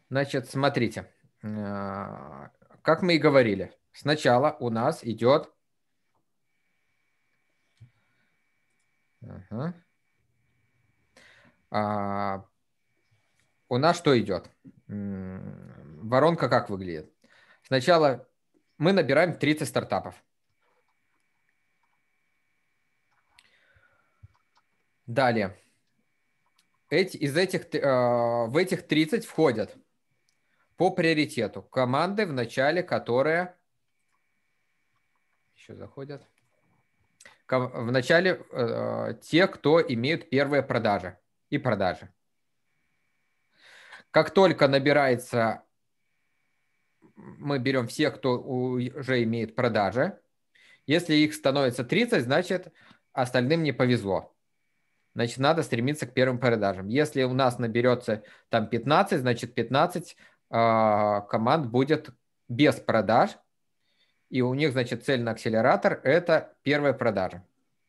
Значит, смотрите, как мы и говорили, сначала у нас идет... У нас что идет? Воронка как выглядит? Сначала мы набираем 30 стартапов. Далее. В этих 30 входят по приоритету команды в начале, которые еще заходят. В начале те, кто имеют первые продажи и продажи. Как только набирается, мы берем всех, кто уже имеет продажи. Если их становится 30, значит, остальным не повезло. Значит, надо стремиться к первым продажам. Если у нас наберется там 15, значит, 15 команд будет без продаж. И у них, значит, цель на акселератор – это первая продажа.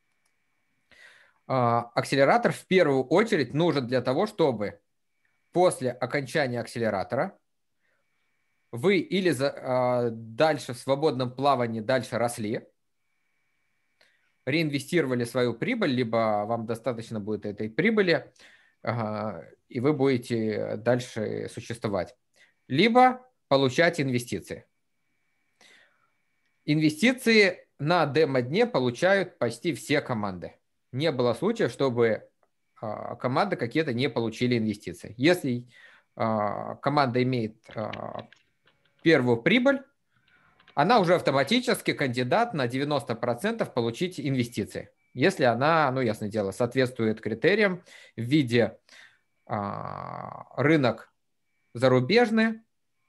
Акселератор в первую очередь нужен для того, чтобы после окончания акселератора вы или дальше в свободном плавании дальше росли, реинвестировали свою прибыль, либо вам достаточно будет этой прибыли, и вы будете дальше существовать, либо получать инвестиции. Инвестиции на демо-дне получают почти все команды. Не было случая, чтобы команды какие-то не получили инвестиции. Если команда имеет первую прибыль, она уже автоматически кандидат на 90% получить инвестиции. Если она, ну, ясное дело, соответствует критериям в виде рынок зарубежный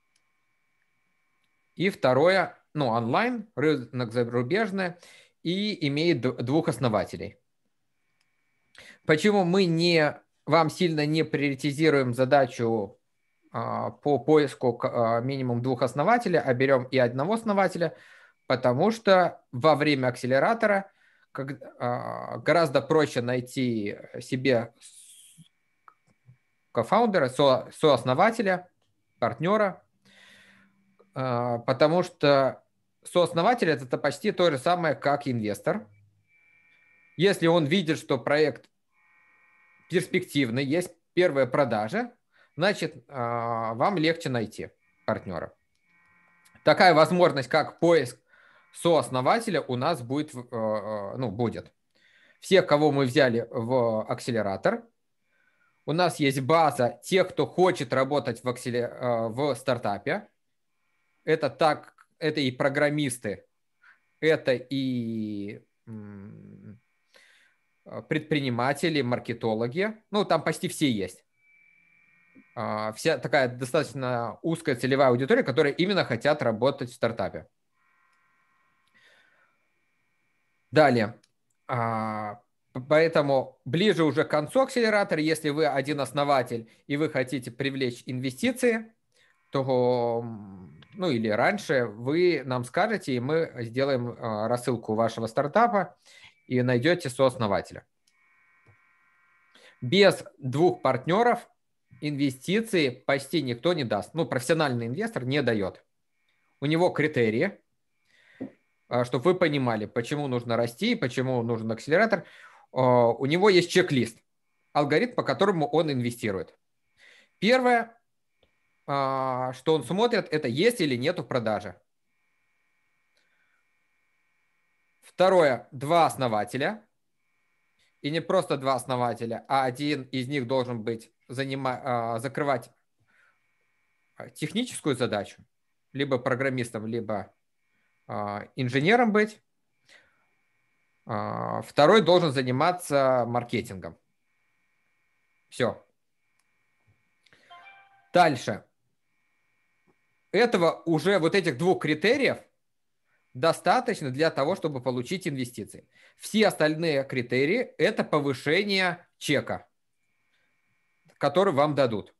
и второе, ну, онлайн, рынок зарубежный и имеет двух основателей. Почему мы вам сильно не приоритизируем задачу по поиску минимум двух основателей, а берем и одного основателя? Потому что во время акселератора гораздо проще найти себе кофаундера, сооснователя, партнера, потому что сооснователь – это почти то же самое, как инвестор. Если он видит, что проект перспективный, есть первая продажа, значит, вам легче найти партнера. Такая возможность, как поиск сооснователя, у нас будет. Всех, кого мы взяли в акселератор, у нас есть база тех, кто хочет работать в стартапе. Это и программисты, это и предприниматели, маркетологи. Ну, там почти все есть. Вся такая достаточно узкая целевая аудитория, которая именно хотят работать в стартапе. Далее. Поэтому ближе уже к концу акселератора, если вы один основатель и вы хотите привлечь инвестиции, то, ну или раньше, вы нам скажете, и мы сделаем рассылку вашего стартапа и найдете сооснователя. Без двух партнеров инвестиции почти никто не даст. Ну, профессиональный инвестор не дает. У него критерии, чтобы вы понимали, почему нужно расти, почему нужен акселератор. У него есть чек-лист, алгоритм, по которому он инвестирует. Первое, что он смотрит, это есть или нет в продаже. Второе, два основателя. И не просто два основателя, а один из них должен быть закрывать техническую задачу, либо программистом, либо инженером быть. Второй должен заниматься маркетингом. Все. Дальше. Вот этих двух критериев достаточно для того, чтобы получить инвестиции. Все остальные критерии – это повышение чека, который вам дадут.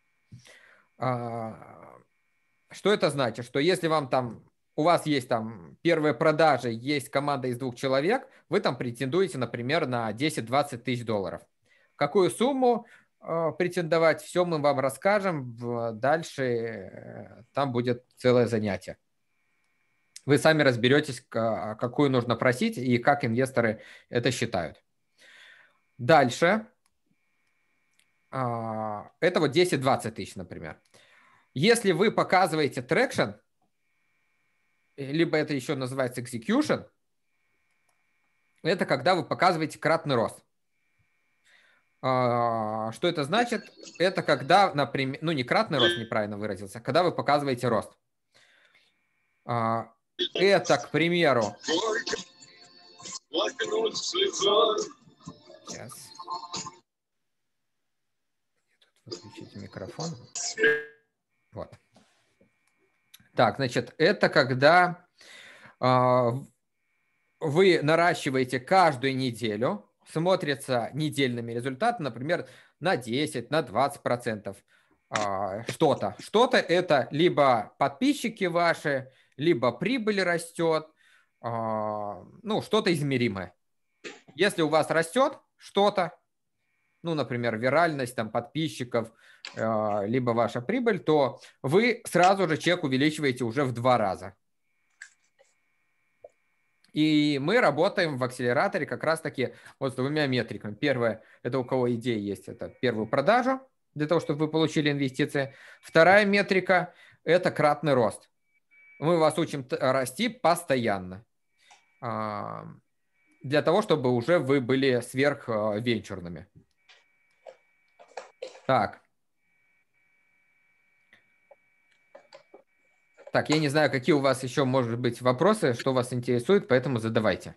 Что это значит? Что если у вас есть там первые продажи, есть команда из 2 человек, вы там претендуете, например, на 10-20 тысяч долларов. Какую сумму претендовать, все мы вам расскажем. Дальше там будет целое занятие. Вы сами разберетесь, какую нужно просить и как инвесторы это считают. Дальше. Это вот 10-20 тысяч, например. Если вы показываете трекшн, либо это еще называется execution, это когда вы показываете кратный рост. Что это значит? Это когда, например, ну не кратный рост, неправильно выразился, когда вы показываете рост. Это, к примеру... Сейчас. Выключить микрофон. Вот. Так, значит, это когда вы наращиваете каждую неделю, смотрится недельными результатами, например, на 10, на 20%. Что-то. Что-то это либо подписчики ваши, либо прибыль растет, ну, что-то измеримое. Если у вас растет что-то, ну, например, виральность там, подписчиков, либо ваша прибыль, то вы сразу же чек увеличиваете уже в 2 раза. И мы работаем в акселераторе как раз-таки вот с двумя метриками. Первое, это у кого идеи есть, это первую продажу, для того, чтобы вы получили инвестиции. Вторая метрика – это кратный рост. Мы вас учим расти постоянно. Для того, чтобы уже вы были сверхвенчурными. Так. Так, я не знаю, какие у вас еще, может быть, вопросы, что вас интересует, поэтому задавайте.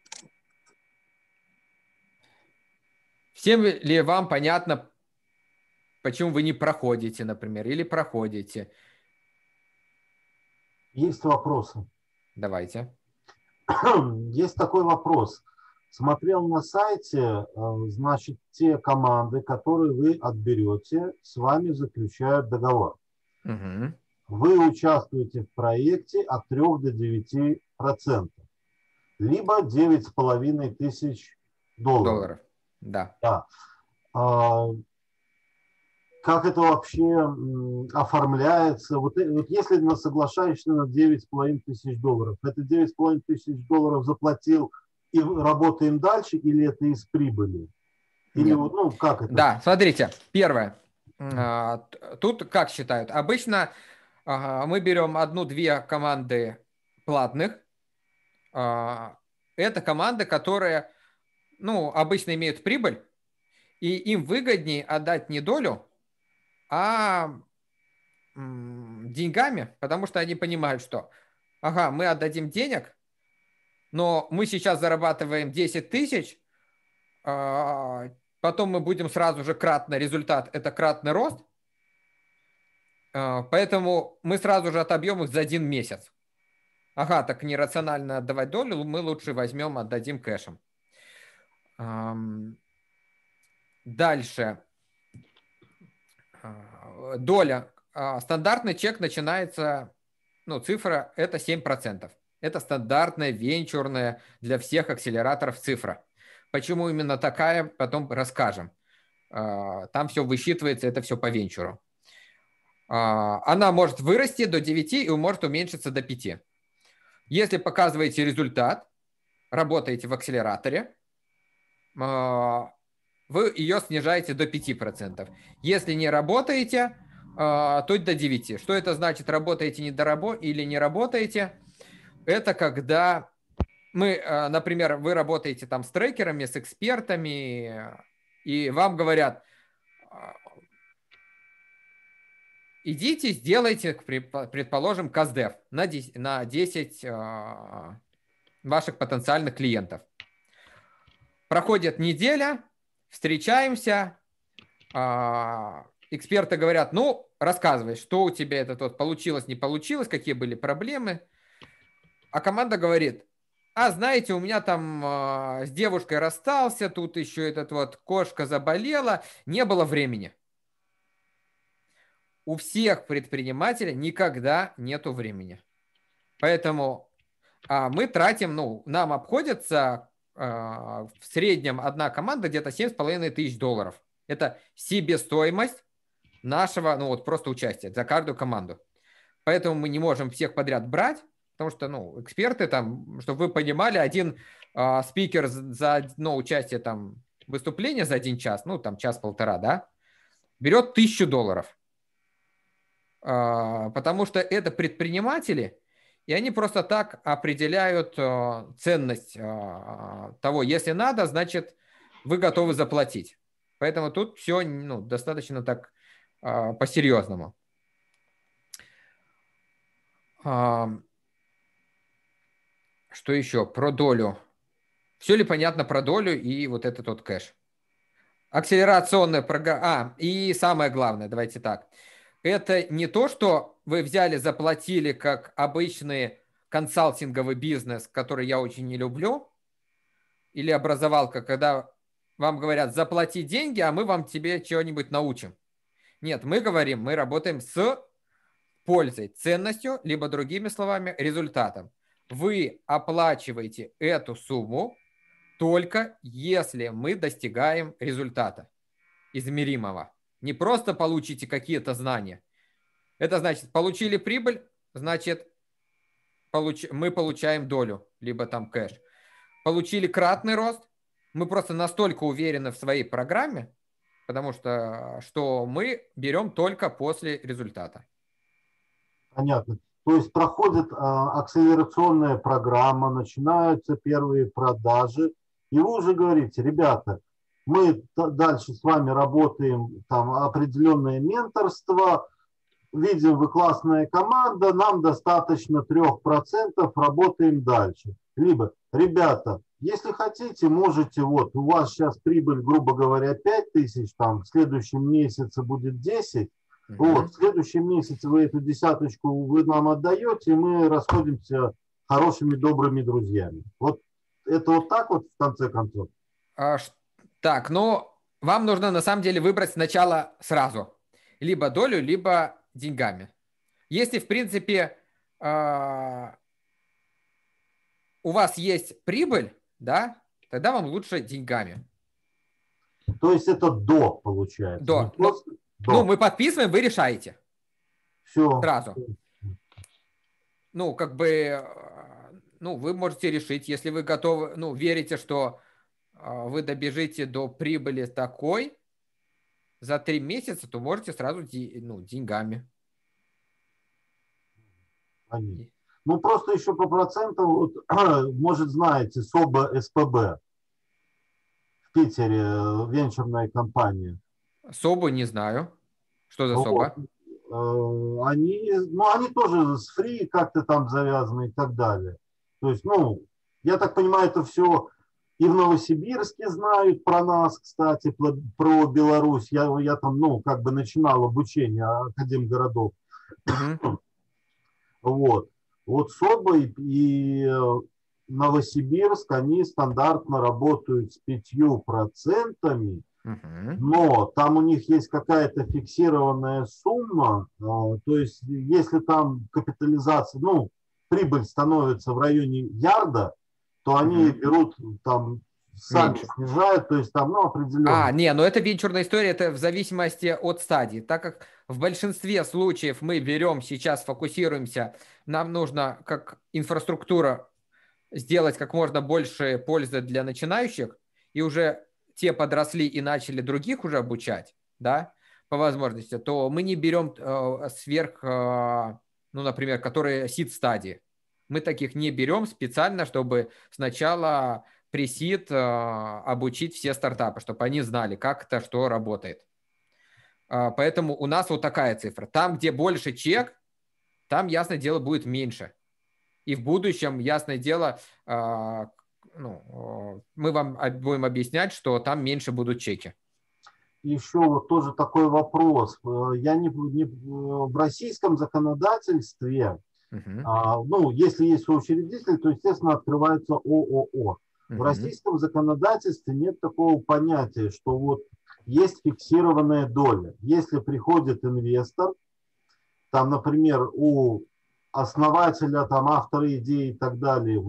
Всем ли вам понятно, почему вы не проходите, например, или проходите? Есть вопросы. Давайте. Есть такой вопрос. Смотрел на сайте, значит, те команды, которые вы отберете, с вами заключают договор. Угу. Вы участвуете в проекте от 3 до 9%, либо 9,5 тысяч долларов. Да. Да. Как это вообще оформляется? Вот если соглашаешься на 9,5 тысяч долларов, это 9,5 тысяч долларов заплатил и работаем дальше, или это из прибыли? Или вот, ну, как это? Да, смотрите, первое. Тут как считают? Обычно мы берем 1-2 команды платных. Это команды, которые, ну, обычно имеют прибыль, и им выгоднее отдать не долю, а деньгами, потому что они понимают, что, ага, мы отдадим денег, но мы сейчас зарабатываем 10 тысяч, потом мы будем сразу же кратно, результат – это кратный рост, поэтому мы сразу же отобьем их за 1 месяц. Ага, так нерационально отдавать долю, мы лучше возьмем, отдадим кэшем. Дальше. Доля. Стандартный чек начинается, ну, цифра – это 7%. Это стандартная, венчурная для всех акселераторов цифра. Почему именно такая, потом расскажем. Там все высчитывается, это все по венчуру. Она может вырасти до 9 и может уменьшиться до 5. Если показываете результат, работаете в акселераторе, вы ее снижаете до 5%. Если не работаете, то до 9%. Что это значит? Работаете или не работаете? Это когда мы, например, вы работаете там с трекерами, с экспертами, и вам говорят, идите, сделайте, предположим, КАЗДЕВ на 10 ваших потенциальных клиентов. Проходит неделя, встречаемся, эксперты говорят, ну, рассказывай, что у тебя это вот получилось, не получилось, какие были проблемы. А команда говорит, знаете, у меня там с девушкой расстался, тут еще этот вот кошка заболела, не было времени. У всех предпринимателей никогда нету времени. Поэтому мы тратим, ну, нам обходится в среднем одна команда где-то 7,5 тысяч долларов. Это себестоимость нашего, ну вот просто участия за каждую команду. Поэтому мы не можем всех подряд брать, потому что, ну, эксперты там, чтобы вы понимали, один спикер за одно участие там выступление за 1 час, ну, там час-полтора, да, берет $1000. Потому что это предприниматели, и они просто так определяют ценность того, если надо, значит, вы готовы заплатить. Поэтому тут все, ну, достаточно так по-серьезному. Что еще? Про долю. Все ли понятно про долю и вот этот вот кэш? Акселерационная программа. И самое главное, давайте так. Это не то, что вы взяли, заплатили, как обычный консалтинговый бизнес, который я очень не люблю, или образовалка, когда вам говорят, заплати деньги, а мы вам тебе чего-нибудь научим. Нет, мы говорим, мы работаем с пользой, ценностью, либо другими словами, результатом. Вы оплачиваете эту сумму только если мы достигаем результата измеримого. Не просто получите какие-то знания. Это значит, получили прибыль, значит, мы получаем долю, либо там кэш. Получили кратный рост, мы просто настолько уверены в своей программе, потому что мы берем только после результата. Понятно. То есть проходит акселерационная программа, начинаются первые продажи, и вы уже говорите, ребята, мы дальше с вами работаем, там определенное менторство, видим, вы классная команда, нам достаточно 3%, работаем дальше. Либо, ребята, если хотите, можете, вот у вас сейчас прибыль, грубо говоря, 5000, там в следующем месяце будет 10, вот, в следующем месяце вы эту десяточку вы нам отдаете, и мы расходимся хорошими, добрыми друзьями. Вот это вот так вот в конце концов? Так, ну, вам нужно на самом деле выбрать сначала сразу. Либо долю, либо деньгами. Если, в принципе, у вас есть прибыль, да, тогда вам лучше деньгами. То есть это до, получается? До. Ну, мы подписываем, вы решаете. Все. Сразу. Ну, как бы, ну, вы можете решить, если вы готовы, ну, верите, что вы добежите до прибыли такой за 3 месяца, то можете сразу, ну, деньгами. Понятно. Ну, просто еще по процентам, вот, может, знаете, СОБА СПБ в Питере, венчурная компания. СОБу не знаю. Что за СОБа? Вот. Они тоже с фри как-то там завязаны и так далее. То есть, ну, я так понимаю, это все и в Новосибирске знают про нас, кстати, про Беларусь. Я там, ну, как бы начинал обучение академгородов. Вот. Вот СОБа и Новосибирск, они стандартно работают с 5%, но там у них есть какая-то фиксированная сумма, то есть если там капитализация, ну, прибыль становится в районе ярда, то они берут там, сами снижают, то есть там, ну, определенно. Но это венчурная история, это в зависимости от стадии. Так как в большинстве случаев мы берем сейчас, фокусируемся, нам нужно как инфраструктура сделать как можно больше пользы для начинающих, и уже те подросли и начали других уже обучать, да, по возможности, то мы не берем сверх, ну, например, которые сид-стадии. Мы таких не берем специально, чтобы сначала пресид обучить все стартапы, чтобы они знали, как это, что работает. Поэтому у нас вот такая цифра. Там, где больше чек, там, ясное дело, будет меньше. И в будущем, ясное дело, ну, мы вам будем объяснять, что там меньше будут чеки. Еще вот тоже такой вопрос. Я не в российском законодательстве, ну, если есть соучредитель, то, естественно, открывается ООО. В российском законодательстве нет такого понятия, что вот есть фиксированная доля. Если приходит инвестор, там, например, у основателя, там, автора идеи и так далее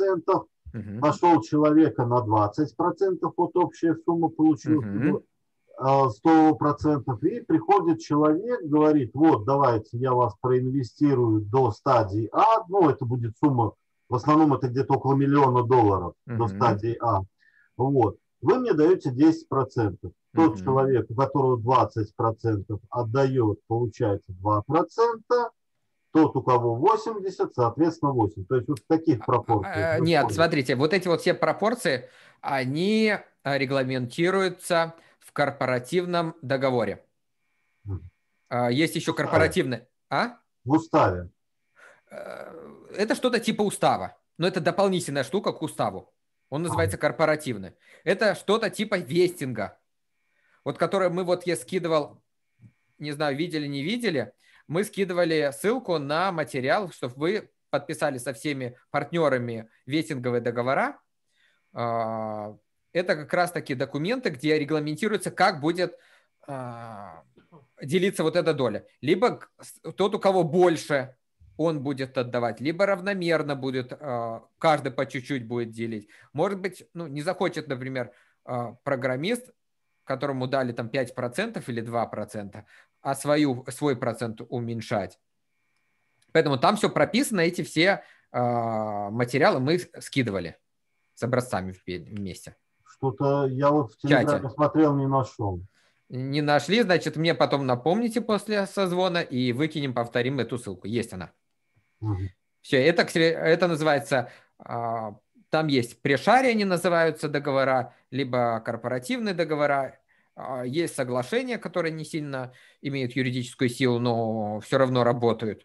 80%, пошел человека на 20%, вот общая сумма получилась. 100%, и приходит человек, говорит, вот, давайте я вас проинвестирую до стадии А, ну, это будет сумма, в основном это где-то около $1 миллиона до стадии А, вот, вы мне даете 10%. Тот человек, у которого 20% отдает, получается 2%, тот, у кого 80, соответственно, 8. То есть вот в таких пропорциях. Нет, смотрите, вот эти вот все пропорции, они регламентируются в корпоративном договоре. Есть еще корпоративный... В уставе. Это что-то типа устава, но это дополнительная штука к уставу. Он называется корпоративный. Это что-то типа вестинга, вот которое мы вот я скидывал, не знаю, видели, не видели, мы скидывали ссылку на материал, чтобы вы подписали со всеми партнерами вестинговые договора. Это как раз-таки документы, где регламентируется, как будет делиться вот эта доля. Либо тот, у кого больше, он будет отдавать, либо равномерно будет, каждый по чуть-чуть будет делить. Может быть, ну, не захочет, например, программист, которому дали там 5% или 2%, а свой процент уменьшать. Поэтому там все прописано, эти все материалы мы скидывали с образцами вместе. Что-то я вот в Телеграме смотрел, не нашел. Не нашли, значит, мне потом напомните после созвона и выкинем, повторим эту ссылку. Есть она. Все, это называется, там есть прешари, они называются договора, либо корпоративные договора. Есть соглашения, которые не сильно имеют юридическую силу, но все равно работают.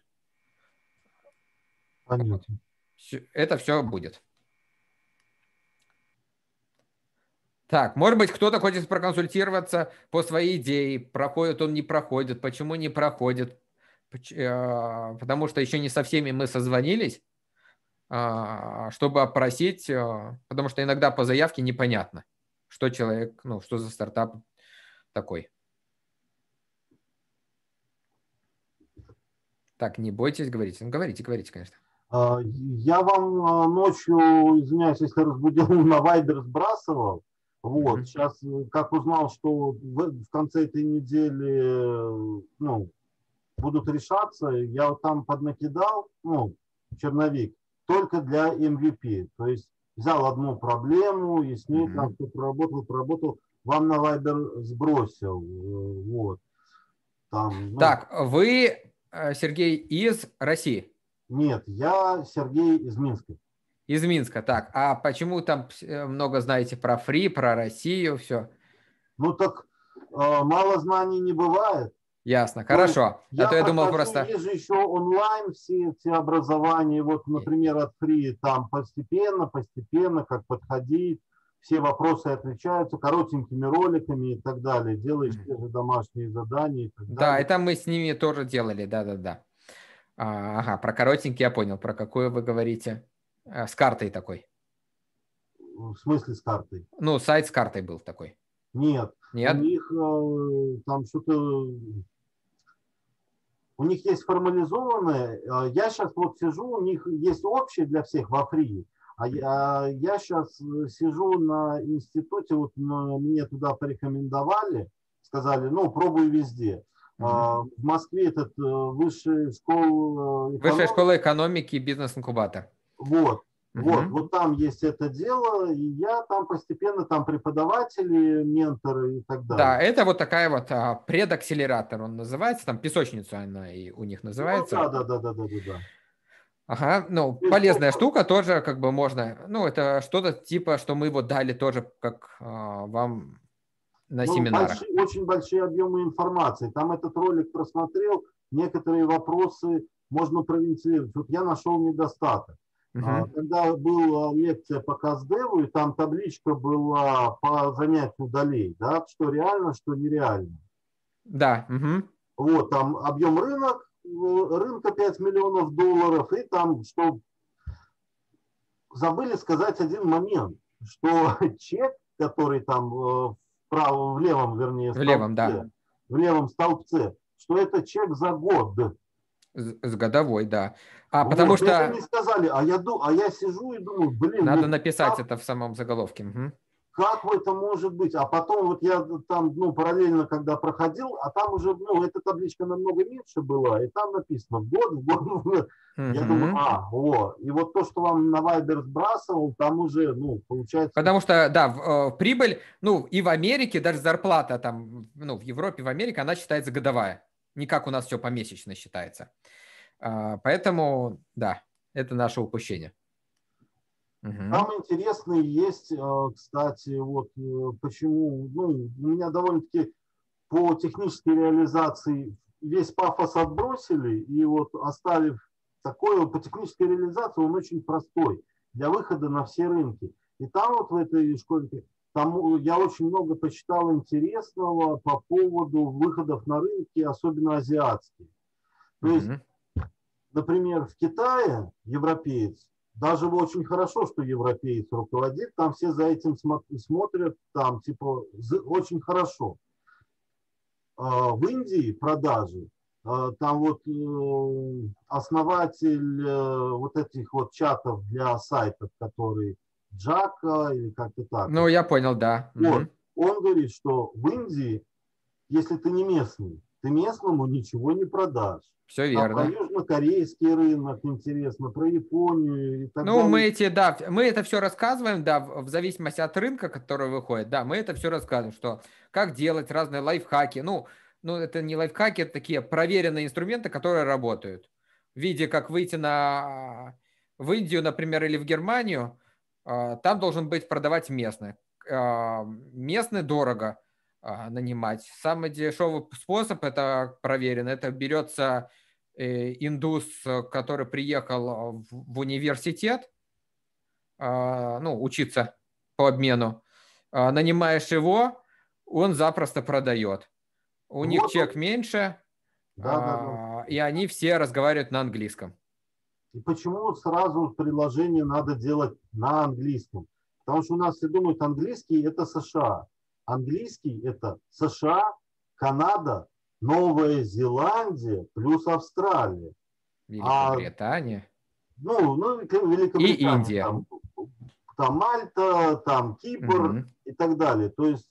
Понятно. Это все будет. Так, может быть, кто-то хочет проконсультироваться по своей идее, проходит он, не проходит, почему не проходит, потому что еще не со всеми мы созвонились, чтобы опросить, потому что иногда по заявке непонятно, что человек, ну, что за стартап такой. Так, не бойтесь говорить. Ну, говорите, конечно. Я вам ночью, извиняюсь, если разбудил, на Вайбер сбрасывал. Вот, сейчас, как узнал, что в конце этой недели, ну, будут решаться, я вот там поднакидал, ну, черновик, только для MVP. То есть взял одну проблему и с ней там все проработал, вам на Вайбер сбросил. Вот. Там, ну. Так, вы, Сергей, из России? Нет, я Сергей из Минска. Из Минска, так. А почему там много знаете про Фри, про Россию, все? Ну так мало знаний не бывает. Ясно, хорошо. Я думал просто... вижу еще онлайн все образования, вот, например, от Фри, там постепенно, как подходить, все вопросы отвечаются коротенькими роликами и так далее. Делаешь те же домашние задания и так далее. Да, это мы с ними тоже делали, да. Ага, про коротенький я понял, про какую вы говорите. С картой такой. В смысле с картой? Ну, сайт с картой был такой. Нет. У них там что-то... У них есть формализованное. Я сейчас вот сижу, у них есть общее для всех во Фри. А я сейчас сижу на институте, вот мне туда порекомендовали, сказали, ну, пробуй везде. В Москве этот высшая школа экономики и бизнес-инкубатор. Вот там есть это дело, и я там постепенно, там преподаватели, менторы и так далее. Да, это вот такая вот предакселератор он называется, там песочница она и у них называется. Да. Ага, ну, полезная штука тоже, как бы можно, ну, это что-то типа, что мы вот дали тоже, как вам на семинарах. Очень большие объемы информации. Там этот ролик просмотрел, некоторые вопросы можно провентилировать. Вот я нашел недостаток. Когда была лекция по КАЗДеву, и там табличка была по занятию долей, да, что реально, что нереально. Да. Вот там объем рынка 5 миллионов долларов, и там, что забыли сказать один момент, что чек, который там в левом столбце, что это чек за год. С годовой, да. Вот, потому что... не сказали, а я сижу и думаю, блин. Надо написать это в самом заголовке. как это может быть? А потом вот я там, ну, параллельно, когда проходил, а там уже, ну, эта табличка намного меньше была, и там написано в год. Я думаю, Мгм. и вот то, что вам на Viber сбрасывал, там уже, ну, получается... Потому что, да, прибыль, ну, и в Америке даже зарплата там, ну, в Европе, в Америке, она считается годовая. Не как у нас все помесячно считается. Поэтому, да, это наше упущение. Там Мгм. интересный есть, кстати, вот почему, ну, у меня довольно-таки по технической реализации весь пафос отбросили, и вот оставив такое, по технической реализации он очень простой для выхода на все рынки. И там вот в этой школе, там я очень много почитал интересного по поводу выходов на рынки, особенно азиатские. То есть, Мгм. например, в Китае европеец, даже очень хорошо, что европеец руководит, там все за этим смотрят, там типа очень хорошо. В Индии продажи, там вот основатель вот этих вот чатов для сайтов, который Джака или как-то так Ну, вот, я понял, да. вот, Мгм. он говорит, что вИндии, если ты не местный, ты местному ничего не продашь. Все Там про верно. южнокорейский рынок интересно, про Японию и так Ну, далее. да, мы это все рассказываем, да, в зависимости от рынка, который выходит, да, мы это все рассказываем, что как делать разные лайфхаки. Ну, это не лайфхаки, это такие проверенные инструменты, которые работают. В виде, как выйти в Индию, например, или в Германию, там должен быть продавать местный. Местный дорого нанимать. Самый дешевый способ, это проверено, это берется индус, который приехал в университет, ну, учиться по обмену, нанимаешь его, он запросто продает. У них Вот чек он, меньше, да, да, да. и они все разговаривают на английском. И почему сразу приложение надо делать на английском? Потому что у нас все думают, английский это США. Английский это США, Канада, Новая Зеландия плюс Австралия. А Великобритания ну и Великобритания, Индия. там Мальта, там Кипр Мгм. и так далее. То есть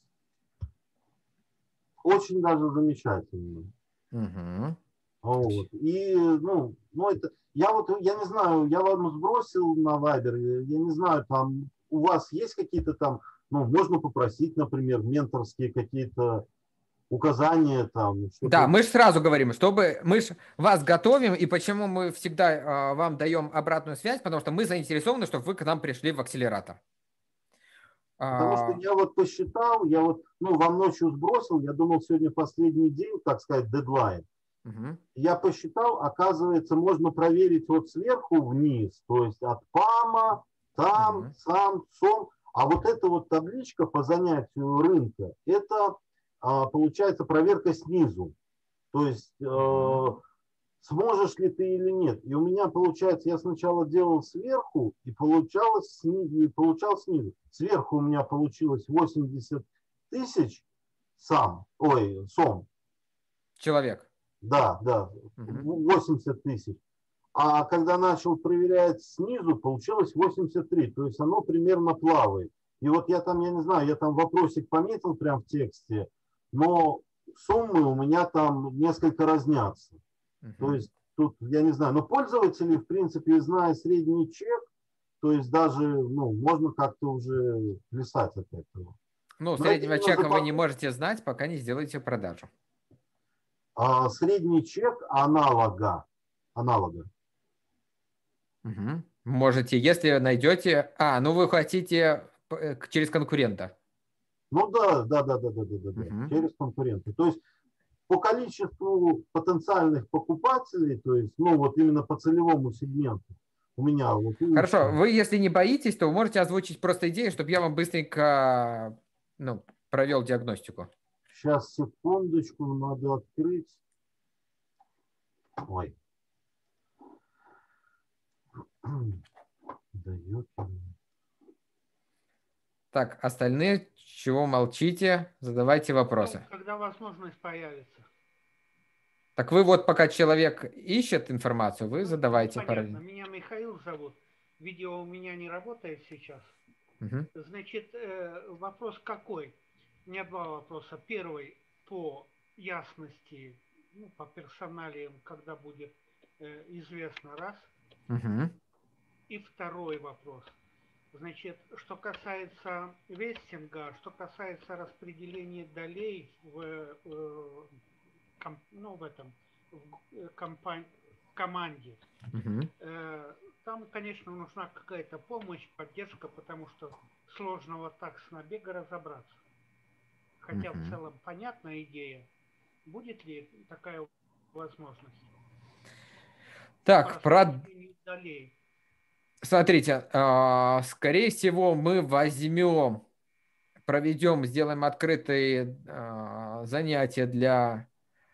очень даже замечательно. Мгм. Вот. И, ну это, я не знаю, я вам сбросил на Вайбер, я не знаю, там у вас есть какие-то там, ну, можно попросить, например, менторские какие-то указания там, Да, что-то. мы же сразу говорим, чтобы мы ж вас готовим, и почему мы всегда вам даем обратную связь, потому что мы заинтересованы, чтобы вы к нам пришли в акселератор. Потому что А, я вот посчитал, я вот, ну, вам ночью сбросил, я думал, сегодня последний день, так сказать, дедлайн. мгм, Я посчитал, оказывается, можно проверить вот сверху вниз, то есть от ПАМа, там, мгм, сам, СОМ. А вот эта вот табличка по занятию рынка, это получается проверка снизу. То есть мгм. сможешь ли ты или нет. И у меня получается, я сначала делал сверху и получалось снизу, и получал снизу. Сверху у меня получилось 80 тысяч сом. Человек. Да, да, Мгм. 80 тысяч. А когда начал проверять снизу, получилось 83. То есть оно примерно плавает. И вот я там, я не знаю, я там вопросик пометил прям в тексте, но суммы у меня там несколько разнятся. То Мгм. есть тут, я не знаю, но пользователи, в принципе, зная средний чек, то есть даже, ну, можно как-то уже плясать от этого. Ну, Но это среднего именно за чека вы не покупку. можете знать, пока не сделаете продажу. А средний чек аналога. Мгм. Можете, если найдете... ну вы хотите через конкурента. Ну да, да, да, да, да, да, да, да, Мгм. через конкуренты. То есть по количеству потенциальных покупателей, то есть, ну вот именно по целевому сегменту, у меня вот Хорошо, узкий. вы если не боитесь, то вы можете озвучить просто идею, чтобы я вам быстренько ну, провел диагностику. Сейчас, секундочку, надо открыть. Ой, дает. Так, остальные, чего молчите, задавайте Ждем, вопросы. когда возможность появится. Так вы вот пока человек ищет информацию, вы Ну, задавайте понятно. параллельно. Меня Михаил зовут. Видео у меня не работает сейчас. Мгм. Значит, вопрос какой? У меня два вопроса. Первый по ясности, ну, по персоналиям, когда будет известно, раз. Мгм. И второй вопрос. Значит, что касается вестинга, что касается распределения долей ну, в этом команде, Мгм. там, конечно, нужна какая-то помощь, поддержка, потому что сложно вот так с набега разобраться. Хотя в Мгм. целом понятная идея. Будет ли такая возможность по Так, распределению долей? смотрите, скорее всего, мы проведем, сделаем открытые занятия для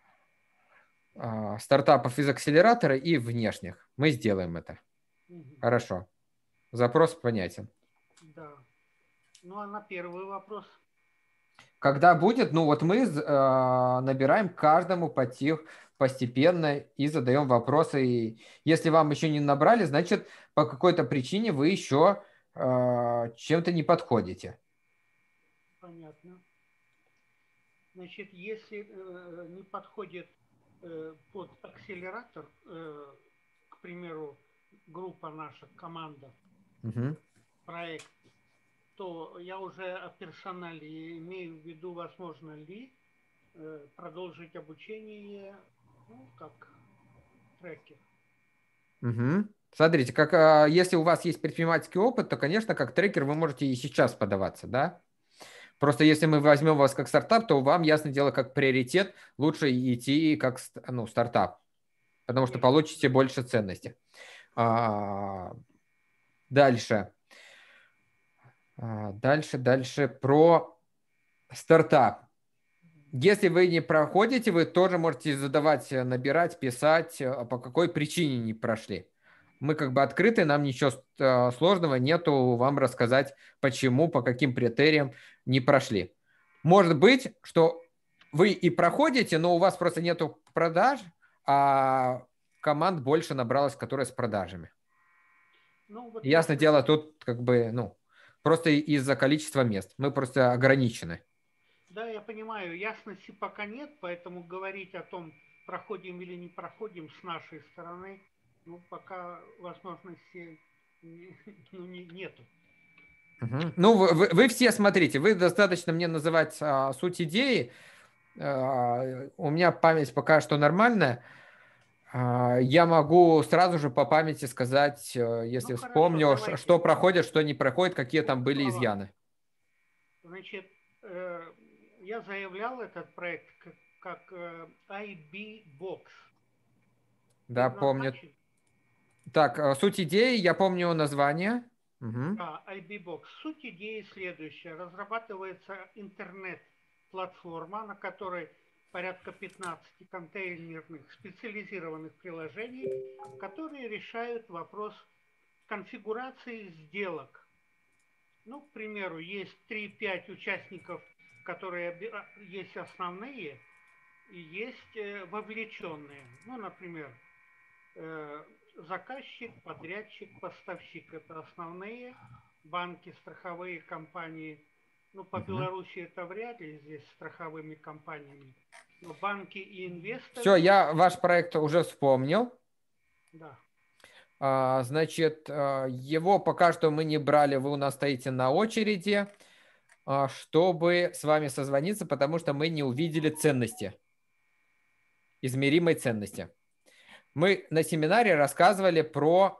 стартапов из акселератора и внешних. Мы сделаем это. Мгм. Хорошо. Запрос понятен. Да. Ну а на первый вопрос. Когда будет, ну вот мы набираем каждому постепенно и задаем вопросы. И если вам еще не набрали, значит, по какой-то причине вы еще чем-то не подходите. Понятно. Значит, если не подходит под акселератор, к примеру, группа наша, команда, Мгм. проект, то я уже о персонале имею в виду, возможно ли продолжить обучение, ну, как трекер. Мгм. Смотрите, если у вас есть предпринимательский опыт, то, конечно, как трекер вы можете и сейчас подаваться, да? Просто если мы возьмем вас как стартап, то вам, ясное дело, как приоритет лучше идти как ну, стартап, потому что Конечно. получите больше ценности. А, Дальше. Дальше про стартап. Если вы не проходите, вы тоже можете задавать, набирать, писать, по какой причине не прошли. Мы как бы открыты, нам ничего сложного нету вам рассказать, почему, по каким критериям не прошли. Может быть, что вы и проходите, но у вас просто нету продаж, а команд больше набралось, которые с продажами. Ну, вот я Ясно дело, тут как бы, ну, просто из-за количества мест. Мы просто ограничены. Да, я понимаю, ясности пока нет, поэтому говорить о том, проходим или не проходим с нашей стороны, ну, пока возможности ну, нету. Мгм. Ну, вы все смотрите, вы достаточно мне называть суть идеи. У меня память пока что нормальная. Я могу сразу же по памяти сказать, Ну, если хорошо, вспомню, давайте что проходит, что не проходит, какие в двух там были словах. изъяны. Значит, я заявлял этот проект как IB Box. Да, помню. Предназначен, Так, суть идеи, я помню название. Мгм. да, IB Box. Суть идеи следующая. Разрабатывается интернет-платформа, на которой порядка 15 контейнерных специализированных приложений, которые решают вопрос конфигурации сделок. Ну, к примеру, есть 3-5 участников, которые есть основные, и есть вовлеченные. Ну, например, заказчик, подрядчик, поставщик – это основные, банки, страховые компании. Ну, по Мгм. Беларуси это вряд ли здесь страховыми компаниями. Но банки и Все, инвесторы, я ваш проект уже вспомнил. да. Значит, его пока что мы не брали, вы у нас стоите на очереди, чтобы с вами созвониться, потому что мы не увидели ценности, измеримой ценности. Мы на семинаре рассказывали про,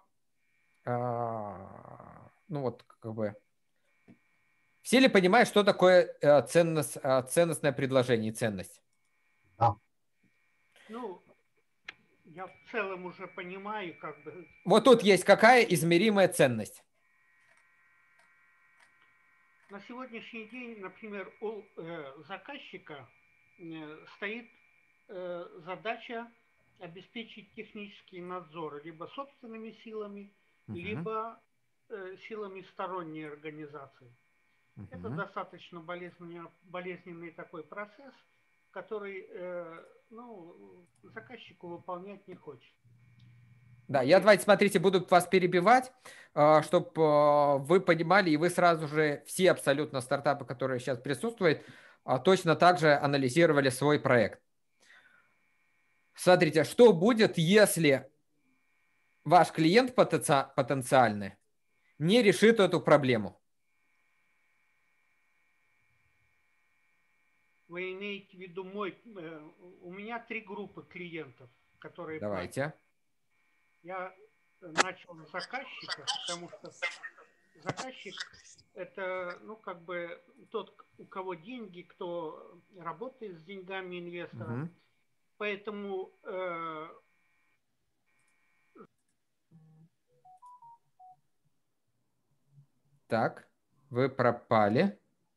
ну вот, как бы, все ли понимают, что такое ценностное предложение и ценность? Да. Ну, я в целом уже понимаю, как бы, Вот тут есть какая измеримая ценность? на сегодняшний день, например, у заказчика стоит задача обеспечить технический надзор либо собственными силами, Мгм. либо силами сторонней организации. Это Мгм. достаточно болезненный такой процесс, который ну, заказчику выполнять не хочет. Да, я, давайте, смотрите, буду вас перебивать, чтобы вы понимали, и вы сразу же, все абсолютно стартапы, которые сейчас присутствуют, точно так же анализировали свой проект. Смотрите, что будет, если ваш клиент потенциальный не решит эту проблему? Вы имеете в виду у меня 3 группы клиентов, которые платят. Давайте. Я начал с заказчика, потому что заказчик это, ну, как бы тот, у кого деньги, кто работает с деньгами инвестора. Угу. Поэтому Так, вы пропали.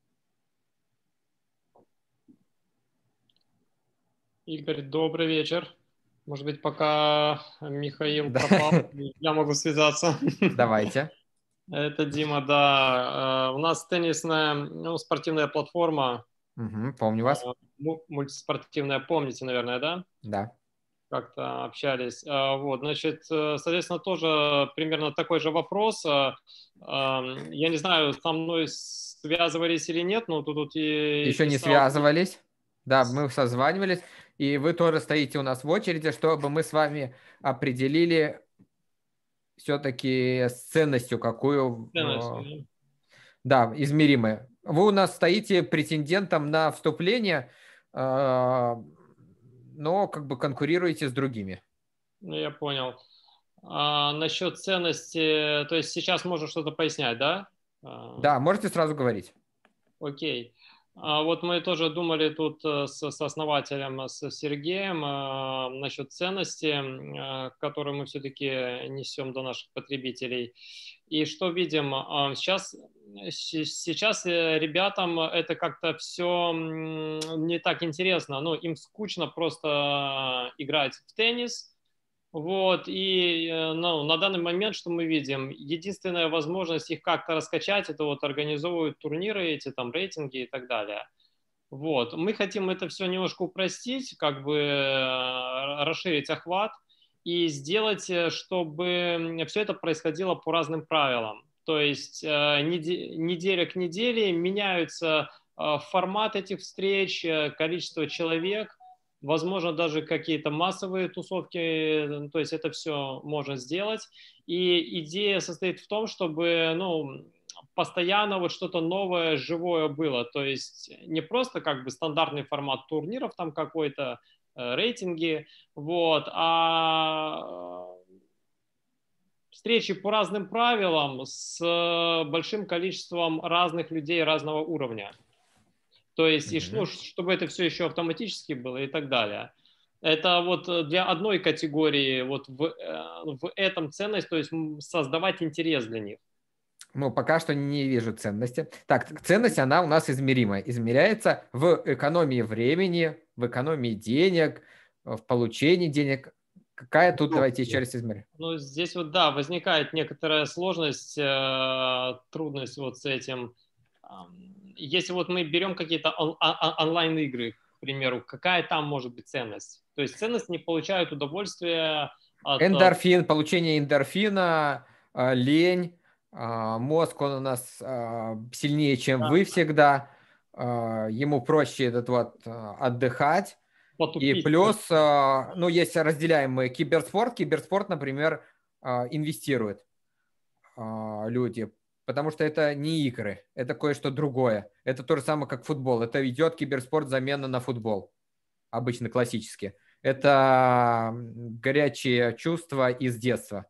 Игорь, добрый вечер. Может быть, пока Михаил Да. пропал, я могу связаться. Давайте. Это Дима, да. У нас теннисная, ну, спортивная платформа. Угу, помню вас. Мультиспортивная, помните, наверное, да? Да. Как-то общались. Вот, значит, соответственно, тоже примерно такой же вопрос. Я не знаю, со мной связывались или нет, но тут и Еще не писал... связывались. Да, мы созванивались, и вы тоже стоите у нас в очереди, чтобы мы с вами определили все-таки с ценностью, какую... Ценностью. Да, измеримые. Вы у нас стоите претендентом на вступление, но как бы конкурируете с другими. Ну, я понял. Насчет ценности, то есть сейчас можно что-то пояснять, да? Да, можете сразу говорить. Окей. Вот мы тоже думали тут с основателем, с Сергеем, насчет ценности, которую мы все-таки несем до наших потребителей. И что видим? Сейчас ребятам это как-то все не так интересно. Ну, им скучно просто играть в теннис. Вот, и ну, на данный момент, что мы видим, единственная возможность их как-то раскачать, это вот организовывают турниры, эти там рейтинги и так далее. Вот, мы хотим это все немножко упростить, как бы расширить охват и сделать, чтобы все это происходило по разным правилам. То есть неделя к неделе меняются формат этих встреч, количество человек, возможно, даже какие-то массовые тусовки, то есть это все можно сделать. И идея состоит в том, чтобы, ну, постоянно вот что-то новое, живое было. То есть не просто как бы стандартный формат турниров, там какой-то рейтинги, вот, а встречи по разным правилам с большим количеством разных людей разного уровня. То есть, и, ну, чтобы это все еще автоматически было и так далее. Это вот для одной категории вот в этом ценность, то есть создавать интерес для них. Ну, пока что не вижу ценности. Так, ценность, она у нас измеримая. Измеряется в экономии времени, в экономии денег, в получении денег. Какая тут, давайте еще раз измерим. Ну, здесь вот, да, возникает некоторая сложность, трудность вот с этим. Если вот мы берем какие-то онлайн-игры, к примеру, какая там может быть ценность? То есть ценность не получают удовольствие от... Эндорфин, получение эндорфина, лень, мозг он у нас сильнее, чем вы всегда, ему проще этот вот отдыхать. Потупить. И плюс, ну, есть разделяемый киберспорт. Киберспорт, например, инвестируют люди, потому что это не игры, это кое-что другое. Это то же самое, как футбол. Это идет киберспорт замена на футбол, обычно классически. Это горячие чувства из детства.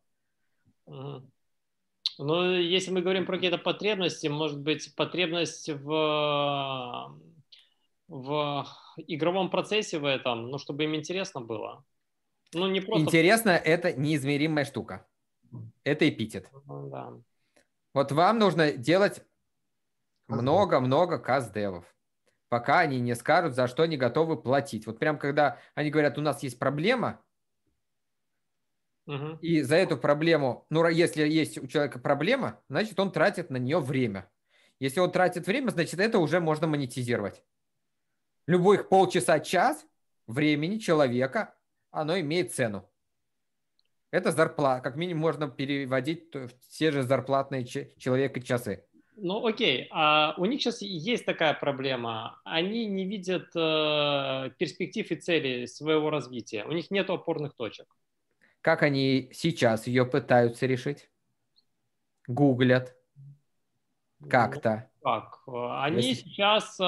Ну, если мы говорим про какие-то потребности, может быть, потребность в игровом процессе в этом, ну, чтобы им интересно было. Ну, не просто... Интересно – это неизмеримая штука. Это эпитет. Да. Вот вам нужно делать много-много каз-девов, пока они не скажут, за что они готовы платить. Вот прям когда они говорят, у нас есть проблема, и за эту проблему, ну, если есть у человека проблема, значит, он тратит на нее время. Если он тратит время, значит, это уже можно монетизировать. Любых полчаса-час времени человека, оно имеет цену. Это зарплата. Как минимум можно переводить в те же зарплатные человека часы. Ну, окей. А у них сейчас есть такая проблема. Они не видят перспектив и целей своего развития. У них нет опорных точек. Как они сейчас ее пытаются решить? Гуглят Ну, как-то. как? Они Если- сейчас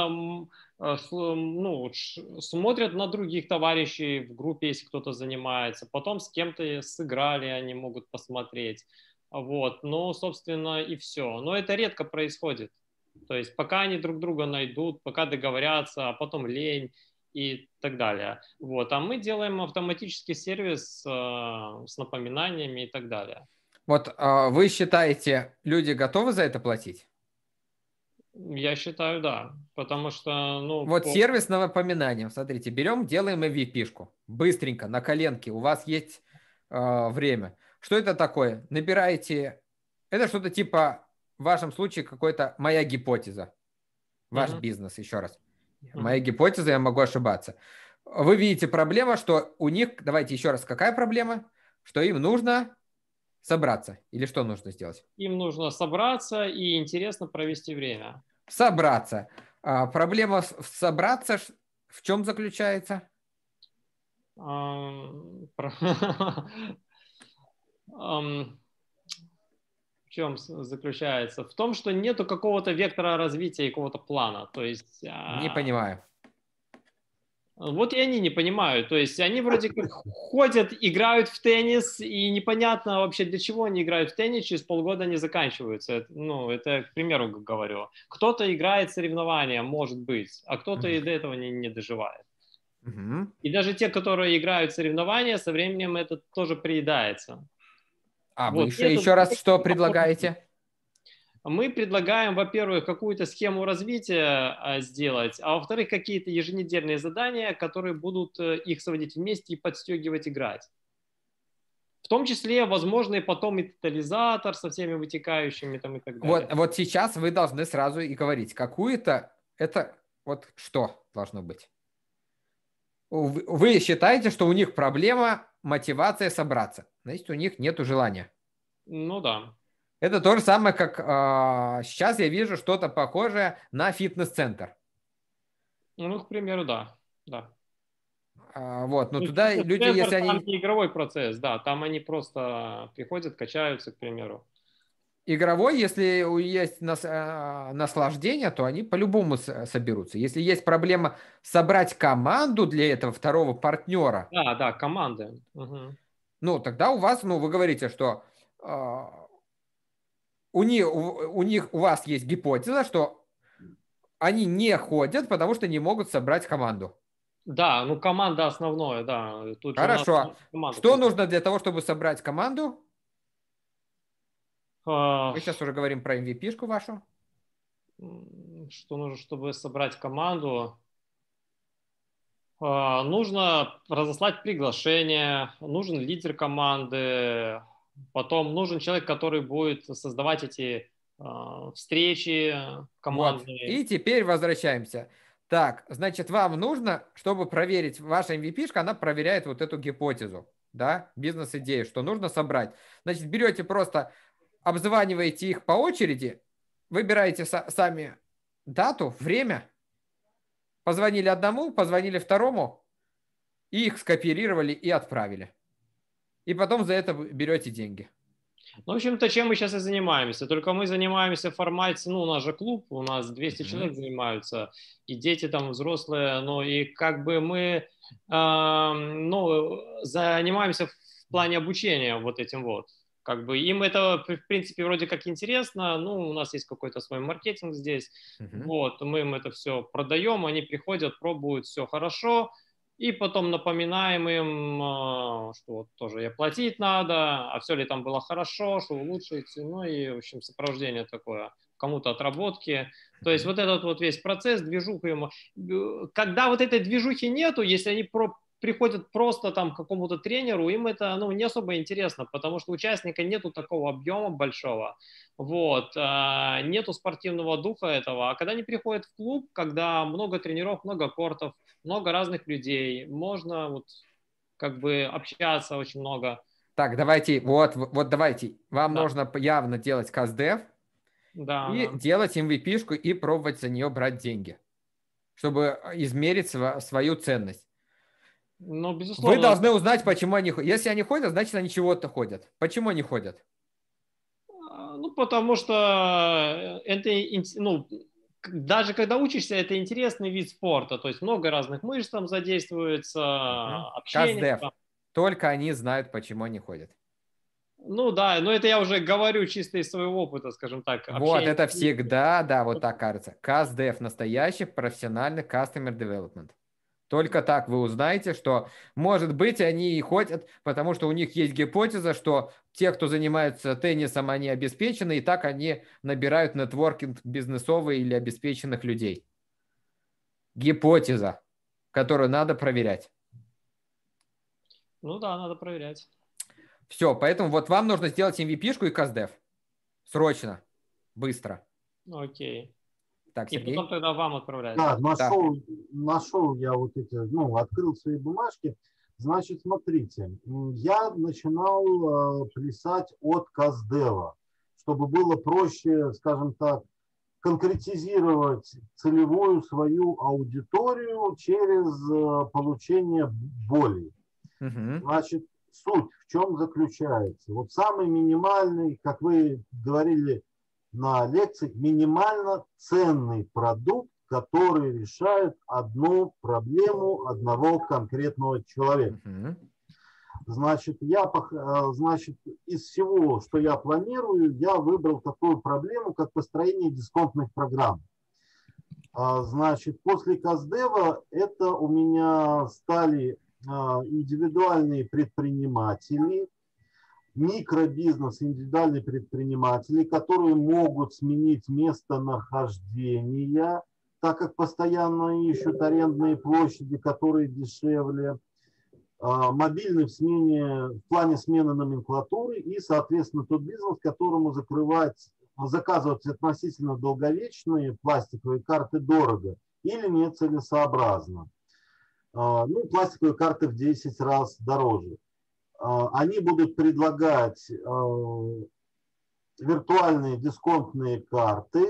смотрят на других товарищей в группе, если кто-то занимается. Потом с кем-то сыграли, они могут посмотреть. Вот. Ну, собственно, и все. Но это редко происходит. То есть пока они друг друга найдут, пока договорятся, а потом лень и так далее. Вот. А мы делаем автоматический сервис с напоминаниями и так далее. Вот вы считаете, люди готовы за это платить? Я считаю, да. Потому что, ну, Вот сервис с напоминанием. Смотрите, берем, делаем MVP-шку. Быстренько, на коленке. У вас есть время. Что это такое? Набираете... Это что-то типа, в вашем случае, какой-то моя гипотеза. Ваш Мгм. бизнес, еще раз. Мгм. Моя гипотеза, я могу ошибаться. Вы видите проблема, что у них... Давайте еще раз. Какая проблема? Что им нужно собраться. Или что нужно сделать? Им нужно собраться и интересно провести время. Собраться. Проблема собраться в чем заключается? Ам, ам, В чем заключается? В том, что нету какого-то вектора развития и какого-то плана. То есть Не понимаю. вот и они не понимают. То есть они вроде как ходят, играют в теннис, и непонятно вообще, для чего они играют в теннис, через полгода они заканчиваются. Ну, это, к примеру, говорю. Кто-то играет соревнования, может быть, а кто-то и до этого не доживает. Мгм. И даже те, которые играют в соревнования, со временем это тоже приедается. А вы Вот. еще раз что предлагаете? Мы предлагаем, во-первых, какую-то схему развития сделать, а во-вторых, какие-то еженедельные задания, которые будут их сводить вместе и подстегивать играть. В том числе, возможно, и потом и тотализатор со всеми вытекающими там и так далее. Вот сейчас вы должны сразу и говорить, какую-то, это вот что должно быть? Вы считаете, что у них проблема мотивация собраться. Значит, у них нет желания. Ну да. Это то же самое, как сейчас я вижу что-то похожее на фитнес-центр. Ну, к примеру, да. Да. Вот, но Ну, туда люди, фитнес-центр если там они... не игровой процесс, да, там они просто приходят, качаются, к примеру. Игровой, если есть наслаждение, то они по-любому соберутся. Если есть проблема собрать команду для этого второго партнера, Да, да, команды. Мгм. ну, тогда у вас, ну, вы говорите, что у вас есть гипотеза, что они не ходят, потому что не могут собрать команду. Да, ну команда основное, да. Тут же надо Хорошо. команду Что собрать. нужно для того, чтобы собрать команду? А, Мы сейчас уже говорим про MVP-шку вашу. Что нужно, чтобы собрать команду? Нужно разослать приглашение, нужен лидер команды, потом нужен человек, который будет создавать эти встречи Вот. командные. И теперь возвращаемся. Так, значит, вам нужно, чтобы проверить ваша MVP-шка, она проверяет вот эту гипотезу, да, бизнес-идею, что нужно собрать. Значит, берете просто, обзваниваете их по очереди, выбираете сами дату, время, позвонили одному, позвонили второму, и их скопировали и отправили. И потом за это вы берете деньги. Ну, в общем-то, чем мы сейчас и занимаемся. Только мы занимаемся в формате, ну, у нас же клуб, у нас 200 человек занимаются, и дети там взрослые, ну, и как бы мы, занимаемся в плане обучения вот этим вот. Как бы им это, в принципе, вроде как интересно, ну, у нас есть какой-то свой маркетинг здесь, Мгм. вот, мы им это все продаем, они приходят, пробуют, все хорошо, и потом напоминаем им, что вот тоже и оплатить надо, а все ли там было хорошо, что улучшить, ну и, в общем, сопровождение такое, кому-то отработки. То есть вот этот вот весь процесс, движуха ему. Когда вот этой движухи нету, если они приходят просто там к какому-то тренеру, им это, ну, не особо интересно, потому что у участника нету такого объема большого, вот, нету спортивного духа этого. А когда они приходят в клуб, когда много тренеров, много кортов, много разных людей, можно вот как бы общаться очень много. Так, давайте, вот давайте. Вам Да. нужно явно делать CastDev Да, и да. делать MVP-шку и пробовать за нее брать деньги, чтобы измерить свою ценность. Ну, Вы безусловно. должны узнать, почему они ходят. Если они ходят, значит, они чего-то ходят. Почему они ходят? Ну, потому что это, ну, даже когда учишься, это интересный вид спорта. То есть много разных мышц там задействуется, общение. CastDev. Только они знают, почему они ходят. Ну да, но это я уже говорю чисто из своего опыта, скажем так. Вот, Общение. это всегда, да, вот так кажется. CastDev – настоящий профессиональный Customer Development. Только так вы узнаете, что, может быть, они и ходят, потому что у них есть гипотеза, что те, кто занимаются теннисом, они обеспечены, и так они набирают нетворкинг бизнесовый или обеспеченных людей. Гипотеза, которую надо проверять. Ну да, надо проверять. Все, поэтому вот вам нужно сделать MVP-шку и CastDev. Срочно, быстро. Окей. Так, И Сергей? потом тогда вам отправлять. Да, нашел я вот эти, ну, открыл свои бумажки. Значит, смотрите, я начинал плясать от CastDev, чтобы было проще, скажем так, конкретизировать целевую свою аудиторию через получение боли. Угу. Значит, суть в чем заключается? Вот самый минимальный, как вы говорили на лекции, минимально ценный продукт, который решает одну проблему одного конкретного человека. Угу. Значит, из всего, что я планирую, я выбрал такую проблему, как построение дисконтных программ. Значит, после CastDev это у меня стали индивидуальные предприниматели, микробизнес, индивидуальные предприниматели, которые могут сменить местонахождение, так как постоянно ищут арендные площади, которые дешевле, мобильный в плане смены номенклатуры и, соответственно, тот бизнес, которому заказывать относительно долговечные пластиковые карты дорого или нецелесообразно. Ну, пластиковые карты в 10 раз дороже. Они будут предлагать виртуальные дисконтные карты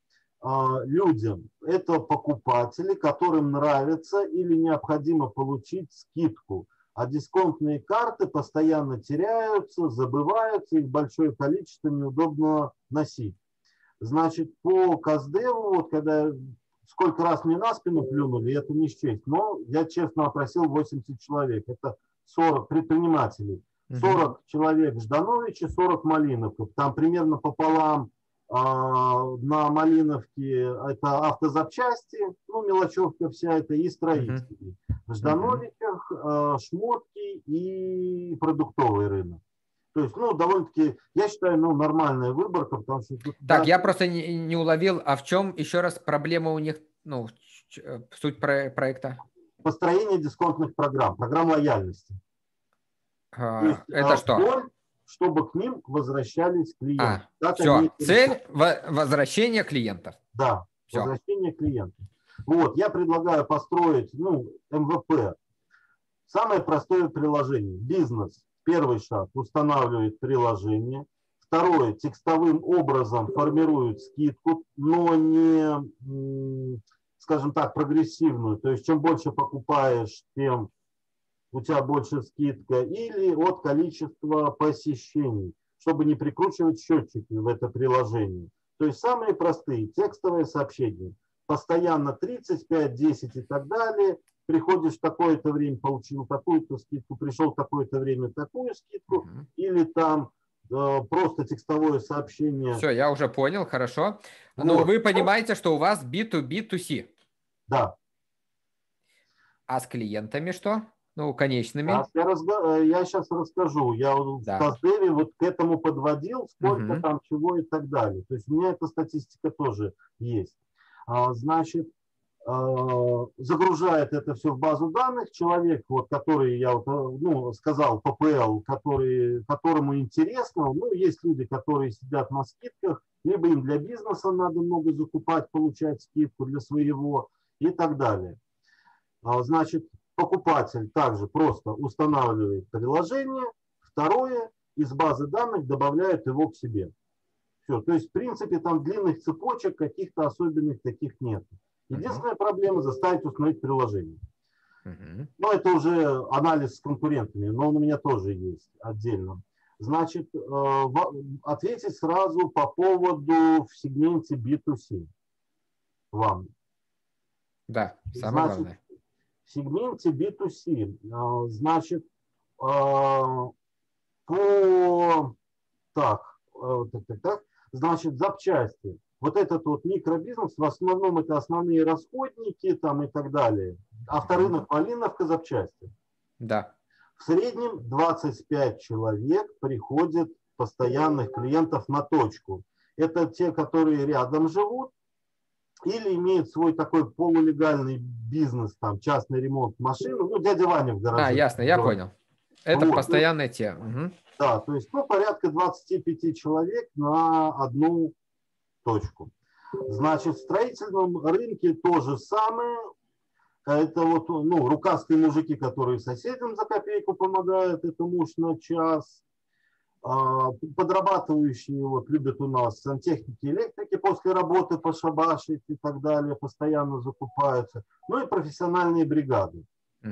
людям. Это покупатели, которым нравится или необходимо получить скидку. А дисконтные карты постоянно теряются, забываются, их большое количество неудобно носить. Значит, по CastDev, вот когда сколько раз мне на спину плюнули, это не счесть. Но я честно опросил 80 человек. Это 40 предпринимателей. 40 человек Ждановича, 40 Малиновков. Там примерно пополам на Малиновке это автозапчасти, ну, мелочевка вся это и строители. В Ждановичах шмотки и продуктовый рынок. То есть, ну, довольно-таки, я считаю, ну, нормальная выборка, потому что... Так, да, я просто не уловил, а в чем еще раз проблема у них, ну, суть проекта? Построение дисконтных программ, программ лояльности. Это что? Боль, чтобы к ним возвращались клиенты. Все, цель возвращения клиентов. Да, все. Возвращение клиентов. Вот, я предлагаю построить, ну, МВП. Самое простое приложение. Бизнес. Первый шаг. Устанавливает приложение. Второе. Текстовым образом формирует скидку, но не, скажем так, прогрессивную. То есть, чем больше покупаешь, тем у тебя больше скидка. Или от количества посещений, чтобы не прикручивать счетчики в это приложение. То есть, самые простые. Текстовые сообщения. Постоянно 35, 10 и так далее. Приходишь в такое-то время, получил такую-то скидку, пришел в такое-то время такую скидку, или там просто текстовое сообщение. Все, я уже понял, хорошо. Но вот. Вы понимаете, что у вас B2B2C. Да. А с клиентами что? Ну, конечными. Я сейчас расскажу. Я в CastDev вот к этому подводил, сколько там чего и так далее. То есть у меня эта статистика тоже есть. Значит, загружает это все в базу данных. Человек, вот, который, я вот, ну, сказал, ППЛ, которому интересно, ну, есть люди, которые сидят на скидках, либо им для бизнеса надо много закупать, получать скидку для своего и так далее. Значит, покупатель также просто устанавливает приложение. Второе, из базы данных добавляют его к себе. Все. То есть, в принципе, там длинных цепочек каких-то особенных таких нет. Единственная проблема – заставить установить приложение. Но это уже анализ с конкурентами, но он у меня тоже есть отдельно. Значит, ответить сразу по поводу в сегменте B2C вам. Да, самое главное. В сегменте B2C, значит, значит, запчасти. Вот этот вот микробизнес, в основном это основные расходники там и так далее. Авторынок малиновка, запчасти. Да. В среднем 25 человек приходит постоянных клиентов на точку. Это те, которые рядом живут или имеют свой такой полулегальный бизнес, там частный ремонт машин. Ну, дядя Ваня в гараже. Ясно, я понял. Это вот, постоянные те. Да, то есть порядка 25 человек на одну точку. Значит, в строительном рынке то же самое. Это вот, рукастые мужики, которые соседям за копейку помогают, это муж на час. Подрабатывающие вот любят у нас сантехники, электрики после работы пошабашить и так далее, постоянно закупаются. Ну и профессиональные бригады.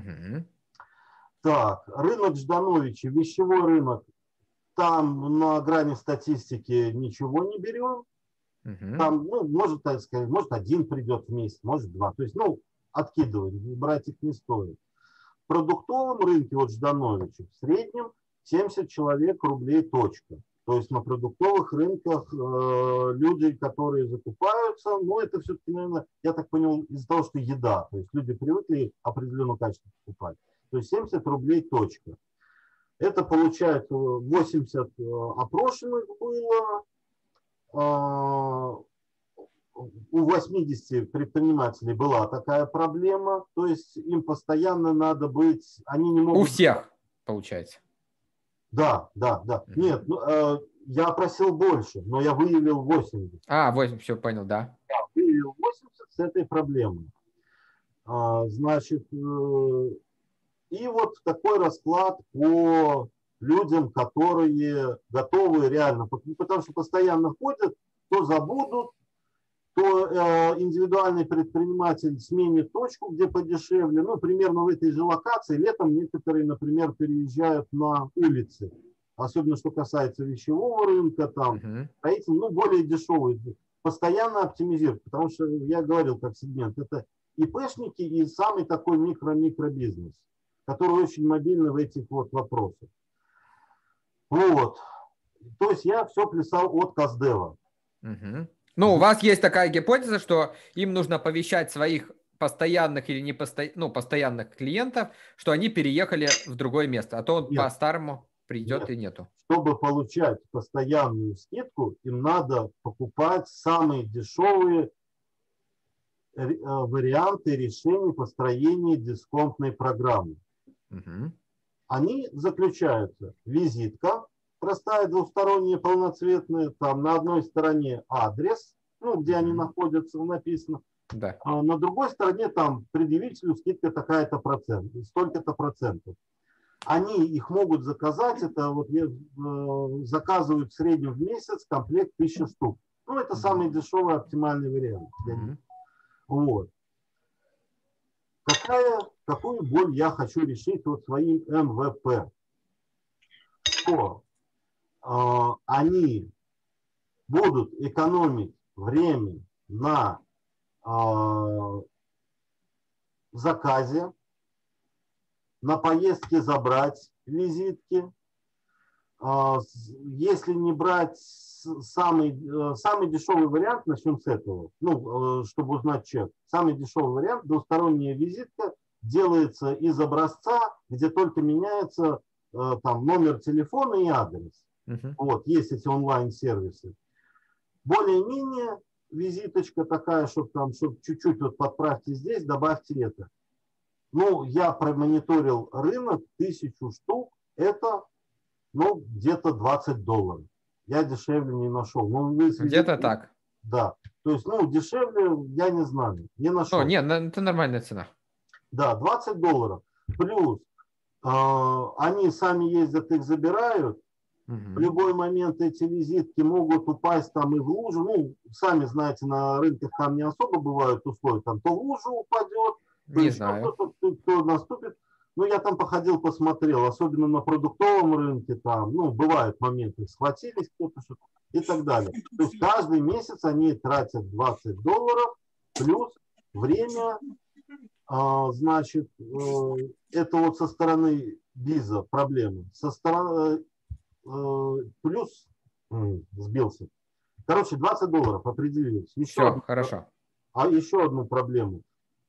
Так, рынок Ждановича, вещевой рынок. Там на грани статистики ничего не берем. Там, может, так сказать, может один придет в месяц, может два. То есть, откидываем, брать их не стоит. В продуктовом рынке вот Ждановича в среднем 70 человек рублей точка. То есть на продуктовых рынках люди, которые закупаются, это все-таки, наверное, я так понял, из-за того, что еда. То есть люди привыкли определенного качества покупать. То есть 70 рублей точка. Это получается 80 опрошенных было. У 80 предпринимателей была такая проблема. То есть им постоянно надо быть... Они не могут... У всех, получается. Да. Нет, я просил больше, но я выявил 80. 80, все, понял, да. Я выявил 80 с этой проблемой. Значит, и вот такой расклад по людям, которые готовы реально, потому что постоянно ходят, то забудут, то индивидуальный предприниматель сменит точку, где подешевле. Примерно в этой же локации. Летом некоторые, например, переезжают на улицы. Особенно, что касается вещевого рынка, там, более дешевые. Постоянно оптимизируют. Потому что, я говорил, как сегмент, это ИПшники и самый такой микробизнес, который очень мобильный в этих вот вопросах. Вот. То есть я все плясал от Каздева. У вас есть такая гипотеза, что им нужно оповещать своих постоянных или постоянных клиентов, что они переехали в другое место, а то он по-старому придет и нету. Чтобы получать постоянную скидку, им надо покупать самые дешевые варианты решений построения дисконтной программы. Они заключаются: визитка, простая двусторонняя, полноцветная, там на одной стороне адрес, где они находятся, написано. Да. А на другой стороне там предъявителю скидка такая-то процент, столько-то процентов. Они их могут заказать, это вот заказывают в среднем в месяц комплект 1000 штук. Это самый дешевый оптимальный вариант. Вот. Какую боль я хочу решить вот своим МВП? Что они будут экономить время на заказе, на поездке забрать визитки. Если не брать самый дешевый вариант, начнем с этого, чтобы узнать чек. Самый дешевый вариант, двусторонняя визитка, делается из образца, где только меняется там номер телефона и адрес. Вот, есть эти онлайн-сервисы. Более-менее визиточка такая, чтобы чуть-чуть вот подправьте здесь, добавьте это. Я промониторил рынок, 1000 штук, это где-то $20. Я дешевле не нашел. Где-то так. Да. То есть, дешевле я не знаю. Не нашел. Нет, это нормальная цена. Да, $20. Плюс Они сами ездят, их забирают. В любой момент эти визитки могут упасть там и в лужу. Ну, сами знаете, на рынках там не особо бывают условия. Там то в лужу упадет, то Не еще знаю. кто наступит. Ну, я там походил, посмотрел, особенно на продуктовом рынке, там, ну, бывают моменты, схватились кто-то, и так далее. То есть каждый месяц они тратят $20 плюс время, значит, это вот со стороны виза проблема. Со стороны, плюс, сбился. Короче, $20 определились. Все, хорошо. А еще одну проблему.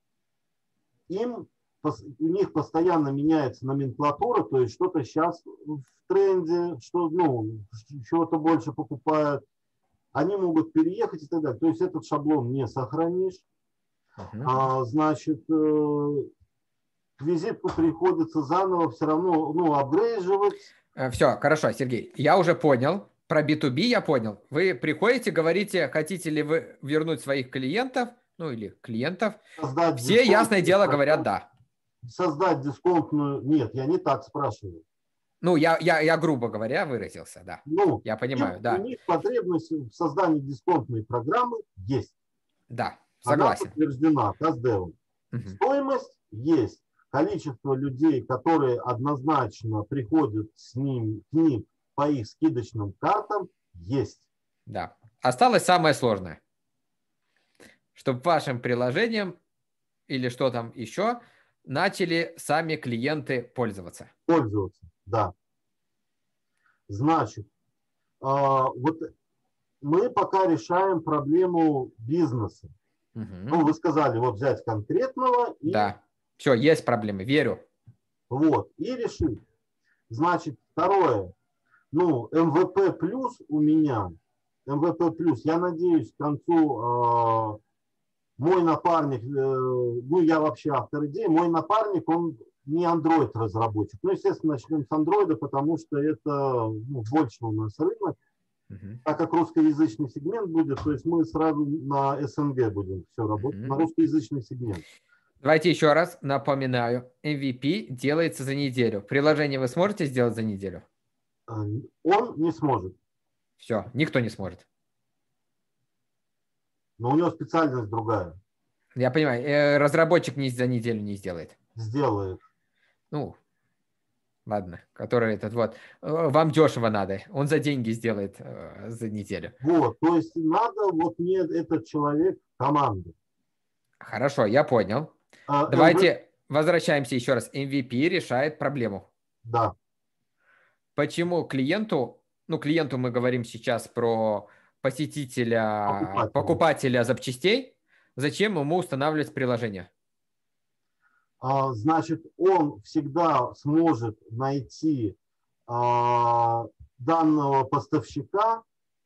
У них постоянно меняется номенклатура, то есть что-то сейчас в тренде, что, ну, чего-то больше покупают. Они могут переехать и так далее. То есть этот шаблон не сохранишь. Значит, визитку приходится заново все равно, ну, апгрейдживать. Все, хорошо, Сергей, я уже понял. Про B2B я понял. Вы приходите, говорите, хотите ли вы вернуть своих клиентов, ну или клиентов. Все, ясное дело, говорят да. Создать дисконтную... Нет, я не так спрашиваю. Ну, я грубо говоря, выразился, да. Ну, я понимаю, да. У них потребность в создании дисконтной программы есть. Да, согласен. Она подтверждена КАЗДЕВом. Стоимость есть. Количество людей, которые однозначно приходят к ним по их скидочным картам, есть. Да. Осталось самое сложное. Чтобы вашим приложением или что там еще начали сами клиенты пользоваться. Пользоваться, да. Значит, вот мы пока решаем проблему бизнеса. Ну, вы сказали, вот взять конкретного. И... Да, все, есть проблемы, верю. Вот, и решить. Значит, второе. Ну, МВП плюс у меня, МВП плюс, я надеюсь, к концу мой напарник, ну, я вообще автор идеи, мой напарник, он не Android-разработчик. Ну, естественно, начнем с Android, потому что это больше у нас рынок. Так как русскоязычный сегмент будет, то есть мы сразу на СНГ будем все работать, на русскоязычный сегмент. Давайте еще раз напоминаю. MVP делается за неделю. Приложение вы сможете сделать за неделю? Он не сможет. Все, никто не сможет. Но у него специальность другая. Я понимаю, разработчик за неделю не сделает. Сделает. Ну, ладно, который этот вот. Вам дешево надо. Он за деньги сделает за неделю. Вот, то есть надо вот мне этот человек команды. Хорошо, я понял. Давайте возвращаемся еще раз. MVP решает проблему. Да. Почему клиенту, ну, клиенту мы говорим сейчас про посетителя, покупателя запчастей, зачем ему устанавливать приложение? Значит, он всегда сможет найти данного поставщика,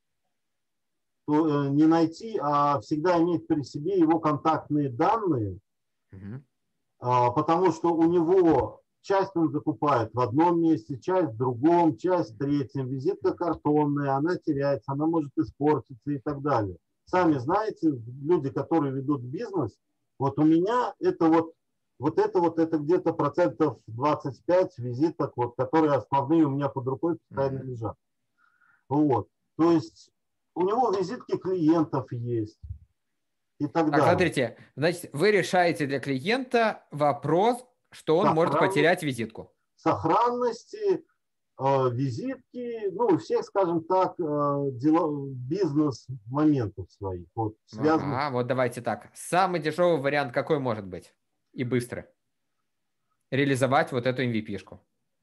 не найти, а всегда иметь при себе его контактные данные, потому что у него часть он закупает в одном месте, часть в другом, часть в третьем. Визитка картонная, она теряется, она может испортиться и так далее. Сами знаете, люди, которые ведут бизнес, вот у меня это это где-то процентов 25 визиток, вот, которые основные у меня под рукой постоянно лежат. Вот. То есть у него визитки клиентов есть. И так далее. Смотрите, значит, вы решаете для клиента вопрос, что он может потерять визитку. Сохранности, визитки, ну, всех, скажем так, бизнес-моментов своих. Вот, связанных... вот давайте так. Самый дешевый вариант какой может быть? И быстро. Реализовать вот эту MVP-шку.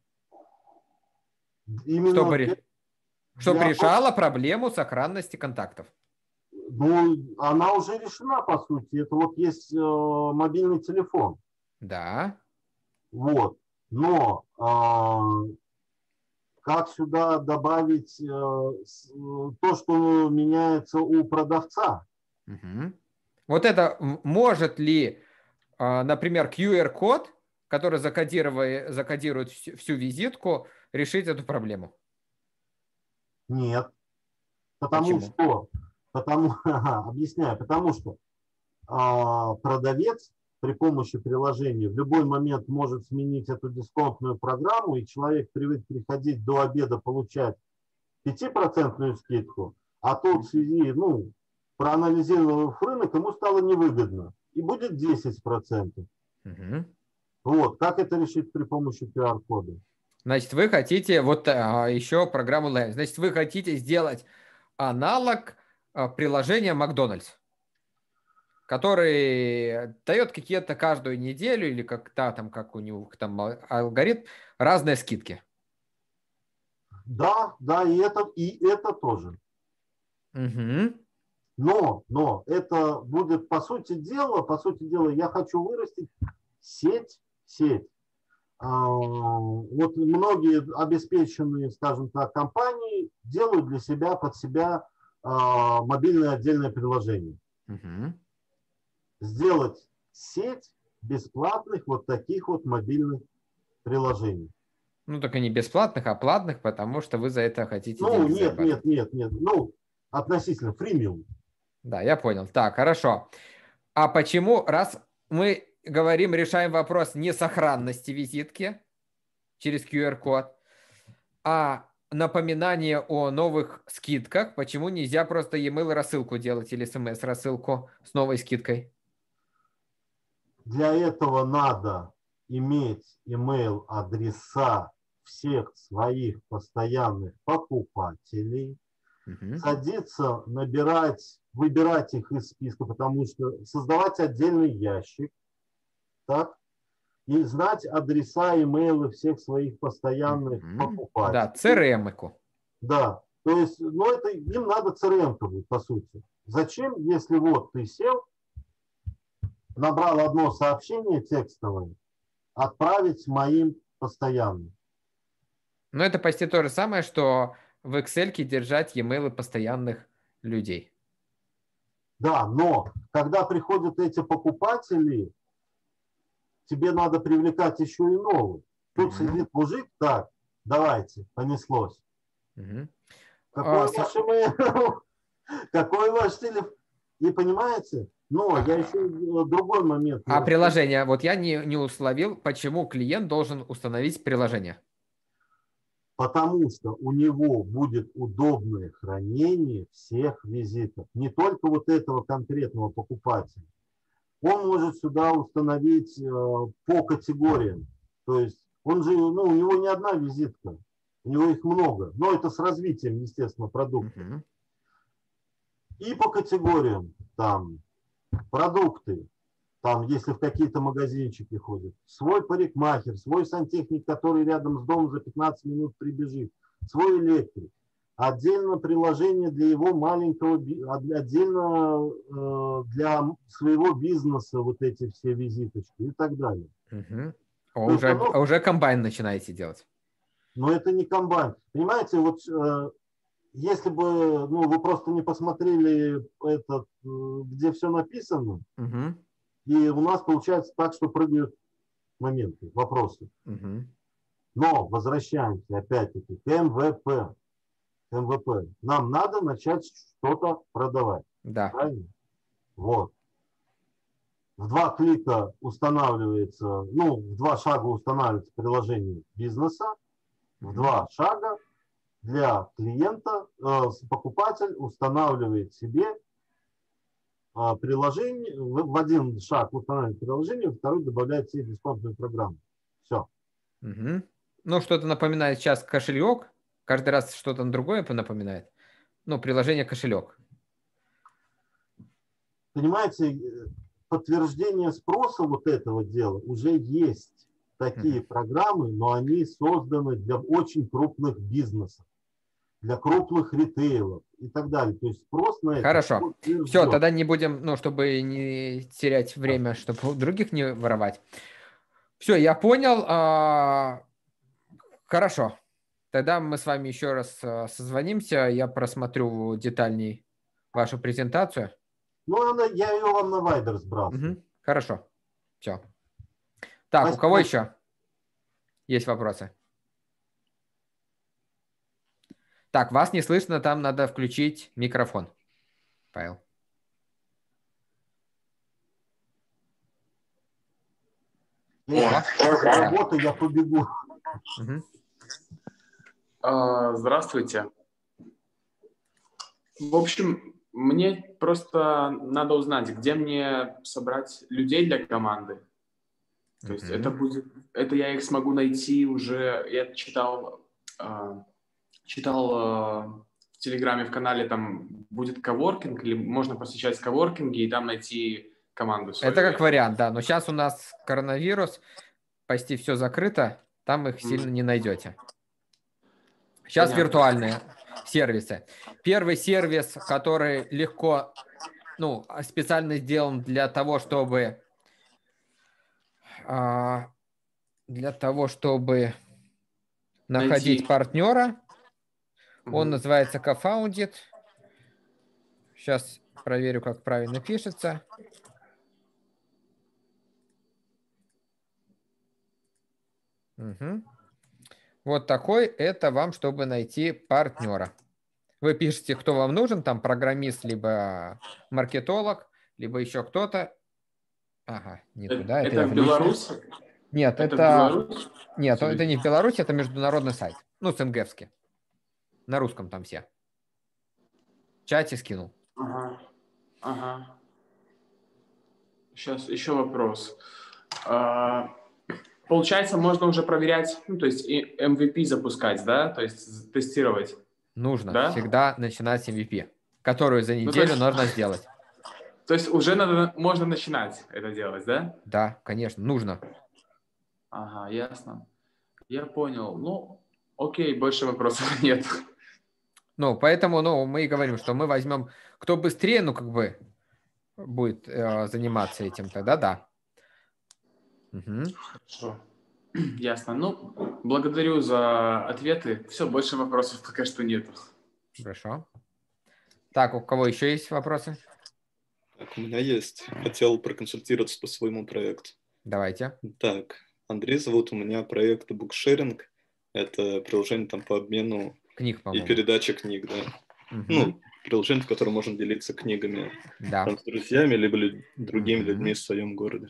Чтобы решала проблему сохранности контактов. Ну, она уже решена, по сути. Это вот есть мобильный телефон. Да. Вот. Но как сюда добавить то, что меняется у продавца? Вот это может ли, например, QR-код, который закодирует всю визитку, решить эту проблему? Нет. Потому что, объясняю, потому что продавец при помощи приложения в любой момент может сменить эту дисконтную программу, и человек привык приходить до обеда получать 5% скидку, а тут в связи, проанализировав рынок, ему стало невыгодно. И будет 10%. Мгм. Вот. Как это решить при помощи QR-кода? Значит, вы хотите, вот еще программу Live. Значит, вы хотите сделать аналог приложения Макдональдс, который дает какие-то каждую неделю или как-то там, как у него там алгоритм, разные скидки. Да, и это тоже. Мгм. Но это будет, по сути дела, я хочу вырастить сеть. Вот многие обеспеченные, скажем так, компании делают для себя, под себя мобильное отдельное приложение. Мгм. Сделать сеть бесплатных вот таких вот мобильных приложений. Ну, только не бесплатных, а платных, потому что вы за это хотите деньги зарабатывать. Нет. Относительно фримиум. Да, я понял. Так, хорошо. А почему, раз мы говорим, решаем вопрос не сохранности визитки через QR-код, а напоминание о новых скидках, почему нельзя просто e-mail рассылку делать или смс рассылку с новой скидкой? Для этого надо иметь email адреса всех своих постоянных покупателей, Мгм. садиться, набирать, выбирать их из списка, потому что создавать отдельный ящик, так, и знать адреса, имейлы всех своих постоянных Мгм. покупателей. Да, CRM-ку. Да, то есть, это им надо CRM-ка будет, по сути. Зачем, если вот ты сел, набрал одно сообщение текстовое, отправить моим постоянным. Но это почти то же самое, что в Excel держать e-mail постоянных людей. Да, но когда приходят эти покупатели, тебе надо привлекать еще и новых. Тут сидит мужик, так, давайте, понеслось. Мгм. Какой ваш email? Какой ваш телефон? И понимаете? Но я еще другой момент. А приложение, вот я не условил, почему клиент должен установить приложение. Потому что у него будет удобное хранение всех визитов. Не только вот этого конкретного покупателя. Он может сюда установить по категориям. То есть он же, у него не одна визитка, у него их много. Но это с развитием, естественно, продукта. Мгм. И по категориям, там, продукты, там, если в какие-то магазинчики ходят, свой парикмахер, свой сантехник, который рядом с домом за 15 минут прибежит, свой электрик, отдельно приложение для его маленького, отдельно для своего бизнеса вот эти все визиточки и так далее. Мгм. То есть Уже комбайн начинаете делать. Но это не комбайн. Понимаете, вот если бы вы просто не посмотрели этот, где все написано, Мгм. и у нас получается так, что прыгают моменты, вопросы. Мгм. Но возвращаемся опять-таки к МВП. Нам надо начать что-то продавать. Да. Правильно? Вот. В 2 клика устанавливается, в 2 шага устанавливается приложение бизнеса, в 2 шага для клиента покупатель устанавливает себе приложение, в 1 шаг устанавливает приложение, в 2 добавляет себе дисконтную программу. Все. Мгм. Ну, что-то напоминает сейчас кошелек. Каждый раз что-то другое напоминает. Приложение кошелек. Понимаете, подтверждение спроса вот этого дела уже есть. Такие программы, но они созданы для очень крупных бизнесов, для крупных ритейлов и так далее. То есть спрос на это... Хорошо. Все, тогда не будем, чтобы не терять время, чтобы других не воровать. Все, я понял. Хорошо. Тогда мы с вами еще раз созвонимся. Я просмотрю детальней вашу презентацию. Я ее вам на Viber сбрасываю. Угу. Хорошо. Все. Так, Спасибо. у кого еще есть вопросы? Так, вас не слышно, там надо включить микрофон. Павел. Работа, я побегу. Мгм. Здравствуйте. В общем, мне просто надо узнать, где мне собрать людей для команды. То есть это я их смогу найти уже. Я читал в Телеграме, в канале, там будет коворкинг, или можно посещать коворкинги и там найти команду свою. Это как вариант, да. Но сейчас у нас коронавирус, почти все закрыто, там их сильно не найдете. Сейчас Понятно. виртуальные сервисы. Первый сервис, который легко, специально сделан для того, чтобы находить партнера, он называется CoFounded. Сейчас проверю, как правильно пишется. Угу. Вот такой, это вам, чтобы найти партнера. Вы пишете, кто вам нужен, там программист, либо маркетолог, либо еще кто-то. Ага, не туда. Это в Беларуси? Нет, это в Беларуси? Нет, это не в Беларуси, это международный сайт. СНГовский. На русском там все. В чате скинул. Ага. Сейчас еще вопрос. Получается, можно уже проверять, то есть и MVP запускать, да? То есть тестировать. Нужно всегда начинать с MVP, которую за неделю нужно сделать. То есть уже можно начинать это делать, да? Да, конечно, нужно. Ага, ясно. Я понял. Окей, больше вопросов нет. Поэтому, мы и говорим, что мы возьмем, кто быстрее, будет заниматься этим, тогда да. Угу. Хорошо. Ясно. Благодарю за ответы. Все, больше вопросов пока что нет. Хорошо. Так, у кого еще есть вопросы? Так, у меня есть. Хотел проконсультироваться по своему проекту. Давайте. Так, Андрей зовут, у меня проект Bookshare. Это приложение там по обмену книг, и передаче книг, да. Угу. Приложение, в котором можно делиться книгами там с друзьями, либо другими людьми в своем городе.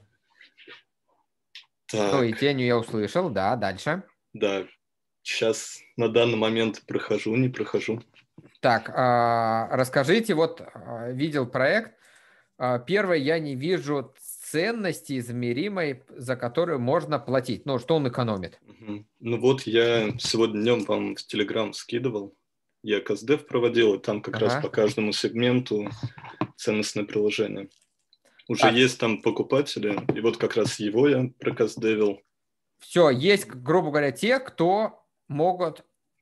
Так. И тенью я услышал, да, дальше. Да, сейчас на данный момент не прохожу. Так, расскажите, видел проект. Первое, я не вижу ценности измеримой, за которую можно платить. Что он экономит? Я сегодня днем вам в Telegram скидывал. Я CastDev проводил, и там как раз по каждому сегменту ценностное приложение. Уже есть там покупатели, и вот как раз его я прокастдевил. Все, есть, грубо говоря, те, кто могут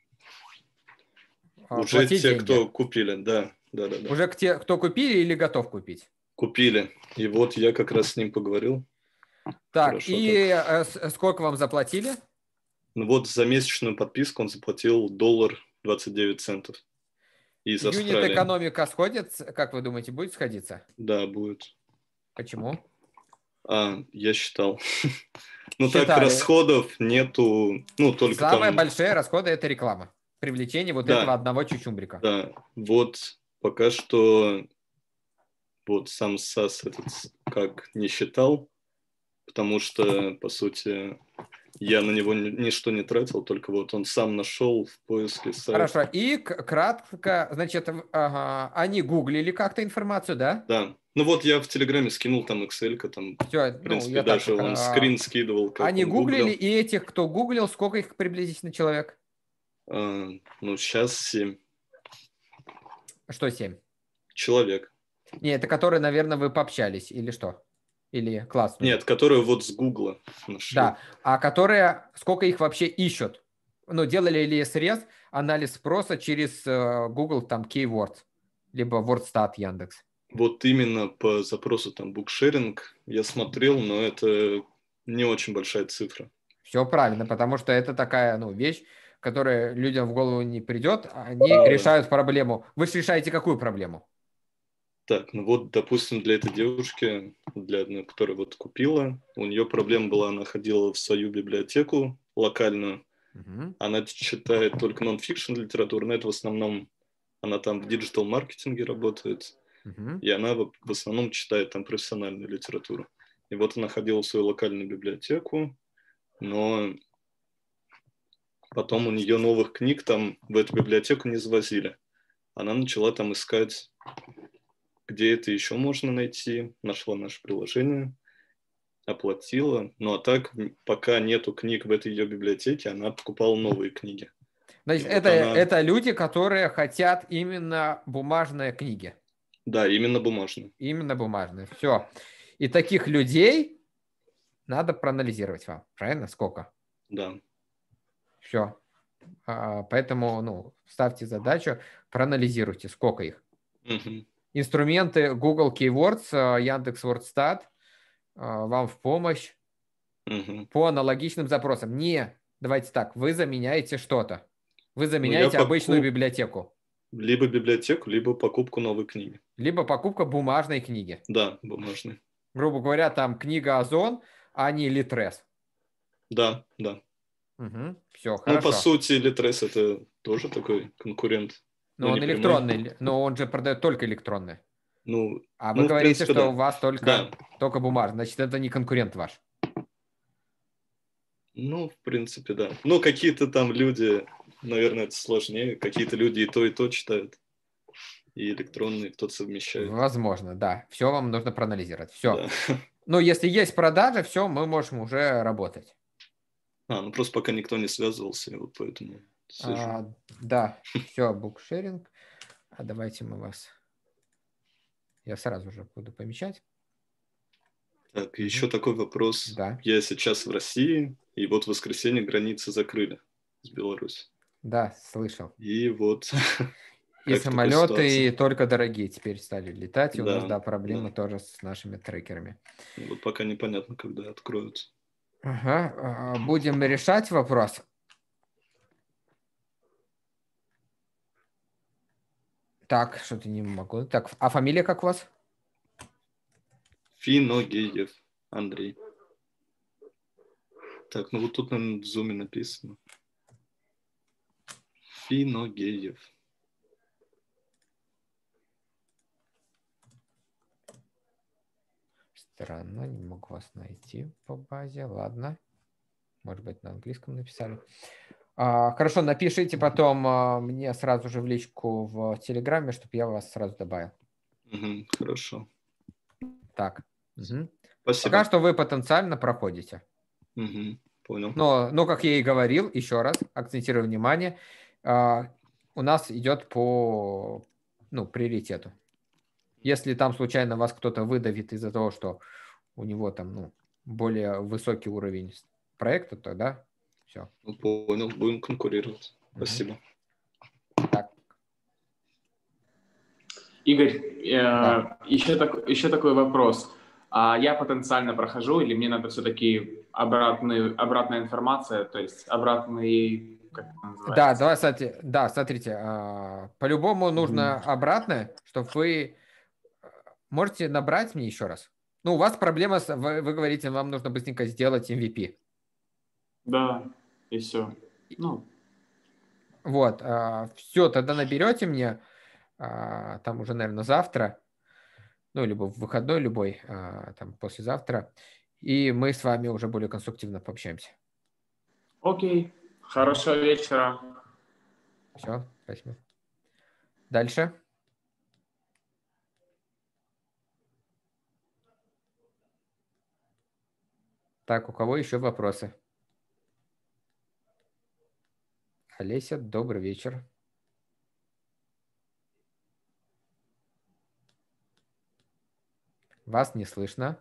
уже платить те, деньги. Кто купили, да. Уже те, кто купили или готов купить? Купили, и вот я как раз с ним поговорил. Так, хорошо, и сколько вам заплатили? За месячную подписку он заплатил $29 из Австралии. Юнит-экономика сходит, как вы думаете, будет сходиться? Да, будет. Почему? Я считал. Так расходов нету, только Самые большие расходы – это реклама. Привлечение этого одного чучумбрика. Да, пока что сам SaaS как не считал, потому что, по сути, я на него ничто не тратил, только он сам нашел в поиске сайта. Хорошо, и кратко, значит, они гуглили как-то информацию, да? Да, я в Телеграме скинул там Excel-ка, там, все, в принципе, даже он скрин скидывал, как они он гуглили, и этих, кто гуглил, сколько их приблизительно человек? Сейчас 7. Что 7? Человек. Нет, это которые, наверное, вы пообщались, или что? Или класс? Нет, которые с Гугла нашли. Да, а которые, сколько их вообще ищут? Делали ли срез, анализ спроса через Google, там, Keywords, либо WordStat, Яндекс? Именно по запросу там букшеринг я смотрел, но это не очень большая цифра. Все правильно, потому что это такая, вещь, которая людям в голову не придет, они решают проблему. Вы же решаете какую проблему? Так, допустим, для этой девушки, для одной, которая купила, у нее проблема была, она ходила в свою библиотеку локальную, она читает только нон-фикшн литературу, но это в основном, она там в диджитал-маркетинге работает, и она в основном читает там профессиональную литературу. И вот она ходила в свою локальную библиотеку, но потом у нее новых книг там в эту библиотеку не завозили. Она начала там искать, где это еще можно найти, нашла наше приложение, оплатила. Ну а так, пока нету книг в этой ее библиотеке, она покупала новые книги. Значит, вот это люди, которые хотят именно бумажные книги. Да, именно бумажные. Именно бумажные. Все. И таких людей надо проанализировать вам. Правильно? Сколько? Да. Все. Поэтому, ставьте задачу, проанализируйте, сколько их. Угу. Инструменты Google Keywords, Яндекс.Вордстат вам в помощь по аналогичным запросам. Давайте так, вы заменяете что-то. Вы заменяете обычную библиотеку. Либо библиотеку, либо покупку новой книги. Либо покупка бумажной книги. Да, бумажной. Грубо говоря, там книга Озон, а не Литрес. Да. Угу. Все, хорошо. По сути, Литрес это тоже такой конкурент. Но он электронный, но он же продает только электронный. А вы говорите, принципе, что у вас только бумажный. Значит, это не конкурент ваш. В принципе, да. Какие-то там люди, наверное, это сложнее. Какие-то люди и то читают. И электронные кто-то совмещает. Возможно, да. Все вам нужно проанализировать. Все. Да. Если есть продажи, все, мы можем уже работать. Просто пока никто не связывался, вот поэтому сижу. Да, все, букшеринг. Давайте мы вас... Я сразу же буду помечать. Так, еще такой вопрос. Да. Я сейчас в России, и вот в воскресенье границы закрыли с Беларусью. Да, слышал. И вот... И самолеты только дорогие теперь стали летать, и у нас, проблемы тоже с нашими трекерами. Вот пока непонятно, когда откроются. Ага, будем решать вопрос. Так, что-то не могу. Так, а фамилия как у вас? Финогеев Андрей. Так, вот тут, наверное, в зуме написано. Финогеев. Странно, не могу вас найти по базе. Ладно. Может быть, на английском написали. Хорошо, напишите потом мне сразу же в личку в Телеграме, чтобы я вас сразу добавил. Хорошо. Так. Спасибо. Пока что вы потенциально проходите. Понял. Но, как я и говорил, еще раз, акцентирую внимание, у нас идет по приоритету. Если там случайно вас кто-то выдавит из-за того, что у него там более высокий уровень проекта, тогда все. Понял, будем конкурировать. Спасибо. Так. Игорь, еще такой вопрос. Я потенциально прохожу, или мне надо все-таки обратная информация, то есть обратный, как это называется? Да, смотрите, по-любому нужно обратное, чтобы вы можете набрать мне еще раз. У вас проблема, вы говорите, вам нужно быстренько сделать MVP. Да, и все. Вот, все, тогда наберете мне, там уже, наверное, завтра, либо в выходной любой, там послезавтра, и мы с вами уже более конструктивно пообщаемся. Окей, хорошего вечера. Все, спасибо. Дальше. Так, у кого еще вопросы? Олеся, добрый вечер. Вас не слышно.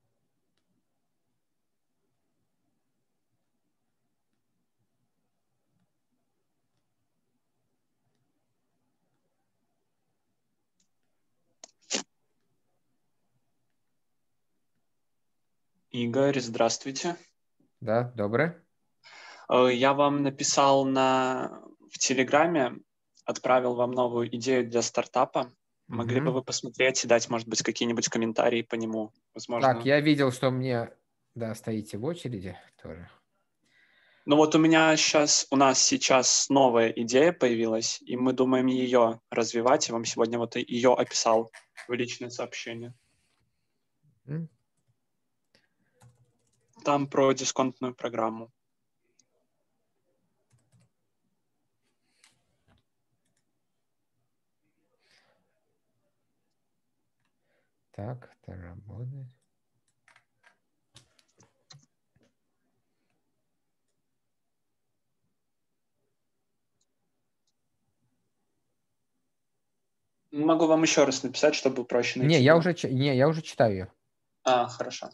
Игорь, здравствуйте. Да, добрый. Я вам написал в Телеграме, отправил вам новую идею для стартапа. Могли бы вы посмотреть и дать, может быть, какие-нибудь комментарии по нему? Возможно. Так, я видел, что стоите в очереди тоже. Вот у нас сейчас новая идея появилась, и мы думаем ее развивать. Я вам сегодня ее описал в личное сообщение. Там про дисконтную программу. Так, это работает. Могу вам еще раз написать, чтобы проще найти. Не, я уже читаю ее. Хорошо.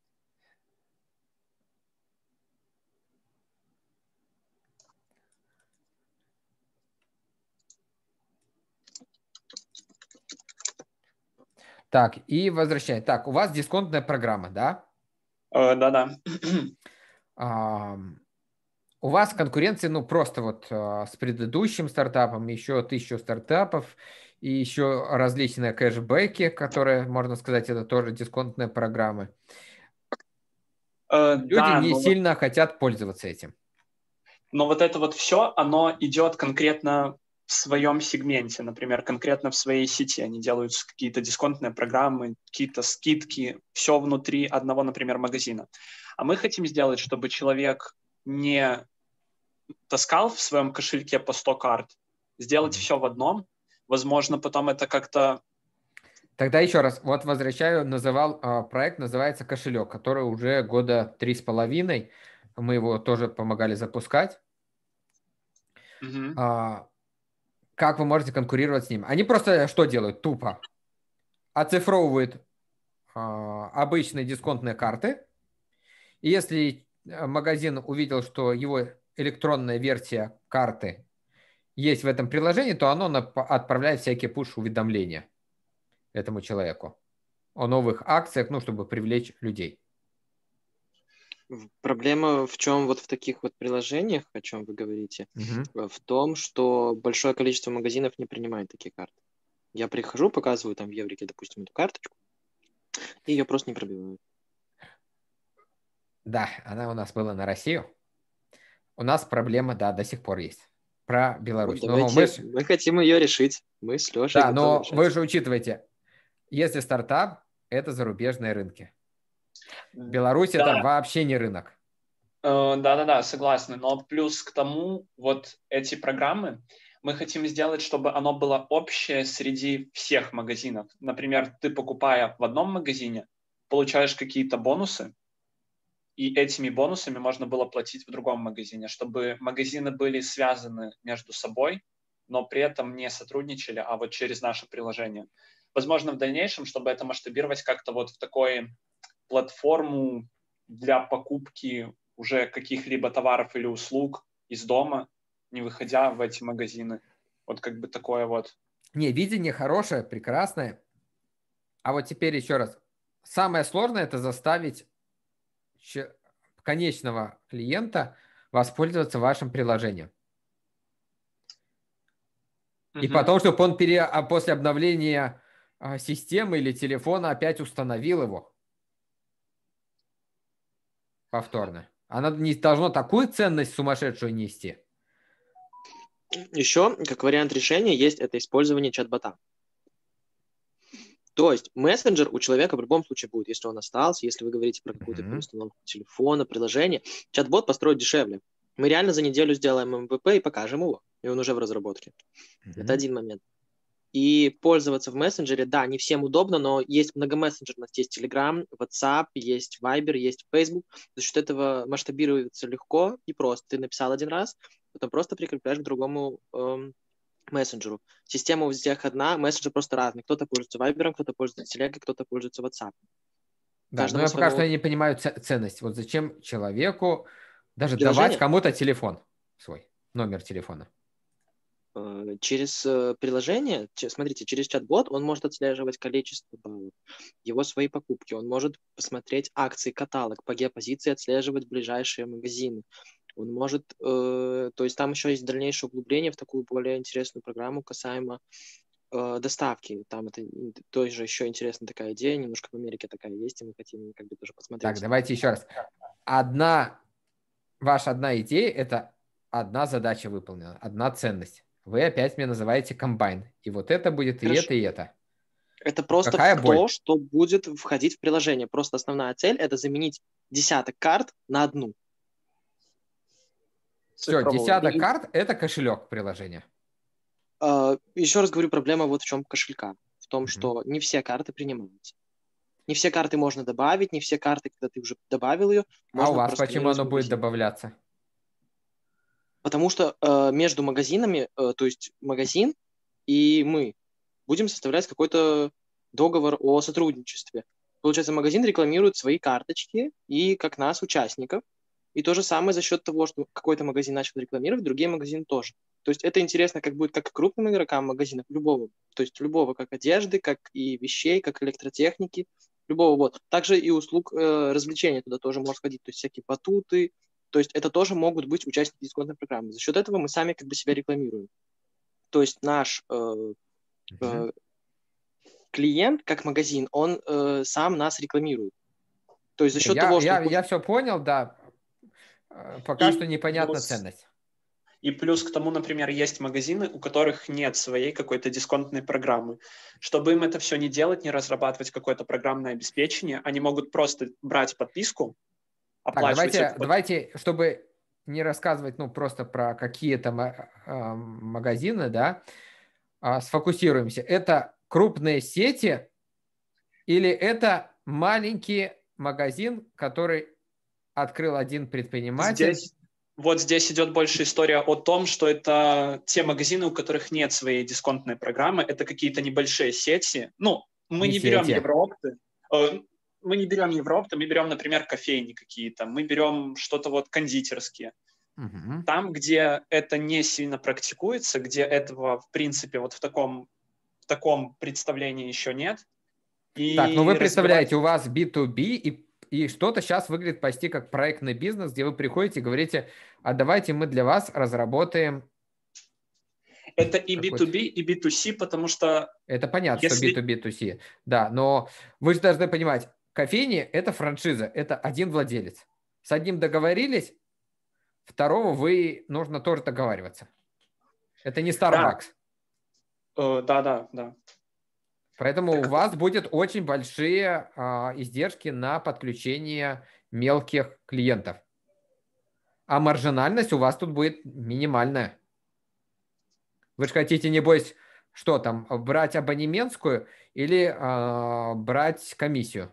Так, и возвращаем. Так, у вас дисконтная программа, да? Да-да. У вас конкуренция, ну, просто вот с предыдущим стартапом, еще 1000 стартапов, и еще различные кэшбэки, которые, можно сказать, это тоже дисконтные программы. Люди не сильно хотят пользоваться этим. Но вот это вот все, оно идет конкретно в своем сегменте, например, конкретно в своей сети. Они делают какие-то дисконтные программы, какие-то скидки, все внутри одного, например, магазина. А мы хотим сделать, чтобы человек не таскал в своем кошельке по 100 карт, сделать все в одном. Возможно, потом это как-то... Тогда еще раз, вот возвращаю, проект называется «Кошелек», который уже года 3,5. Мы его тоже помогали запускать. Как вы можете конкурировать с ним? Они просто что делают? Тупо оцифровывают обычные дисконтные карты. И если магазин увидел, что его электронная версия карты есть в этом приложении, то оно отправляет всякие пуш-уведомления этому человеку о новых акциях, ну, чтобы привлечь людей. Проблема в чем вот в таких вот приложениях, о чем вы говорите, в том, что большое количество магазинов не принимает такие карты. Я прихожу, показываю там в Еврике, допустим, эту карточку, и ее просто не пробивают. Да, она у нас была на Россию. У нас проблема, да, до сих пор есть. Про Беларусь. Вот мы хотим ее решить. Мы с Лешей готовы. Да, но решать. вы же учитывайте, если стартап, это зарубежные рынки. Беларусь это вообще не рынок. Да, согласны. Но плюс к тому, вот эти программы, мы хотим сделать, чтобы оно было общее среди всех магазинов. Например, ты, покупая в одном магазине, получаешь какие-то бонусы, и этими бонусами можно было платить в другом магазине, чтобы магазины были связаны между собой, но при этом не сотрудничали, а вот через наше приложение. Возможно, в дальнейшем, чтобы это масштабировать как-то вот в такой платформу для покупки уже каких-либо товаров или услуг из дома, не выходя в эти магазины. Вот как бы такое вот. Не, видение хорошее, прекрасное. А вот теперь еще раз. Самое сложное – это заставить конечного клиента воспользоваться вашим приложением. И потом, чтобы он после обновления системы или телефона опять установил его повторно. Оно не должно такую ценность сумасшедшую нести. Еще, как вариант решения, есть это использование чат-бота. То есть мессенджер у человека в любом случае будет, если он остался, если вы говорите про какую-то установку телефона, приложение. Чат-бот построить дешевле. Мы реально за неделю сделаем MVP и покажем его. И он уже в разработке. Это один момент. И пользоваться в мессенджере, да, не всем удобно, но есть многомессенджерность. Есть Telegram, WhatsApp, есть Viber, есть Facebook. За счет этого масштабируется легко и просто. Ты написал один раз, потом просто прикрепляешь к другому мессенджеру. Система у всех одна, мессенджер просто разный. Кто-то пользуется Viber, кто-то пользуется Telegram, кто-то пользуется WhatsApp. Да, но я пока что не понимаю ценность. Вот зачем человеку даже давать кому-то телефон свой, номер телефона? Через приложение, смотрите, через чат-бот он может отслеживать количество баллов, его свои покупки, он может посмотреть акции, каталог, по геопозиции отслеживать ближайшие магазины. Он может, то есть там еще есть дальнейшее углубление в такую более интересную программу касаемо доставки. Там это тоже еще интересная такая идея, немножко в Америке такая есть, и мы хотим как бы тоже посмотреть. Так, давайте еще раз. Ваша одна идея – это одна задача выполнена, одна ценность. Вы опять мне называете комбайн. И вот это будет и это, и это. Это просто Какая боль? то, что будет входить в приложение. Просто основная цель – это заменить десяток карт на одну. Все, десяток карт – это кошелек приложения. Еще раз говорю, проблема вот в чем кошелька. В том, что не все карты принимаются. Не все карты можно добавить, не все карты, когда ты уже добавил ее, А у вас почему оно будет добавляться? Потому что между магазинами, то есть магазин и мы, будем составлять какой-то договор о сотрудничестве. Получается, магазин рекламирует свои карточки и как нас, участников. И то же самое за счет того, что какой-то магазин начал рекламировать, другие магазины тоже. То есть это интересно как будет как крупным игрокам магазинов, любого. То есть любого, как одежды, как и вещей, как электротехники, любого. Вот. Также и услуг развлечения туда тоже может входить. То есть всякие батуты. То есть это тоже могут быть участники дисконтной программы. За счет этого мы сами как бы себя рекламируем. То есть наш клиент, как магазин, он сам нас рекламирует. То есть за счет того, что... Я все понял, да. Пока что непонятна ценность. И плюс к тому, например, есть магазины, у которых нет своей какой-то дисконтной программы. Чтобы им это все не делать, не разрабатывать какое-то программное обеспечение, они могут просто брать подписку, оплачивать... Так, давайте, чтобы не рассказывать просто про какие-то магазины, да, сфокусируемся. Это крупные сети или это маленький магазин, который открыл один предприниматель? Здесь идет больше история о том, что это те магазины, у которых нет своей дисконтной программы, это какие-то небольшие сети. Мы не берем Евроопты. Мы не берем Евроопты, мы берем, например, кофейни какие-то, мы берем что-то вот кондитерские. Угу. Там, где это не сильно практикуется, где этого, в принципе, вот в таком представлении еще нет. Так, вы представляете, у вас B2B и что-то сейчас выглядит почти как проектный бизнес, где вы приходите и говорите, а давайте мы для вас разработаем... Это и B2B, и B2C, потому что... Это понятно, что B2B, B2C. Да, но вы же должны понимать, кофейни – это франшиза, это один владелец. С одним договорились, второго нужно тоже договариваться. Это не Starbucks. Да. Поэтому у вас будет очень большие издержки на подключение мелких клиентов. А маржинальность у вас тут будет минимальная. Вы же хотите, небось, что там, брать абонементскую или брать комиссию?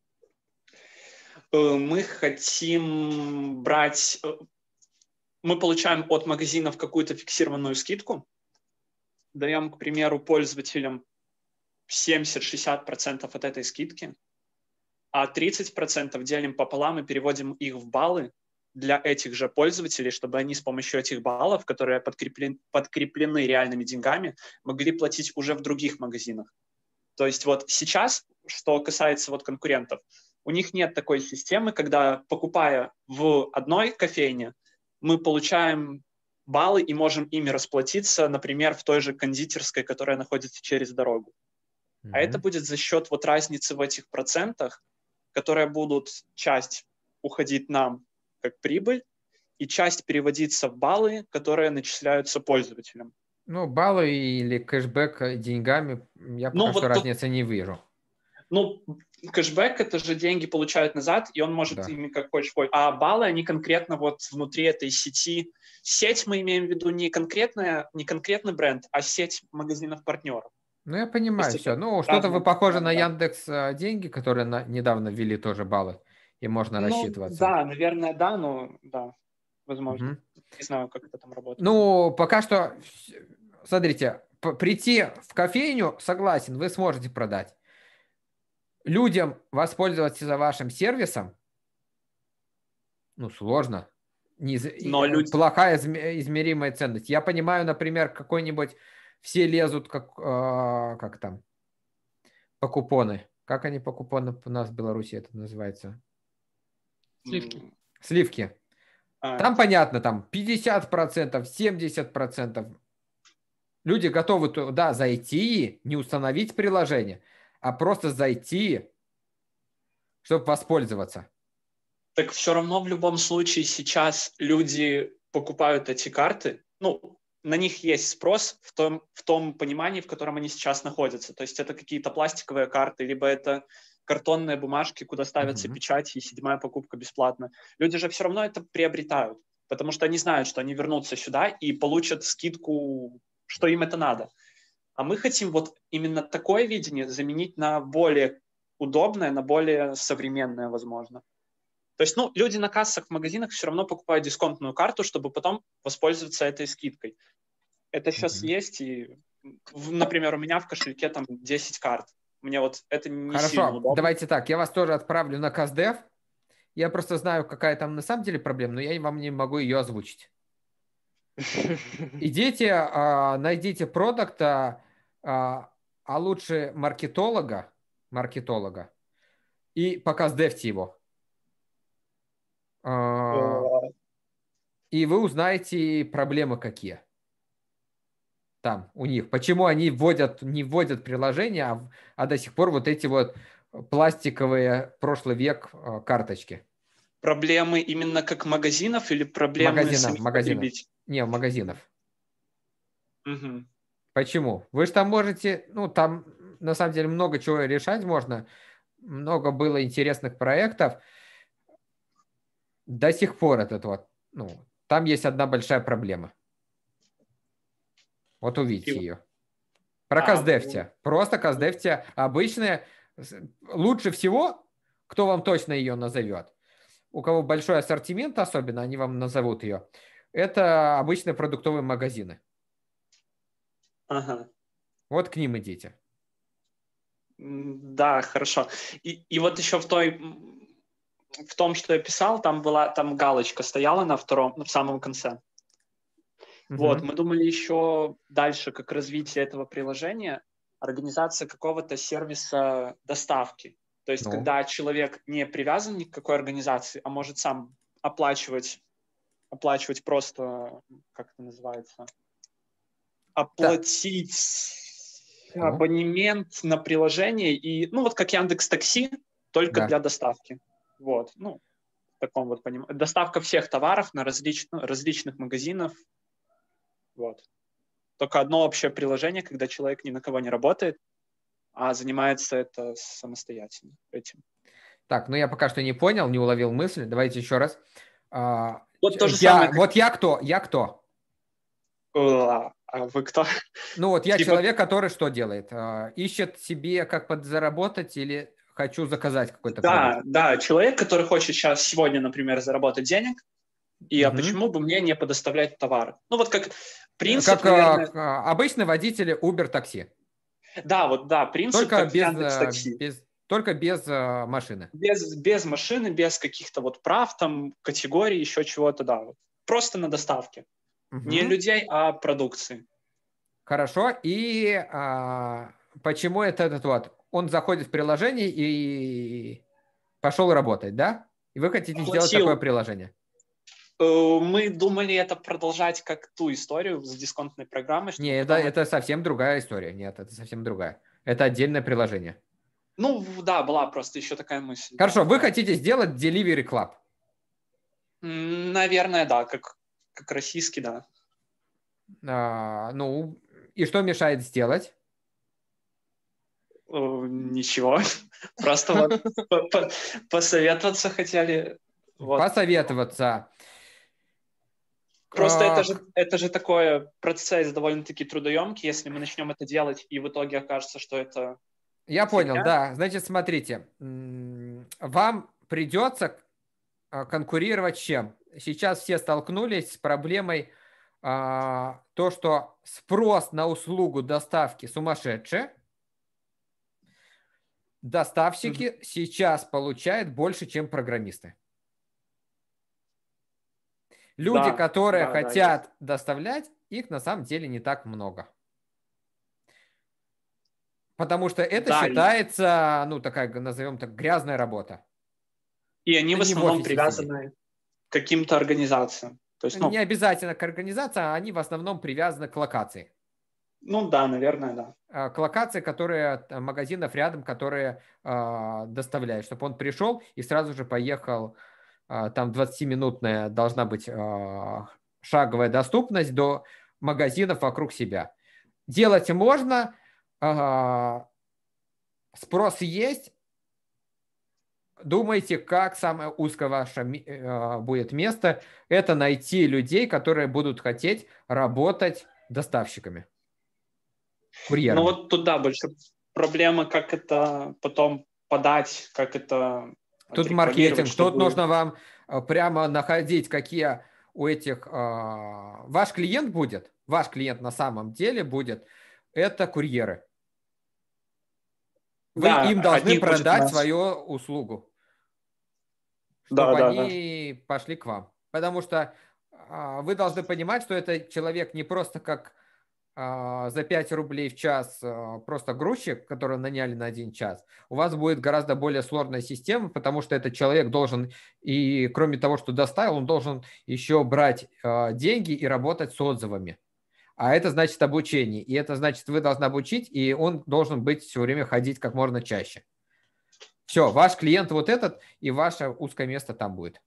Мы хотим брать... Мы получаем от магазинов какую-то фиксированную скидку, даем, к примеру, пользователям 70-60% от этой скидки, а 30% делим пополам и переводим их в баллы для этих же пользователей, чтобы они с помощью этих баллов, которые подкреплены реальными деньгами, могли платить уже в других магазинах. То есть вот сейчас, что касается вот конкурентов, у них нет такой системы, когда, покупая в одной кофейне, мы получаем баллы и можем ими расплатиться, например, в той же кондитерской, которая находится через дорогу. А это будет за счет вот разницы в этих процентах, которые будут часть уходить нам как прибыль и часть переводиться в баллы, которые начисляются пользователям. Баллы или кэшбэк деньгами, я пока что разницы не вижу. Кэшбэк — это же деньги получают назад, и он может ими как хочешь пользоваться. А баллы, они конкретно вот внутри этой сети. Сеть мы имеем в виду не конкретный бренд, а сеть магазинов-партнеров. Я понимаю все. Что-то вы похоже на Яндекс деньги, которые недавно ввели тоже баллы, и можно рассчитываться. Да, наверное, да, да, возможно. Не знаю, как это там работает. Пока что, смотрите, прийти в кофейню, согласен, вы сможете продать. Людям воспользоваться вашим сервисом, сложно. Плохая измеримая ценность. Я понимаю, например, какой-нибудь все лезут как там по купоны. Как они по купонам у нас в Беларуси это называется? Сливки. Там понятно, там 50%, 70%. Люди готовы туда зайти, не установить приложение, а просто зайти, чтобы воспользоваться. Так все равно в любом случае сейчас люди покупают эти карты. на них есть спрос в том понимании, в котором они сейчас находятся. То есть это какие-то пластиковые карты, либо это картонные бумажки, куда ставятся печати, и 7-я покупка бесплатно. Люди же все равно это приобретают, потому что они знают, что они вернутся сюда и получат скидку, что им это надо. А мы хотим вот именно такое видение заменить на более удобное, на более современное, возможно. То есть, люди на кассах в магазинах все равно покупают дисконтную карту, чтобы потом воспользоваться этой скидкой. Это сейчас есть, и, например, у меня в кошельке там 10 карт. Мне вот это не сильно удобно. Давайте так, я вас тоже отправлю на КАЗДЕВ. Я просто знаю, какая там на самом деле проблема, но я вам не могу ее озвучить. Идите, найдите продукта, а лучше маркетолога, и показдевьте его. И вы узнаете проблемы какие там у них. Почему они не вводят приложения, а до сих пор вот эти вот пластиковые прошлый век карточки. Проблемы именно как магазинов или проблемы самих потребителей? Не, магазинов. Угу. Почему? Вы же там можете, там на самом деле много чего решать можно. Много было интересных проектов. До сих пор там есть одна большая проблема. Вот увидите ее. Про КАЗДЕВьте. Просто КАЗДЕВьте обычные. Лучше всего, кто вам точно ее назовет, у кого большой ассортимент особенно, они вам назовут ее, это обычные продуктовые магазины. Ага. Вот к ним идите. Да, хорошо. И вот еще в том, что я писал, там галочка стояла в самом конце. Вот, мы думали еще дальше, как развитие этого приложения, организация какого-то сервиса доставки. То есть, когда человек не привязан ни к какой организации, а может сам оплачивать просто, как это называется, оплатить абонемент на приложение, и, вот как Яндекс.Такси, только для доставки. Вот, в таком вот понимании. Доставка всех товаров на различных магазинов. Вот. Только одно общее приложение, когда человек ни на кого не работает, а занимается это самостоятельно этим. Так, я пока что не понял, не уловил мысль. Давайте еще раз. Вот то же самое. Вот я кто? Я кто? А вы кто? Я человек, который что делает? Ищет себе, как подзаработать, или хочу заказать какой-то продукт? Да, человек, который хочет сегодня, например, заработать денег, и почему бы мне не предоставлять товары? Как принцип, наверное... обычный водитель Uber такси. Да, принцип только как Яндекс.Такси. Только без машины. Без машины, без каких-то прав, там, категорий, еще чего-то, да. Просто на доставке. Не людей, а продукции. Хорошо. И почему он заходит в приложение и пошел работать, да? И вы хотите сделать такое приложение? Мы думали это продолжать как ту историю с дисконтной программой. Нет, это совсем другая история. Нет, это совсем другая. Это отдельное приложение. Да, была просто еще такая мысль. Хорошо, вы хотите сделать Delivery Club? Наверное, да, как российский, да. И что мешает сделать? Ничего. Просто посоветоваться хотели. Посоветоваться. Просто это же такой процесс довольно-таки трудоемкий, если мы начнем это делать, и в итоге окажется, что это... Я понял, да. Значит, смотрите, вам придется конкурировать с чем? Сейчас все столкнулись с проблемой то, что спрос на услугу доставки сумасшедший. Доставщики сейчас получают больше, чем программисты. Люди, которые хотят доставлять, их на самом деле не так много. Потому что это считается, такая, назовем так, грязная работа. И они в основном привязаны к каким-то организациям. То есть, не обязательно к организации, а они в основном привязаны к локации. Да, наверное, да. К локации, магазинов рядом, которые доставляют, чтобы он пришел и сразу же поехал. Там 20-минутная должна быть шаговая доступность до магазинов вокруг себя. Делать можно, спрос есть. Думайте, как самое узкое ваше будет место, это найти людей, которые будут хотеть работать доставщиками, курьерами. Ну вот туда больше проблема, как это потом подать, как это тут маркетинг, тут нужно вам прямо находить, какие у этих... ваш клиент на самом деле будет, это курьеры. Вы им должны продать свою услугу, чтобы они пошли к вам. Потому что вы должны понимать, что это человек не просто как за 5 рублей в час просто грузчик, которого наняли на 1 час. У вас будет гораздо более сложная система, потому что этот человек должен, и кроме того, что доставил, он должен еще брать деньги и работать с отзывами. А это значит обучение. И это значит, вы должны обучить, и он должен быть все время ходить как можно чаще. Все, ваш клиент вот этот, и ваше узкое место там будет.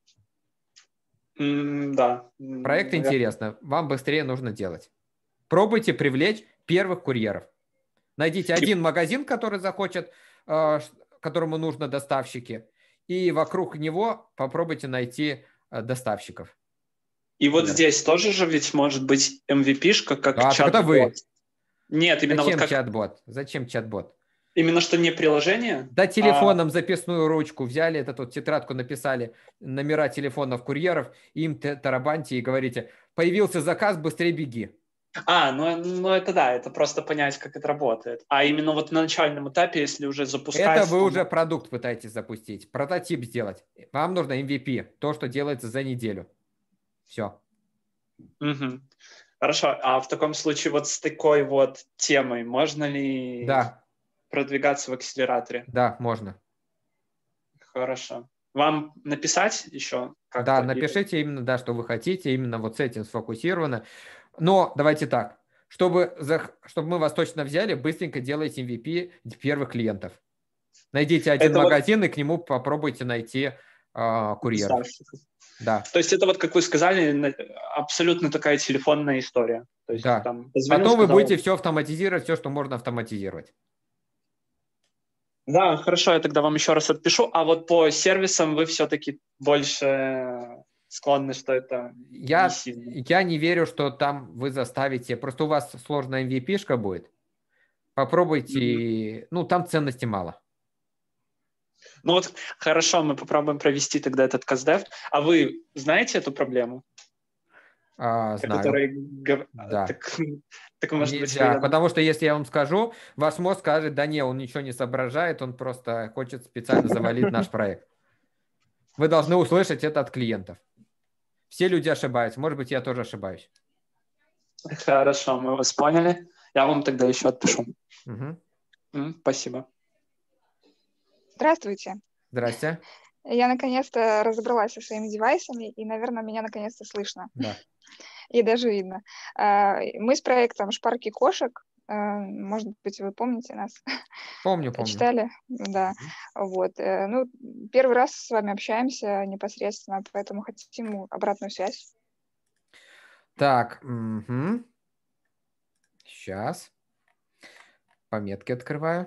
Да. Проект интересно. Вам быстрее нужно делать. Пробуйте привлечь первых курьеров. Найдите один магазин, который захочет, которому нужно доставщики, и вокруг него попробуйте найти доставщиков. И вот здесь тоже же ведь может быть MVP-шка, как чат-бот. Это вы. Нет, именно Зачем вот как... чат-бот? Зачем чат-бот? Именно что не приложение? Да, телефоном записную ручку взяли, эту тетрадку написали, номера телефонов курьеров, им тарабаньте и говорите, появился заказ, быстрее беги. Ну это да, это просто понять, как это работает. А именно вот на начальном этапе, если уже запускать... Это вы уже продукт пытаетесь запустить, прототип сделать. Вам нужно MVP, то, что делается за неделю. Все. Угу. Хорошо, а в таком случае вот с такой вот темой можно ли продвигаться в акселераторе? Да, можно. Хорошо. Вам написать еще? Да, напишите именно, что вы хотите, именно вот с этим сфокусировано. Но давайте так, чтобы мы вас точно взяли, быстренько делайте MVP первых клиентов. Найдите один магазин и к нему попробуйте найти курьеров. Да. То есть это вот, как вы сказали, абсолютно такая телефонная история. То есть, потом вы будете все автоматизировать, все, что можно автоматизировать. Да, хорошо, я тогда вам еще раз отпишу. А вот по сервисам вы все-таки больше склонны, что это я не верю, что там вы заставите. Просто у вас сложная MVP-шка будет. Попробуйте. Там ценности мало. Ну вот, хорошо, мы попробуем провести тогда этот каздев. А вы знаете эту проблему? Знаю. Да. Так может быть, потому что если я вам скажу, ваш мозг скажет, да не, он ничего не соображает, он просто хочет специально завалить наш проект. Вы должны услышать это от клиентов. Все люди ошибаются. Может быть, я тоже ошибаюсь. Хорошо, мы вас поняли. Я вам тогда еще отпишу. Спасибо. Здравствуйте. Здрасте. Я наконец-то разобралась со своими девайсами, и, наверное, меня наконец-то слышно. Да. И даже видно. Мы с проектом «Шпарки кошек», может быть, вы помните нас? Помню. Читали? Да. Вот. Первый раз с вами общаемся непосредственно, поэтому хотим обратную связь. Так. Сейчас. Пометки открываю.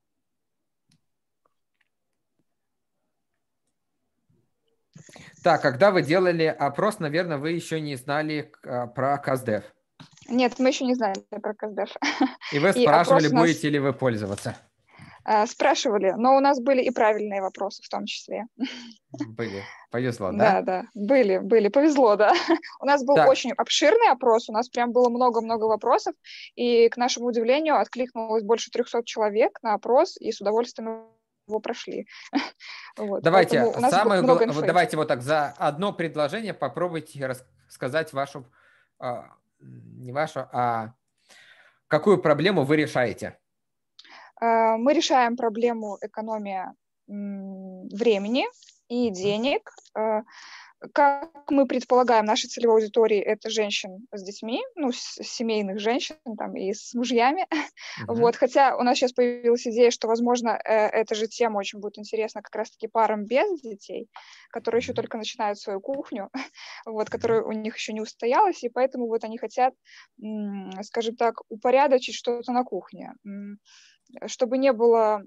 Так, когда вы делали опрос, наверное, вы еще не знали про каздев. Нет, мы еще не знали про каздев. И вы спрашивали, будете ли вы пользоваться? Спрашивали, но у нас были и правильные вопросы в том числе. Были. Повезло, да? Да, были. Повезло, да. У нас был очень обширный опрос, у нас прям было много-много вопросов, и, к нашему удивлению, откликнулось больше 300 человек на опрос, и с удовольствием его прошли. Вот. Давайте, давайте вот так, за одно предложение попробуйте рассказать вашу, не вашу, а какую проблему вы решаете. Мы решаем проблему экономии времени и денег как мы предполагаем, нашей целевой аудитории это женщин с детьми, ну, семейных женщин там, и с мужьями. Вот, хотя у нас сейчас появилась идея, что, возможно, эта же тема очень будет интересна как раз-таки парам без детей, которые еще только начинают свою кухню, вот, которая у них еще не устоялась, и поэтому вот они хотят, скажем так, упорядочить что-то на кухне, чтобы не было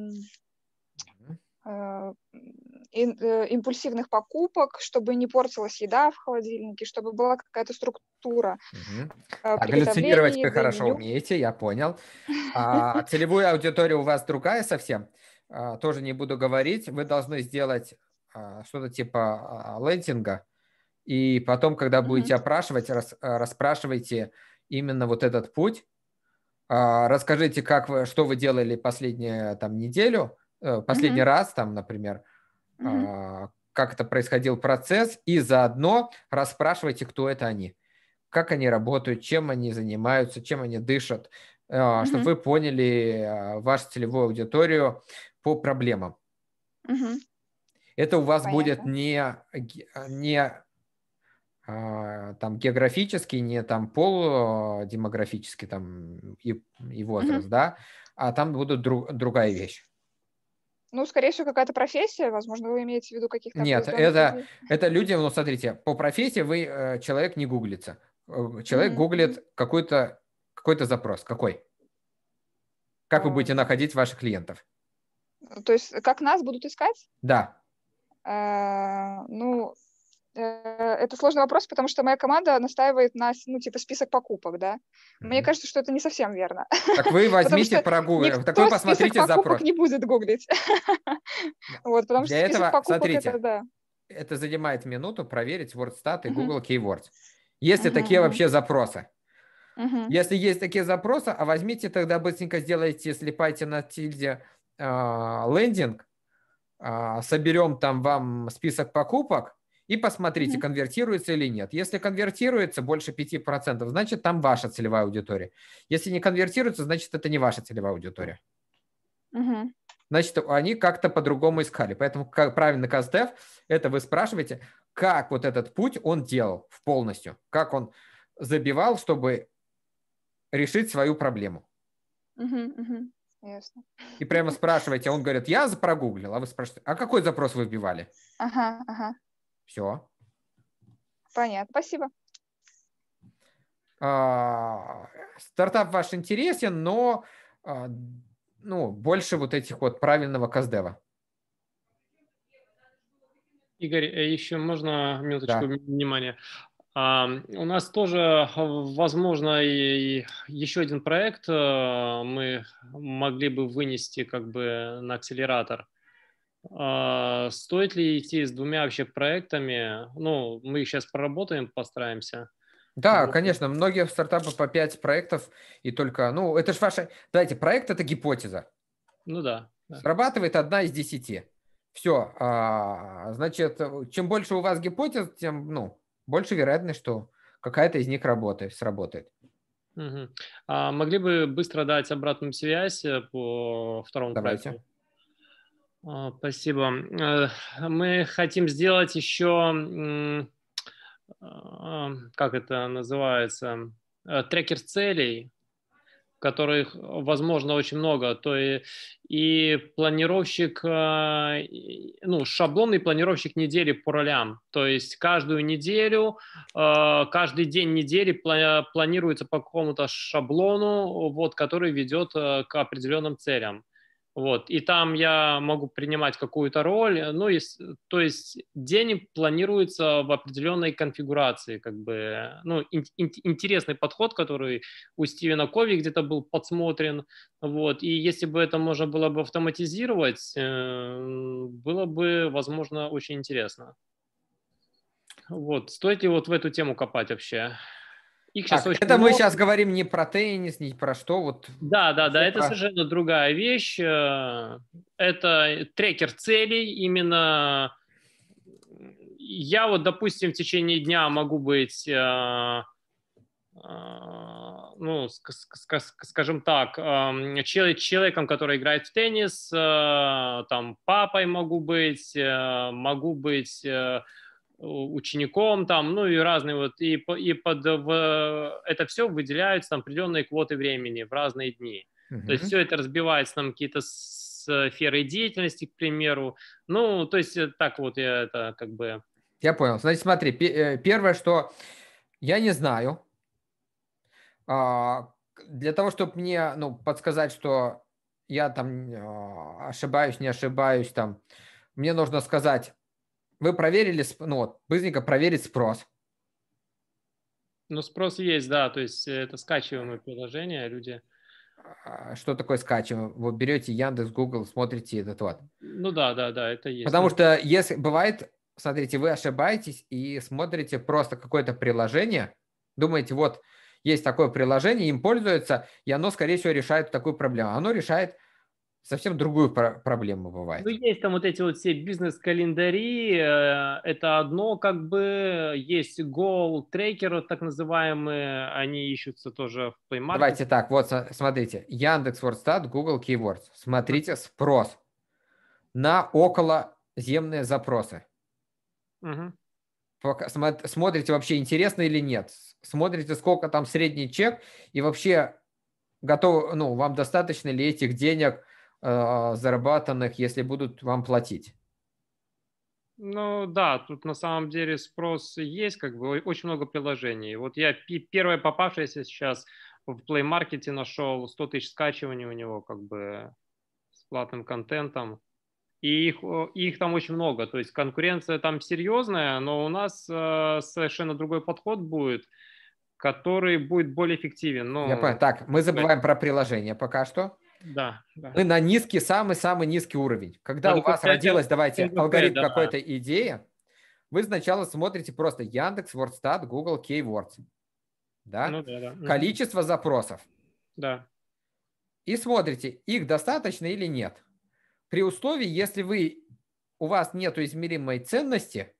импульсивных покупок, чтобы не портилась еда в холодильнике, чтобы была какая-то структура галлюцинировать приготовления вы еды, хорошо меню. умеете, я понял. Целевая аудитория у вас другая совсем. Тоже не буду говорить. Вы должны сделать что-то типа лендинга, и потом, когда будете опрашивать, расспрашивайте именно вот этот путь. Расскажите, что вы делали последнюю там неделю, последний раз, там, например, как это происходил процесс, и заодно расспрашивайте, кто это они, как они работают, чем они занимаются, чем они дышат, чтобы вы поняли вашу целевую аудиторию по проблемам. Это у вас будет не там географический, не там полудемографический там и возраст, да, а там будут другая вещь. Ну, скорее всего, какая-то профессия, возможно, вы имеете в виду каких-то Нет, определенных людей. это люди, ну, смотрите, по профессии человек не гуглится. Человек гуглит какой-то запрос. Какой? Как вы будете находить ваших клиентов? То есть, как нас будут искать? Да. Ну, это сложный вопрос, потому что моя команда настаивает на, ну, типа, список покупок, да. Мне кажется, что это не совсем верно. Так вы возьмите, прогуглите, так вы посмотрите список покупок запрос. не будет гуглить. Вот, потому что Для список этого, покупок смотрите, это, да. это занимает минуту проверить WordStat и Google Keywords. Есть ли такие вообще запросы? Если есть такие запросы, а возьмите тогда быстренько сделайте, слепайте на тильде лендинг, соберем там вам список покупок и посмотрите, конвертируется или нет. Если конвертируется больше 5%, значит там ваша целевая аудитория. Если не конвертируется, значит это не ваша целевая аудитория. Значит, они как-то по-другому искали. Поэтому правильный каздев – это вы спрашиваете, как вот этот путь он делал полностью, как он забивал, чтобы решить свою проблему. Ясно. И прямо спрашиваете, он говорит, я прогуглил, а вы спрашиваете, а какой запрос вы вбивали? Все. Понятно, спасибо. Стартап ваш интересен, но ну, больше вот этих вот правильного каздева. Игорь, еще можно минуточку внимания? У нас тоже, возможно, и еще один проект мы могли бы вынести как бы на акселератор. Стоит ли идти с двумя вообще проектами? Ну, мы их сейчас проработаем, постараемся. Да, конечно, многие стартапы по 5 проектов, и только, ну, это же ваша, знаете, проект – это гипотеза. Ну да. Срабатывает 1 из 10. Все, значит, чем больше у вас гипотез, тем, ну, больше вероятность, что какая-то из них сработает. Могли бы быстро дать обратную связь по второму проекту? Спасибо. Мы хотим сделать еще, как это называется, трекер целей, которых, возможно, очень много. То и планировщик, ну, шаблонный планировщик недели по ролям. То есть каждую неделю, каждый день недели планируется по какому-то шаблону, вот, который ведет к определенным целям. Вот. И там я могу принимать какую-то роль, ну, то есть день планируется в определенной конфигурации, как бы, ну, интересный подход, который у Стивена Кови где-то был подсмотрен, вот, и если бы это можно было бы автоматизировать, было бы, возможно, очень интересно. Вот, стоит ли вот в эту тему копать вообще? Так, это мы сейчас говорим не про теннис, не про что. Вот. Да, это совершенно другая вещь. Это трекер целей. Именно я вот, допустим, в течение дня могу быть, ну, скажем так, человеком, который играет в теннис, там, папой могу быть учеником там, ну и разные вот, и под это все выделяются там определенные квоты времени в разные дни. То есть все это разбивается на какие-то сферы деятельности, к примеру. Ну, то есть так вот я это как бы... Я понял. Значит, смотри, первое, что я не знаю, для того, чтобы мне, ну, подсказать, что я там ошибаюсь, не ошибаюсь, там, мне нужно сказать, вы проверили, ну вот, быстренько проверить спрос. Ну, спрос есть, да, то есть это скачиваемое приложение, люди... Что такое скачиваем? Вот берете Яндекс, Google, смотрите этот вот. Ну да, это есть. Потому что если бывает, смотрите, вы ошибаетесь и смотрите просто какое-то приложение, думаете, вот есть такое приложение, им пользуются, и оно, скорее всего, решает такую проблему. Оно решает совсем другую проблему бывает. Ну, есть там вот эти вот все бизнес-календари, это одно, как бы, есть goal-трекеры, так называемые, они ищутся тоже в Play Market. Давайте так, вот смотрите, Яндекс.Вордстат, Google Keywords. Смотрите спрос на околоземные запросы. Смотрите вообще, интересно или нет. Смотрите, сколько там средний чек, и вообще готов, ну, вам достаточно ли этих денег зарабатанных, если будут вам платить. Ну да, тут на самом деле спрос есть, как бы очень много приложений. Вот я первое попавшееся сейчас в Play Market нашел 100 тысяч скачиваний у него, как бы с платным контентом. И их там очень много. То есть конкуренция там серьезная, но у нас совершенно другой подход будет, который будет более эффективен. Я понял. Так, мы забываем про приложение пока что. Да. Мы на низкий, самый низкий уровень. Когда у вас родилась, давайте, алгоритм какой-то идея, вы сначала смотрите просто Яндекс, Вордстат, Google Keywords. Да? Ну, да. Количество запросов. Да. И смотрите, их достаточно или нет. При условии, если у вас нет измеримой ценности,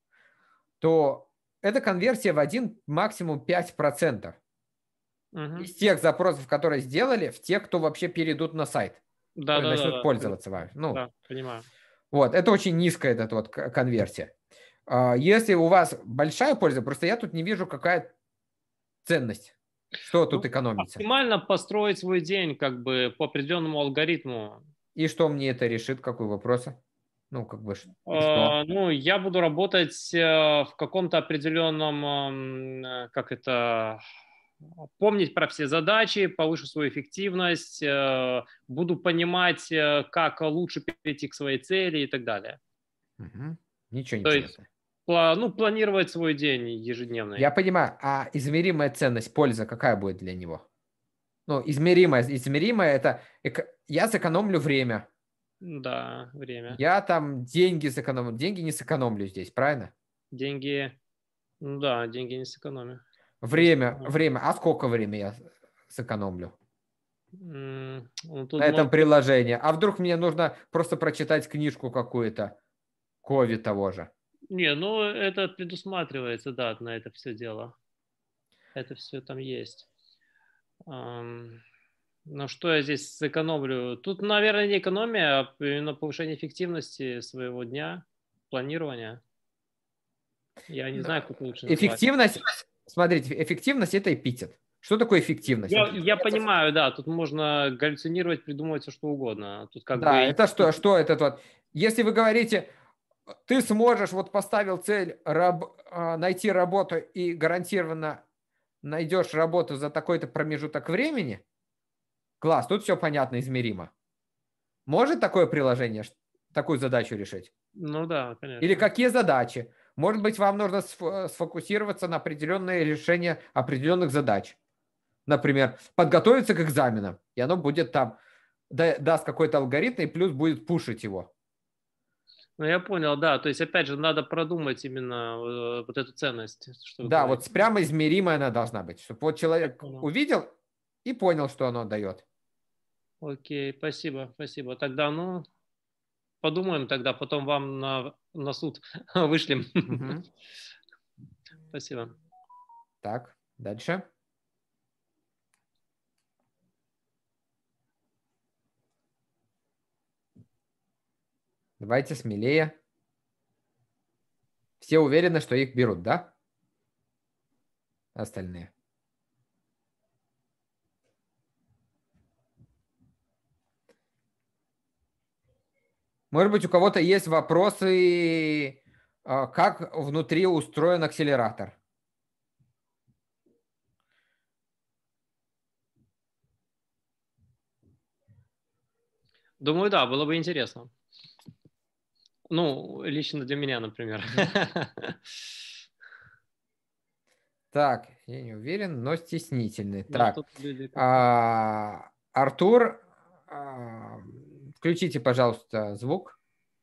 то это конверсия в 1, максимум 5%. Из тех запросов, которые сделали, в тех, кто вообще перейдут на сайт. Начнут пользоваться вами. Ну, да, понимаю. Вот, это очень низкая эта вот конверсия. Если у вас большая польза, просто я тут не вижу, какая ценность. Что тут экономится? Оптимально построить свой день как бы по определенному алгоритму. И что мне это решит? Какой вопрос? Ну, как бы, что? Ну, я буду работать в каком-то определенном, помнить про все задачи, повышу свою эффективность, буду понимать, как лучше перейти к своей цели и так далее. Ничего не То есть, планировать свой день ежедневный. Я понимаю, а измеримая ценность, польза какая будет для него? Ну, измеримая это я сэкономлю время. Да, время. Я там деньги сэкономлю. Деньги не сэкономлю здесь, правильно? Деньги не сэкономлю. Время. А сколько времени я сэкономлю? На этом приложении. А вдруг мне нужно просто прочитать книжку какую-то, Кови того же? Не, ну это предусматривается, да, на это все дело. Это все там есть. Но что я здесь сэкономлю? Тут, наверное, не экономия, а именно повышение эффективности своего дня, планирования. Я не знаю, как лучше назвать. Эффективность, смотрите, эффективность – это эпитет. Что такое эффективность? Я понимаю, да, тут можно галлюцинировать, придумывать все, что угодно. Тут как бы... это что это вот? Если вы говорите, ты сможешь, вот поставил цель найти работу и гарантированно найдешь работу за такой-то промежуток времени, класс, тут все понятно, измеримо. Может такое приложение такую задачу решить? Ну да, конечно. Или какие задачи? Может быть, вам нужно сфокусироваться на определенное решение определенных задач. Например, подготовиться к экзаменам, и оно будет там, даст какой-то алгоритм, и плюс будет пушить его. Ну, я понял, да. То есть, опять же, надо продумать именно вот эту ценность. Да, вот прямо измеримая она должна быть, чтобы вот человек увидел и понял, что оно дает. Окей, спасибо. Тогда, подумаем тогда, потом вам на суд вышлем. Спасибо. Так, дальше. Давайте смелее. Все уверены, что их берут, да? Остальные. Может быть, у кого-то есть вопросы, как внутри устроен акселератор? Думаю, да, было бы интересно. Ну, лично для меня, например. Так, я не уверен, но стеснительный. Ну, Так, тут люди Артур, включите, пожалуйста, звук.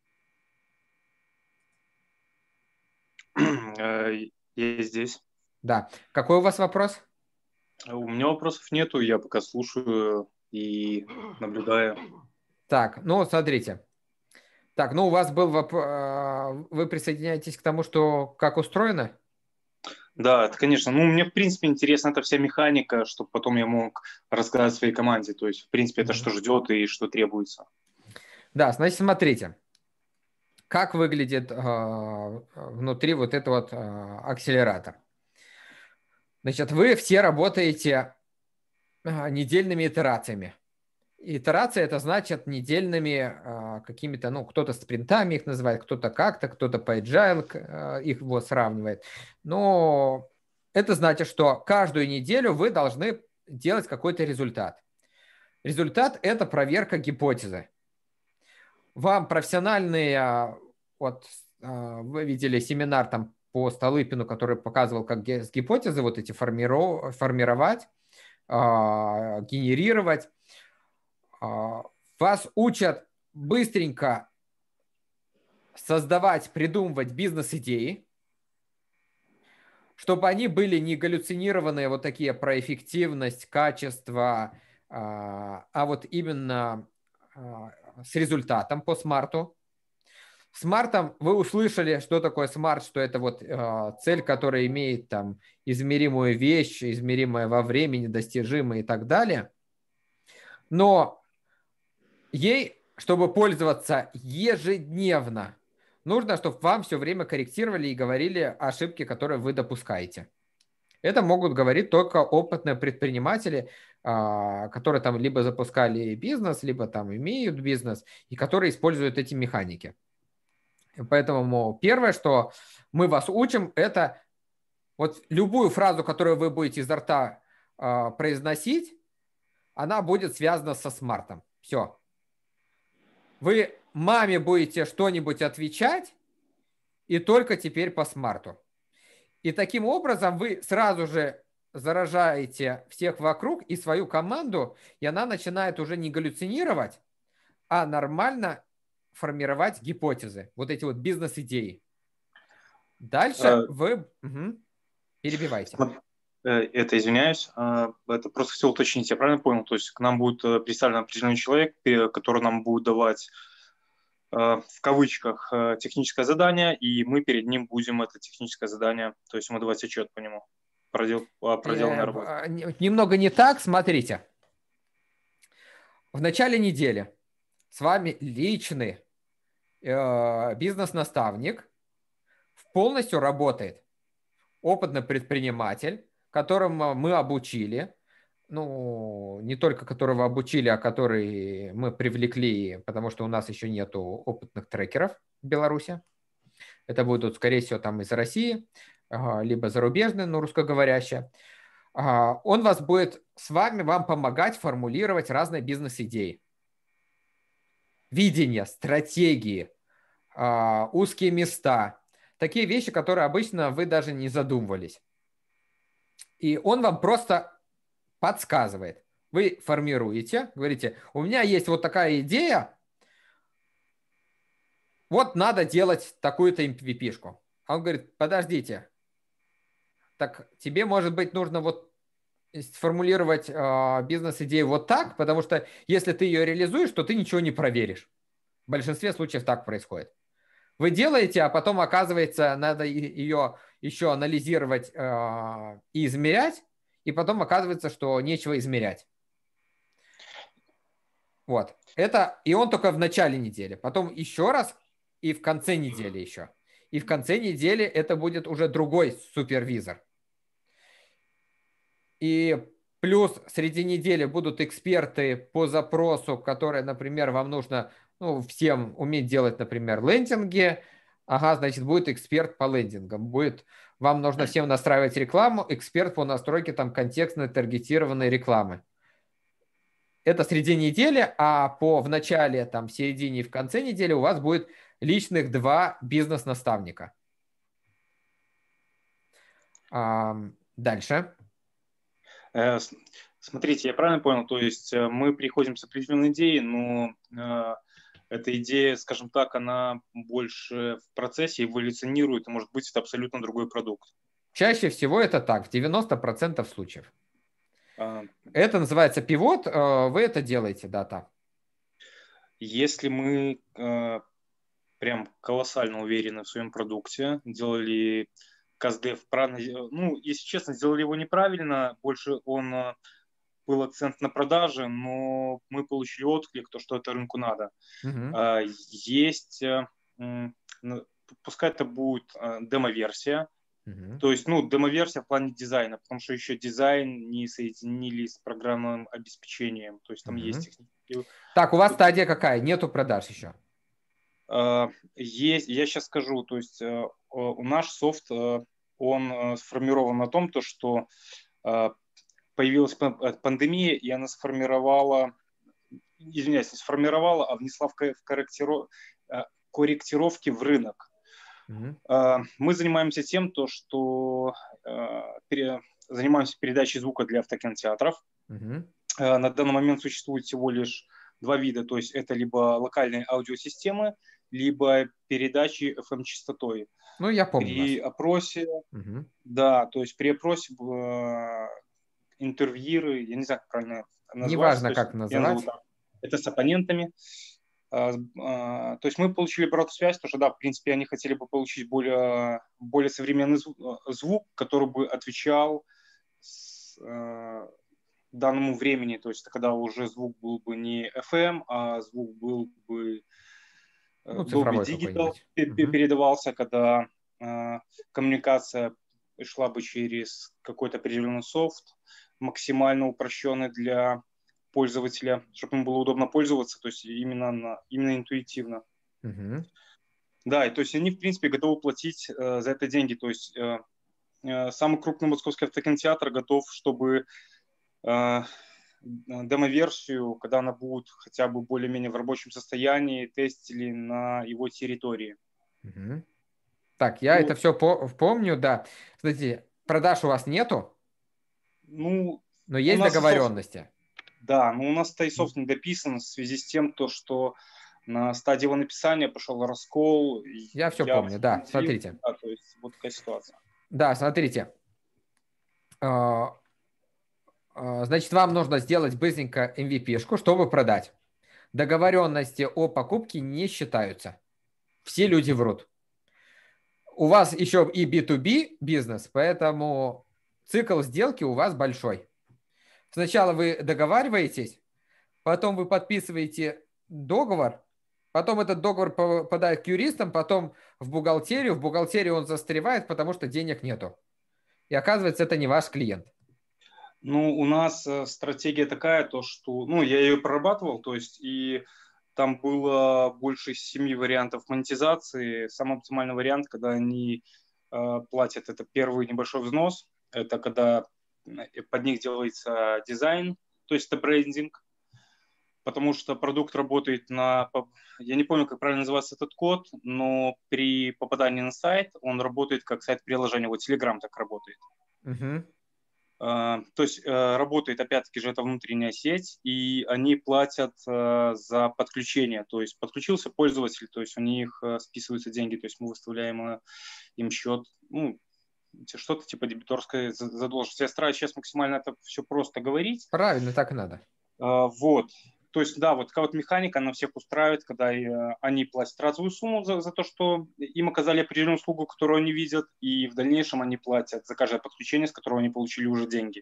Я здесь. Да. Какой у вас вопрос? У меня вопросов нету, я пока слушаю и наблюдаю. Так, ну, смотрите. Так, ну, у вас был вопрос, вы присоединяетесь к тому, что как устроено? Да, это, конечно. Ну, мне, в принципе, интересна эта вся механика, чтобы потом я мог рассказать своей команде. То есть, в принципе, это что ждет и что требуется. Да, значит, смотрите. Как выглядит внутри вот этот вот акселератор? Значит, вы все работаете недельными итерациями. Итерация – это значит недельными какими-то, ну, кто-то спринтами их называет, кто-то как-то, кто-то по agile их вот сравнивает. Но это значит, что каждую неделю вы должны делать какой-то результат. Результат – это проверка гипотезы. Вам профессиональные, вот вы видели семинар там по Столыпину, который показывал, как с гипотезы вот эти формировать, генерировать. Вас учат быстренько создавать, придумывать бизнес-идеи, чтобы они были не галлюцинированные вот такие про эффективность, качество, а вот именно с результатом по смарту. Смартом вы услышали, что такое смарт, что это вот цель, которая имеет там измеримую вещь, измеримая во времени, достижимая и так далее. Но ей, чтобы пользоваться ежедневно, нужно, чтобы вам все время корректировали и говорили ошибки, которые вы допускаете. Это могут говорить только опытные предприниматели, которые там либо запускали бизнес, либо там имеют бизнес, и которые используют эти механики. Поэтому первое, что мы вас учим, это вот любую фразу, которую вы будете изо рта произносить, она будет связана со смартом. Все. Вы маме будете что-нибудь отвечать, и только теперь по смарту. И таким образом вы сразу же заражаете всех вокруг и свою команду, и она начинает уже не галлюцинировать, а нормально формировать гипотезы, вот эти вот бизнес-идеи. Дальше вы перебивайте. Это, извиняюсь, это просто все уточнить, я правильно понял? То есть к нам будет представлен определенный человек, который нам будет давать в кавычках техническое задание, и мы перед ним будем это техническое задание, то есть ему давать отчет по нему, проделанной работе. Немного не так, смотрите. В начале недели с вами личный бизнес-наставник полностью работает. Опытный предприниматель, которому мы обучили, ну, не только которого обучили, а который мы привлекли, потому что у нас еще нету опытных трекеров в Беларуси. Это будут, скорее всего, там из России, либо зарубежные, но русскоговорящие. Он вас будет с вами, вам помогать формулировать разные бизнес-идеи. Видение, стратегии, узкие места. Такие вещи, которые обычно вы даже не задумывались. И он вам просто подсказывает. Вы формируете, говорите, у меня есть вот такая идея, вот надо делать такую-то MVP-шку. А он говорит, подождите, так тебе, может быть, нужно вот сформулировать бизнес-идею вот так, потому что если ты ее реализуешь, то ты ничего не проверишь. В большинстве случаев так происходит. Вы делаете, а потом, оказывается, надо ее еще анализировать и измерять, и потом оказывается, что нечего измерять. Вот. Это, и он только в начале недели. Потом еще раз и в конце недели еще. и в конце недели это будет уже другой супервизор. И плюс среди недели будут эксперты по запросу, которые, например, вам нужно, ну, всем уметь делать, например, лендинги. Ага, значит, будет эксперт по лендингам. Вам нужно всем настраивать рекламу, эксперт по настройке там контекстной таргетированной рекламы. Это среди недели, а в начале, там, в середине и в конце недели у вас будет личных 2 бизнес-наставника. Дальше. Смотрите, я правильно понял, то есть мы приходим с определенной идеей, но эта идея, скажем так, она больше в процессе эволюционирует, и может быть это абсолютно другой продукт. Чаще всего это так, в 90% случаев. Это называется пивот, вы это делаете, да, так. Если мы прям колоссально уверены в своем продукте, делали КСДФ правильно, ну, если честно, сделали его неправильно, больше он был акцент на продаже, но мы получили отклик, то, что это рынку надо. Есть, пускай это будет демо-версия, то есть, ну, демо-версия в плане дизайна, потому что еще дизайн не соединили с программным обеспечением, то есть там есть технические... Так, у вас стадия какая? Нету продаж еще? Есть, я сейчас скажу, то есть наш софт, он сформирован на том, что появилась пандемия, и она сформировала, извиняюсь, не сформировала, а внесла в корректировки в рынок. Мы занимаемся тем, что занимаемся передачей звука для автокинотеатров. На данный момент существует всего лишь 2 вида, то есть это либо локальные аудиосистемы, либо передачи FM-частотой. Ну, я помню. При опросе, да, то есть при опросе интервьюеры, я не знаю, как правильно назвать. Неважно, как называть. Это с оппонентами. То есть мы получили обратную связь, потому что, да, в принципе, они хотели бы получить более современный звук, который бы отвечал данному времени, то есть когда уже звук был бы не FM, а звук был бы Digital передавался, когда коммуникация шла бы через какой-то определенный софт, максимально упрощенный для пользователя, чтобы ему было удобно пользоваться, то есть именно интуитивно. Да, и то есть они, в принципе, готовы платить за это деньги. То есть самый крупный московский автокинотеатр готов, чтобы демо-версию, когда она будет хотя бы более-менее в рабочем состоянии, тестили на его территории. Так, я это все помню, да. Кстати, продаж у вас нету? Ну, но есть договоренности. Да, но у нас тайсофт не дописан в связи с тем, что на стадии его написания пошел раскол. Я все помню, да, смотрите. Да, то есть вот такая ситуация. Да, смотрите. Значит, вам нужно сделать быстренько MVP-шку, чтобы продать. Договоренности о покупке не считаются. Все люди врут. У вас еще и B2B бизнес, поэтому цикл сделки у вас большой. Сначала вы договариваетесь, потом вы подписываете договор, потом этот договор попадает к юристам, потом в бухгалтерию. В бухгалтерии он застревает, потому что денег нету. И оказывается, это не ваш клиент. Ну, у нас стратегия такая, что, ну, я ее прорабатывал, то есть, и там было больше 7 вариантов монетизации. Самый оптимальный вариант, когда они платят, это первый небольшой взнос, это когда под них делается дизайн, то есть это брендинг, потому что продукт работает на, я не помню, как правильно называется этот код, но при попадании на сайт он работает как сайт приложения, вот Telegram так работает. То есть работает, опять-таки же, это внутренняя сеть, и они платят за подключение, то есть подключился пользователь, то есть у них списываются деньги, то есть мы выставляем им счет, ну, что-то типа дебиторской задолженности. Я стараюсь сейчас максимально это все просто говорить. Правильно, так и надо. Вот. То есть, да, вот такая вот механика, она всех устраивает, когда они платят разовую сумму за то, что им оказали определенную услугу, которую они видят, и в дальнейшем они платят за каждое подключение, с которого они получили уже деньги.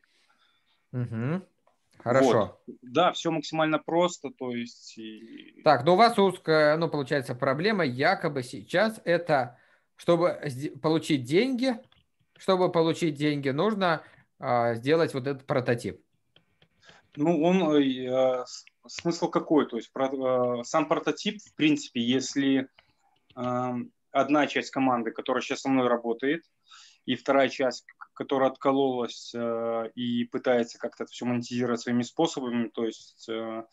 Хорошо. Вот. Да, все максимально просто, то есть... Так, ну у вас узкая, ну, получается, проблема якобы сейчас это, Чтобы получить деньги, нужно сделать вот этот прототип. Ну, смысл какой? То есть сам прототип, в принципе, если одна часть команды, которая сейчас со мной работает, и вторая часть, которая откололась и пытается как-то это все монетизировать своими способами, то есть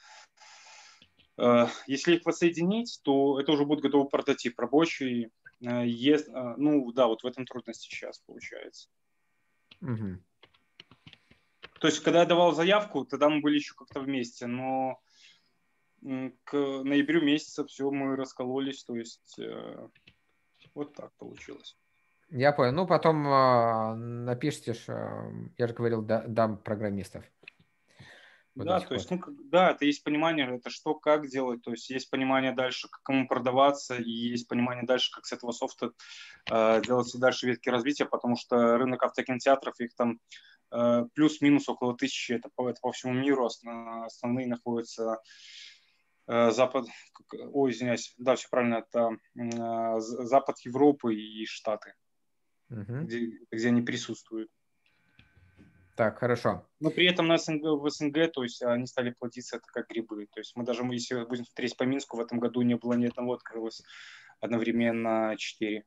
если их воссоединить, то это уже будет готовый прототип рабочий. Ну да, вот в этом трудность сейчас получается. Угу. То есть, когда я давал заявку, тогда мы были еще как-то вместе, но к ноябрю месяца все, мы раскололись, то есть вот так получилось. Я понял. Ну, потом напишите, я же говорил, дам программистов. Да, то есть, да, это есть понимание, это что, как делать, то есть есть понимание дальше, к кому продаваться, и есть понимание дальше, как с этого софта делать и дальше ветки развития, потому что рынок автокинотеатров, их там плюс-минус около 1000, это по всему миру, основные находятся извиняюсь, да, все правильно, это Запад Европы и Штаты, где они присутствуют. Так, хорошо. Но при этом в СНГ, то есть они стали плодиться это как грибы. То есть мы даже, если будем смотреть по Минску, в этом году не было ни одного, открылось одновременно 4.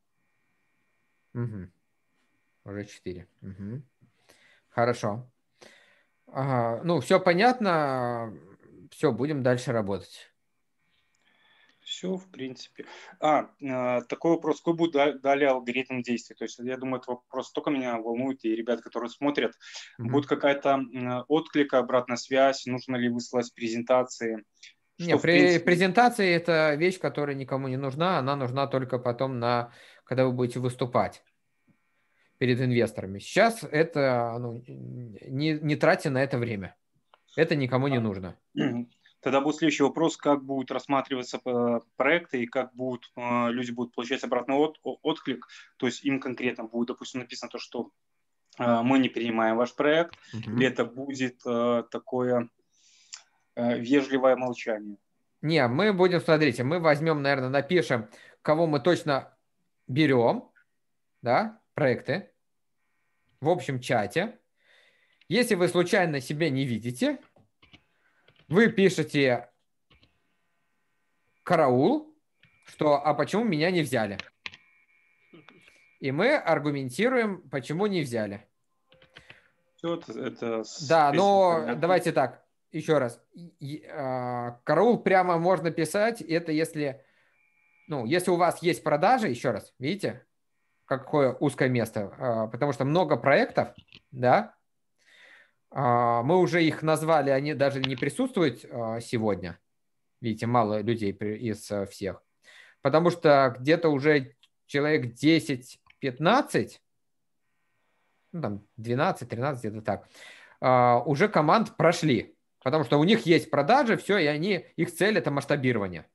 Угу. Уже 4. Угу. Хорошо. Ну, все понятно. Все, будем дальше работать. Все, в принципе. Такой вопрос. Какой будет далее алгоритм действий? То есть, я думаю, этот вопрос только меня волнует, и ребят, которые смотрят. Будет какая-то отклик, обратная связь? Нужно ли высылать презентации? Нет, презентации это вещь, которая никому не нужна. Она нужна только потом, когда вы будете выступать перед инвесторами. Сейчас это не тратьте на это время. Это никому не нужно. Тогда будет следующий вопрос, как будут рассматриваться проекты и как люди будут получать обратный отклик. То есть им конкретно будет, допустим, написано то, что мы не принимаем ваш проект, или это будет такое вежливое молчание? Не, мы будем, смотрите, мы возьмем, наверное, напишем, кого мы точно берем, да, проекты в общем чате. Если вы случайно себя не видите, вы пишете караул, а почему меня не взяли? И мы аргументируем, почему не взяли. Да, но давайте так, еще раз. Караул прямо можно писать, это если у вас есть продажи, еще раз, видите, какое узкое место, потому что много проектов, да, мы уже их назвали, они даже не присутствуют сегодня. Видите, мало людей из всех. Потому что где-то уже человек 10-15, там 12-13, где-то так, уже команд прошли. Потому что у них есть продажи, все, и их цель – это масштабирование.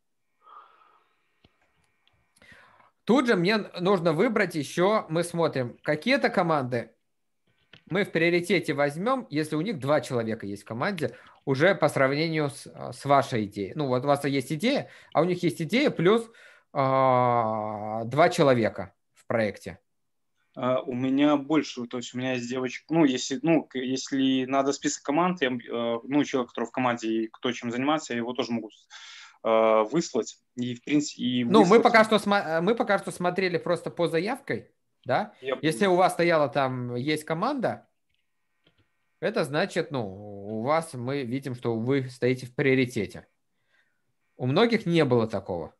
Тут же мне нужно выбрать еще, мы смотрим, какие-то команды мы в приоритете возьмем, если у них 2 человека есть в команде, уже по сравнению с вашей идеей. Ну, вот у вас есть идея, а у них есть идея плюс 2 человека в проекте. У меня больше, то есть у меня есть девочка, если надо список команд, человек, который в команде и кто чем занимается, я его тоже могу выслать. И, в принципе, мы пока что смотрели просто по заявкой. Да? Если у вас стояла там, есть команда, это значит, у вас мы видим, что вы стоите в приоритете. У многих не было такого.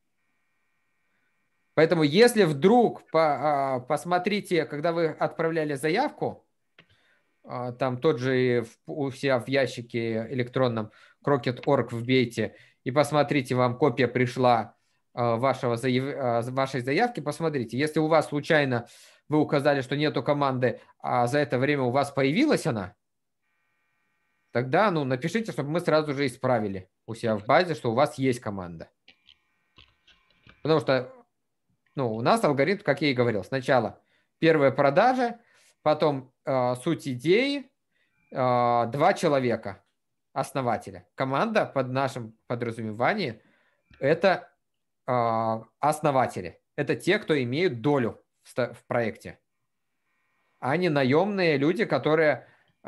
Поэтому если вдруг посмотрите, когда вы отправляли заявку, там тот же у себя в ящике электронном Crockett.org вбейте и посмотрите, вам копия пришла вашей заявки, посмотрите. Если у вас случайно вы указали, что нету команды, а за это время у вас появилась она, тогда напишите, чтобы мы сразу же исправили у себя в базе, что у вас есть команда. Потому что у нас алгоритм, как я и говорил, сначала первая продажа, потом суть идеи, 2 человека, основателя. Команда под нашим подразумеванием – это основатели. это те, кто имеют долю в проекте, а не наемные люди, которые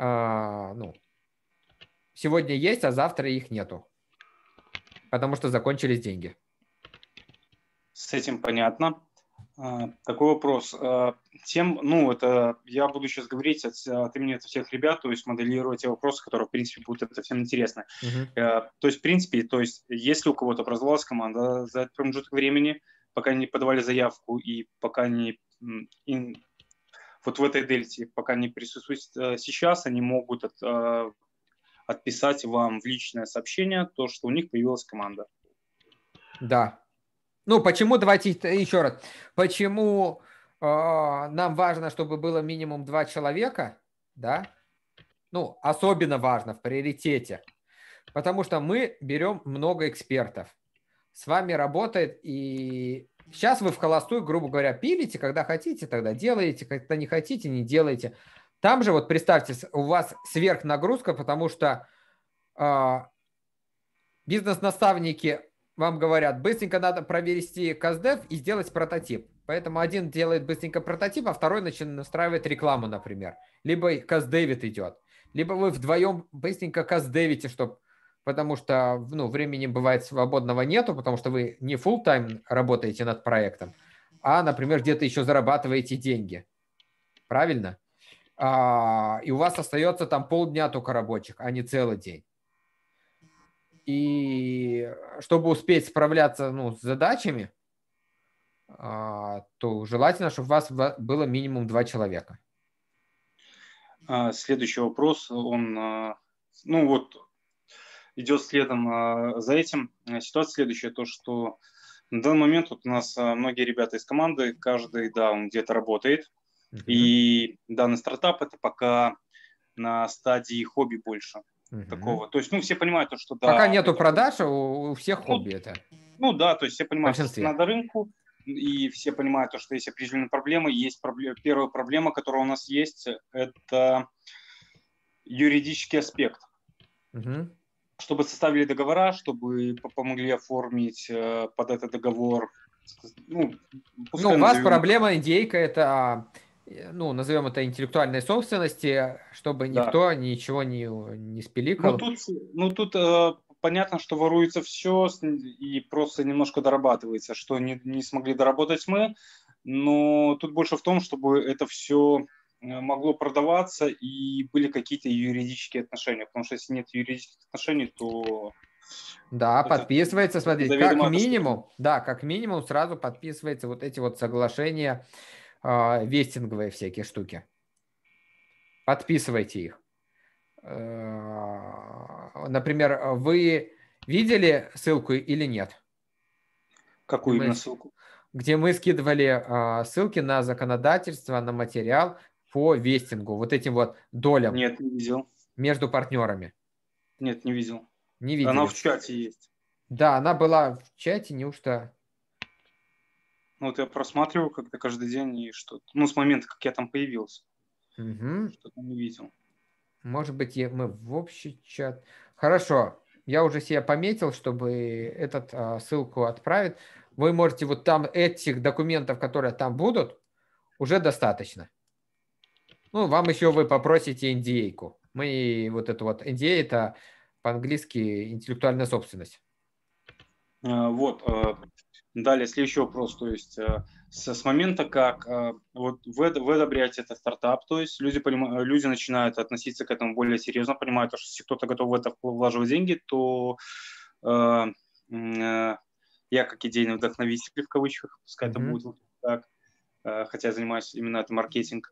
сегодня есть, а завтра их нету, потому что закончились деньги. С этим понятно. Такой вопрос. Это я буду сейчас говорить от имени всех ребят, то есть моделировать те вопросы, которые, в принципе, будут это всем интересны. То есть, в принципе, если у кого-то образовалась команда за этот промежуток времени, пока не подавали заявку и пока не вот в этой дельте, пока не присутствует сейчас, они могут отписать вам в личное сообщение то, что у них появилась команда. Да. Почему, давайте еще раз, почему нам важно, чтобы было минимум 2 человека, да? Особенно важно в приоритете, потому что мы берем много экспертов. С вами работает, и сейчас вы в холостую, грубо говоря, пилите, когда хотите, тогда делаете, когда не хотите, не делаете. Там же, вот представьте, у вас сверхнагрузка, потому что бизнес-наставники вам говорят, быстренько надо провести каздев и сделать прототип. Поэтому один делает быстренько прототип, а второй настраивает рекламу, например. Либо каздевит идет. Либо вы вдвоем быстренько каздевите, потому что времени бывает свободного нету, потому что вы не full-time работаете над проектом, а, например, где-то еще зарабатываете деньги. Правильно? И у вас остается там полдня только рабочих, а не целый день. И чтобы успеть справляться с задачами, то желательно, чтобы у вас было минимум 2 человека. Следующий вопрос, он идет следом за этим. Ситуация следующая, то что на данный момент у нас многие ребята из команды, каждый, он где-то работает. И данный стартап это пока на стадии хобби больше. Такого. То есть, все понимают, что пока нету продаж, у всех хобби это. То есть все понимают, что надо рынку, и все понимают, что есть определенные проблемы. Есть первая проблема, которая у нас есть, это юридический аспект. Чтобы составили договора, чтобы помогли оформить под этот договор. У вас проблема индейка, это назовем это интеллектуальной собственности, чтобы никто ничего не спиликал. Тут понятно, что воруется все и просто немножко дорабатывается, что не смогли доработать мы, но тут больше в том, чтобы это все могло продаваться и были какие-то юридические отношения, потому что если нет юридических отношений, то... Да, подписывается, смотрите, как минимум сразу подписывается вот эти вот соглашения, вестинговые всякие штуки. Подписывайте их. Например, вы видели ссылку или нет? Какую именно ссылку? Где мы скидывали ссылки на законодательство, на материал по вестингу, вот этим вот долям. Нет, не видел. Между партнерами. Нет, не видел. Не видели. Она в чате есть. Да, она была в чате, неужто... Я просматриваю как-то каждый день и что-то. С момента, как я там появился. Что-то не видел. Может быть, мы в общий чат. Хорошо. Я уже себе пометил, чтобы ссылку отправить. Вы можете вот там этих документов, которые там будут, уже достаточно. Вам еще вы попросите NDA-ку. Мы вот это вот NDA, это по-английски интеллектуальная собственность. Далее следующий вопрос, то есть с момента, как вы одобряете этот стартап, то есть люди начинают относиться к этому более серьезно, понимают, что если кто-то готов в это вложить деньги, то я как идейный вдохновитель в кавычках, пускай это будет вот так, хотя я занимаюсь именно этим маркетинг,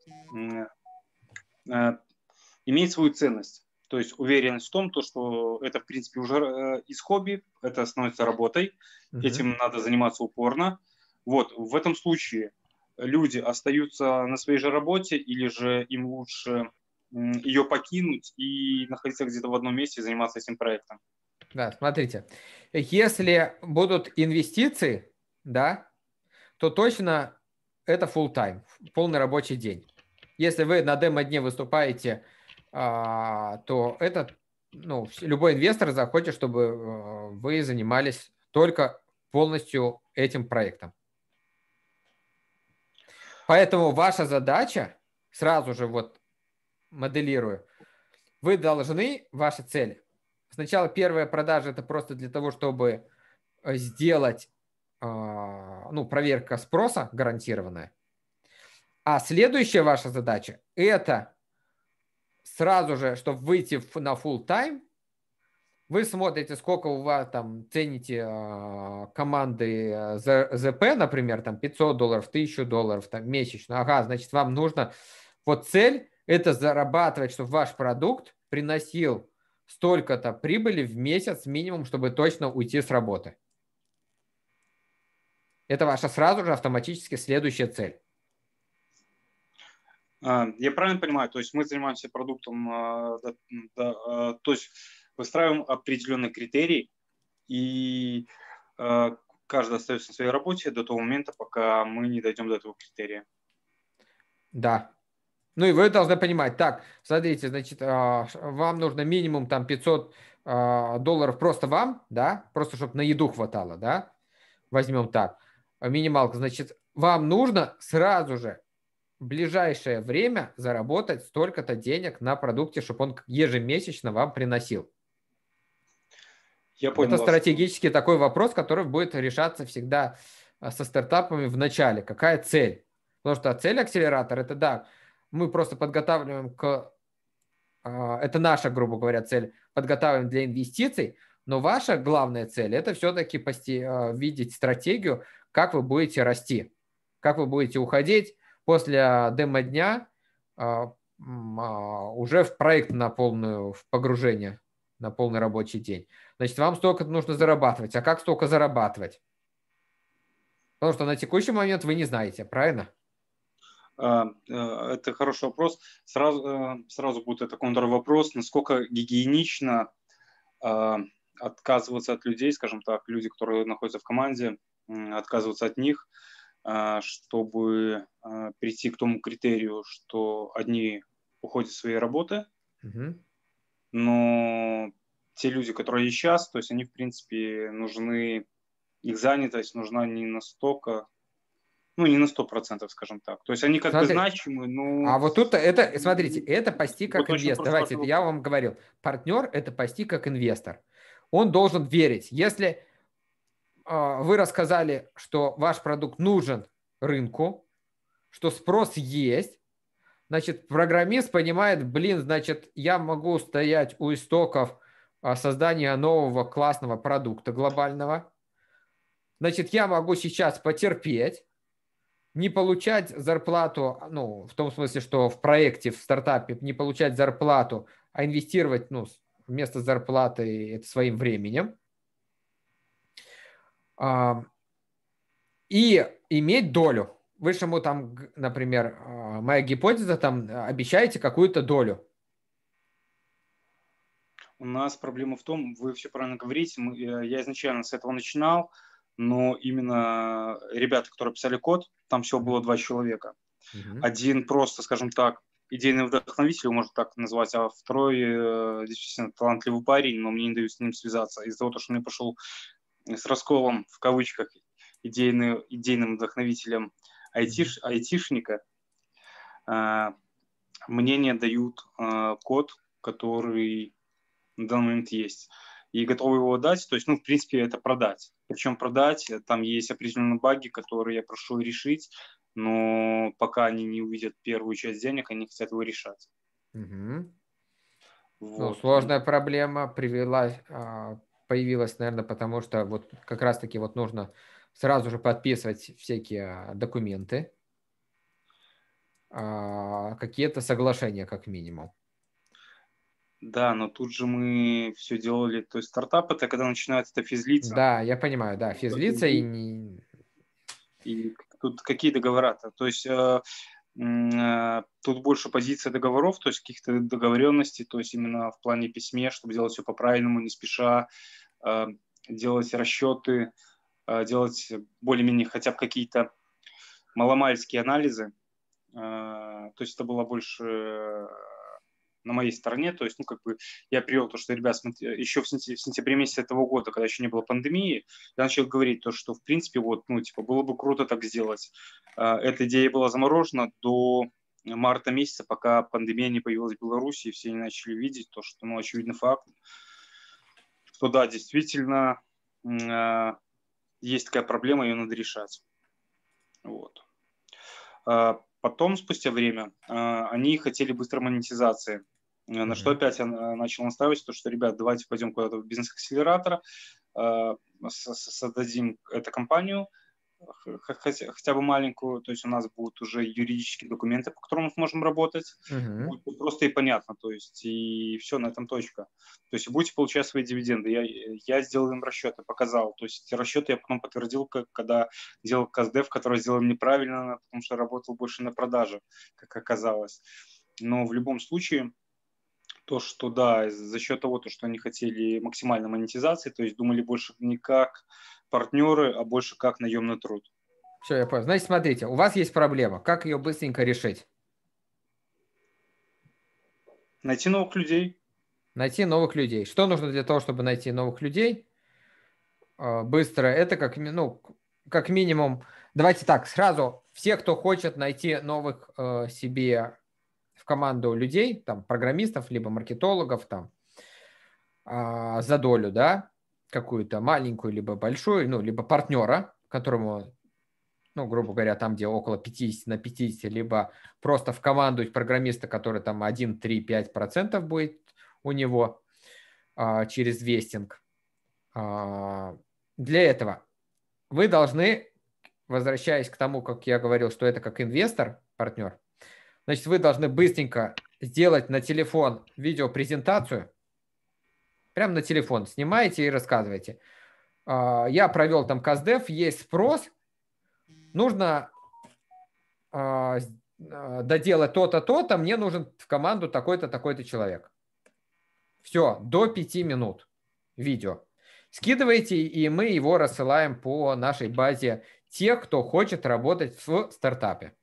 имеет свою ценность. То есть уверенность в том, что это, в принципе, уже из хобби, это становится работой, этим надо заниматься упорно. В этом случае люди остаются на своей же работе или же им лучше ее покинуть и находиться где-то в одном месте и заниматься этим проектом? Да, смотрите, если будут инвестиции, то точно это full-time, полный рабочий день. Если вы на демо-дне выступаете, то это, любой инвестор захочет, чтобы вы занимались только полностью этим проектом. Поэтому ваша задача, сразу же вот моделирую, вы должны, ваша цель, сначала первая продажа это просто для того, чтобы сделать, ну, проверка спроса гарантированная. А следующая ваша задача это сразу же, чтобы выйти на full time, вы смотрите, сколько у вас там цените команды ЗП, например, там $500, $1000 там, месячно. Ага, значит, вам нужно, вот цель это зарабатывать, чтобы ваш продукт приносил столько-то прибыли в месяц минимум, чтобы точно уйти с работы. Это ваша сразу же автоматически следующая цель. Я правильно понимаю, то есть мы занимаемся продуктом, то есть выстраиваем определенные критерии, и каждый остается на своей работе до того момента, пока мы не дойдем до этого критерия. Да. Ну и вы должны понимать, так, смотрите, значит, вам нужно минимум там $500 просто вам, да, просто чтобы на еду хватало, да, возьмем так, минималка, значит, вам нужно сразу же в ближайшее время заработать столько-то денег на продукте, чтобы он ежемесячно вам приносил. Я понял. Это стратегически такой вопрос, который будет решаться всегда со стартапами в начале. Какая цель? Потому что цель акселератора это да, мы просто подготавливаем это наша, грубо говоря, цель, подготавливаем для инвестиций, но ваша главная цель это все-таки видеть стратегию, как вы будете расти, как вы будете уходить после демо-дня уже в проект в погружение, на полный рабочий день. Значит, вам столько нужно зарабатывать. А как столько зарабатывать? Потому что на текущий момент вы не знаете, правильно? Это хороший вопрос. Сразу будет это контрвопрос. Насколько гигиенично отказываться от людей, скажем так, люди, которые находятся в команде, отказываться от них, чтобы прийти к тому критерию, что одни уходят с своей работы, но те люди, которые есть сейчас, то есть они, в принципе, нужны, их занятость нужна не настолько, ну, не на 100%, скажем так. То есть они как бы значимы, но... А вот тут, смотрите, это почти как инвестор. Давайте, я вам говорил, партнер – это почти как инвестор. Он должен верить. Если вы рассказали, что ваш продукт нужен рынку, что спрос есть, значит, программист понимает, значит, я могу стоять у истоков создания нового классного продукта глобального. Значит, я могу сейчас потерпеть, не получать зарплату, ну, в том смысле, что в проекте, в стартапе не получать зарплату, а инвестировать, ну, вместо зарплаты это своим временем. И иметь долю. Вы же ему там, например, моя гипотеза, там обещаете какую-то долю. У нас проблема в том, вы все правильно говорите, я изначально с этого начинал, но именно ребята, которые писали код, там всего было 2 человека. Один просто, скажем так, идейный вдохновитель, его можно так назвать, а второй действительно талантливый парень, но мне не дают с ним связаться. Из-за того, что мне пошел с расколом, в кавычках, идейным вдохновителем айтишника, мне не дают код, который на данный момент есть. И готовы его дать, то есть, ну, в принципе, это продать. Причем продать, там есть определенные баги, которые я прошу решить, но пока они не увидят первую часть денег, они хотят его решать. Вот. Ну, сложная проблема появилась, наверное, потому что вот как раз-таки вот нужно сразу же подписывать всякие документы, какие-то соглашения как минимум. Да, но тут же мы все делали, то есть стартап это когда начинается это физлица. Да, я понимаю, да, физлица и тут какие договора-то? То есть тут больше позиция договоров, то есть каких-то договоренностей, то есть именно в плане письме, чтобы делать все по-правильному, не спеша, делать расчеты, делать более-менее хотя бы какие-то маломальские анализы. То есть это было больше на моей стороне. То есть, ну, как бы я привел то, что, ребят, смотри, еще в сентябре месяце этого года, когда еще не было пандемии, я начал говорить то, что, в принципе, вот, ну, типа, было бы круто так сделать. Эта идея была заморожена до марта месяца, пока пандемия не появилась в Беларуси, и все не начали видеть то, что, ну, очевидный факт, что, да, действительно, есть такая проблема, ее надо решать. Вот. Потом, спустя время, они хотели быстрой монетизации. На что опять я начал настаивать, то, что, ребят, давайте пойдем куда-то в бизнес-акселератор, создадим эту компанию, хотя бы маленькую, то есть у нас будут уже юридические документы, по которым мы сможем работать, будет просто и понятно, то есть и все, на этом точка. То есть будете получать свои дивиденды. Я сделал им расчеты, показал, то есть эти расчеты я потом подтвердил, когда делал КСДФ, который сделал неправильно, потому что работал больше на продаже, как оказалось. Но в любом случае, то, что да, за счет того, что они хотели максимальной монетизации, то есть думали больше не как партнеры, а больше как наемный труд. Все, я понял. Значит, смотрите, у вас есть проблема. Как ее быстренько решить? Найти новых людей. Найти новых людей. Что нужно для того, чтобы найти новых людей? Быстро. Это как минимум. Давайте так, сразу. Все, кто хочет найти новых себе в команду людей, там, программистов, либо маркетологов, там, за долю, да, какую-то маленькую, либо большую, ну, либо партнера, которому, ну, грубо говоря, там, где около 50 на 50, либо просто в команду программиста, который там 1, 3, 5% будет у него через вестинг. Для этого вы должны, возвращаясь к тому, как я говорил, что это как инвестор, партнер, значит, вы должны быстренько сделать на телефон видеопрезентацию. Прямо на телефон снимаете и рассказываете. Я провел там КСДФ, есть спрос, нужно доделать то-то, то-то, мне нужен в команду такой-то, такой-то человек. Все, до 5 минут видео. Скидывайте, и мы его рассылаем по нашей базе тех, кто хочет работать в стартапе.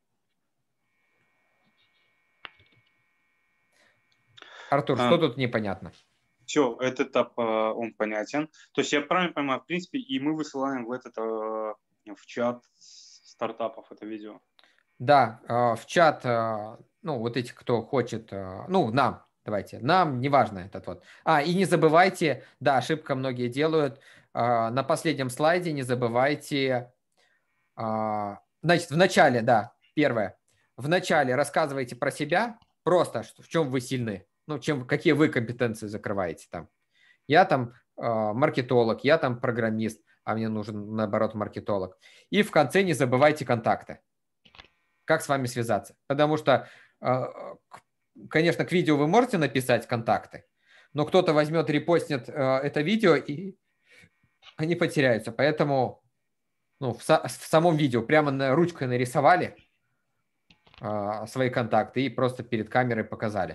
Артур, что тут непонятно? Все, этот этап, он понятен. То есть я правильно понимаю, в принципе, и мы высылаем в чат стартапов это видео. Да, в чат, ну, вот этих, кто хочет, ну, нам, давайте, нам, неважно этот вот. И не забывайте, да, ошибка многие делают, на последнем слайде не забывайте, значит, в начале, да, первое, в начале рассказывайте про себя, просто в чем вы сильны, ну, какие вы компетенции закрываете там. Я там маркетолог, я там программист, а мне нужен, наоборот, маркетолог. И в конце не забывайте контакты. Как с вами связаться? Потому что, конечно, к видео вы можете написать контакты, но кто-то возьмет, репостнет это видео, и они потеряются. Поэтому в самом видео прямо ручкой нарисовали свои контакты и просто перед камерой показали,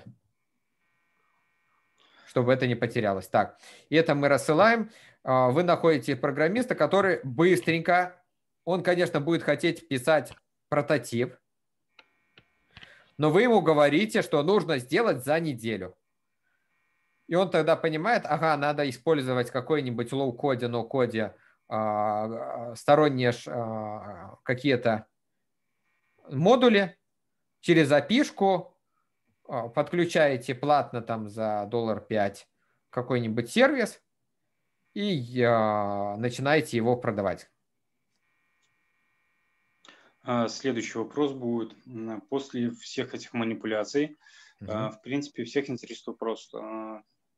чтобы это не потерялось. Так, и это мы рассылаем. Вы находите программиста, который быстренько, он, конечно, будет хотеть писать прототип, но вы ему говорите, что нужно сделать за неделю. И он тогда понимает, ага, надо использовать какой-нибудь лоу-коде, ноу-коде, сторонние какие-то модули, через API-шку подключаете платно там за $5 какой-нибудь сервис и начинаете его продавать. Следующий вопрос будет. После всех этих манипуляций, в принципе, всех интересует просто,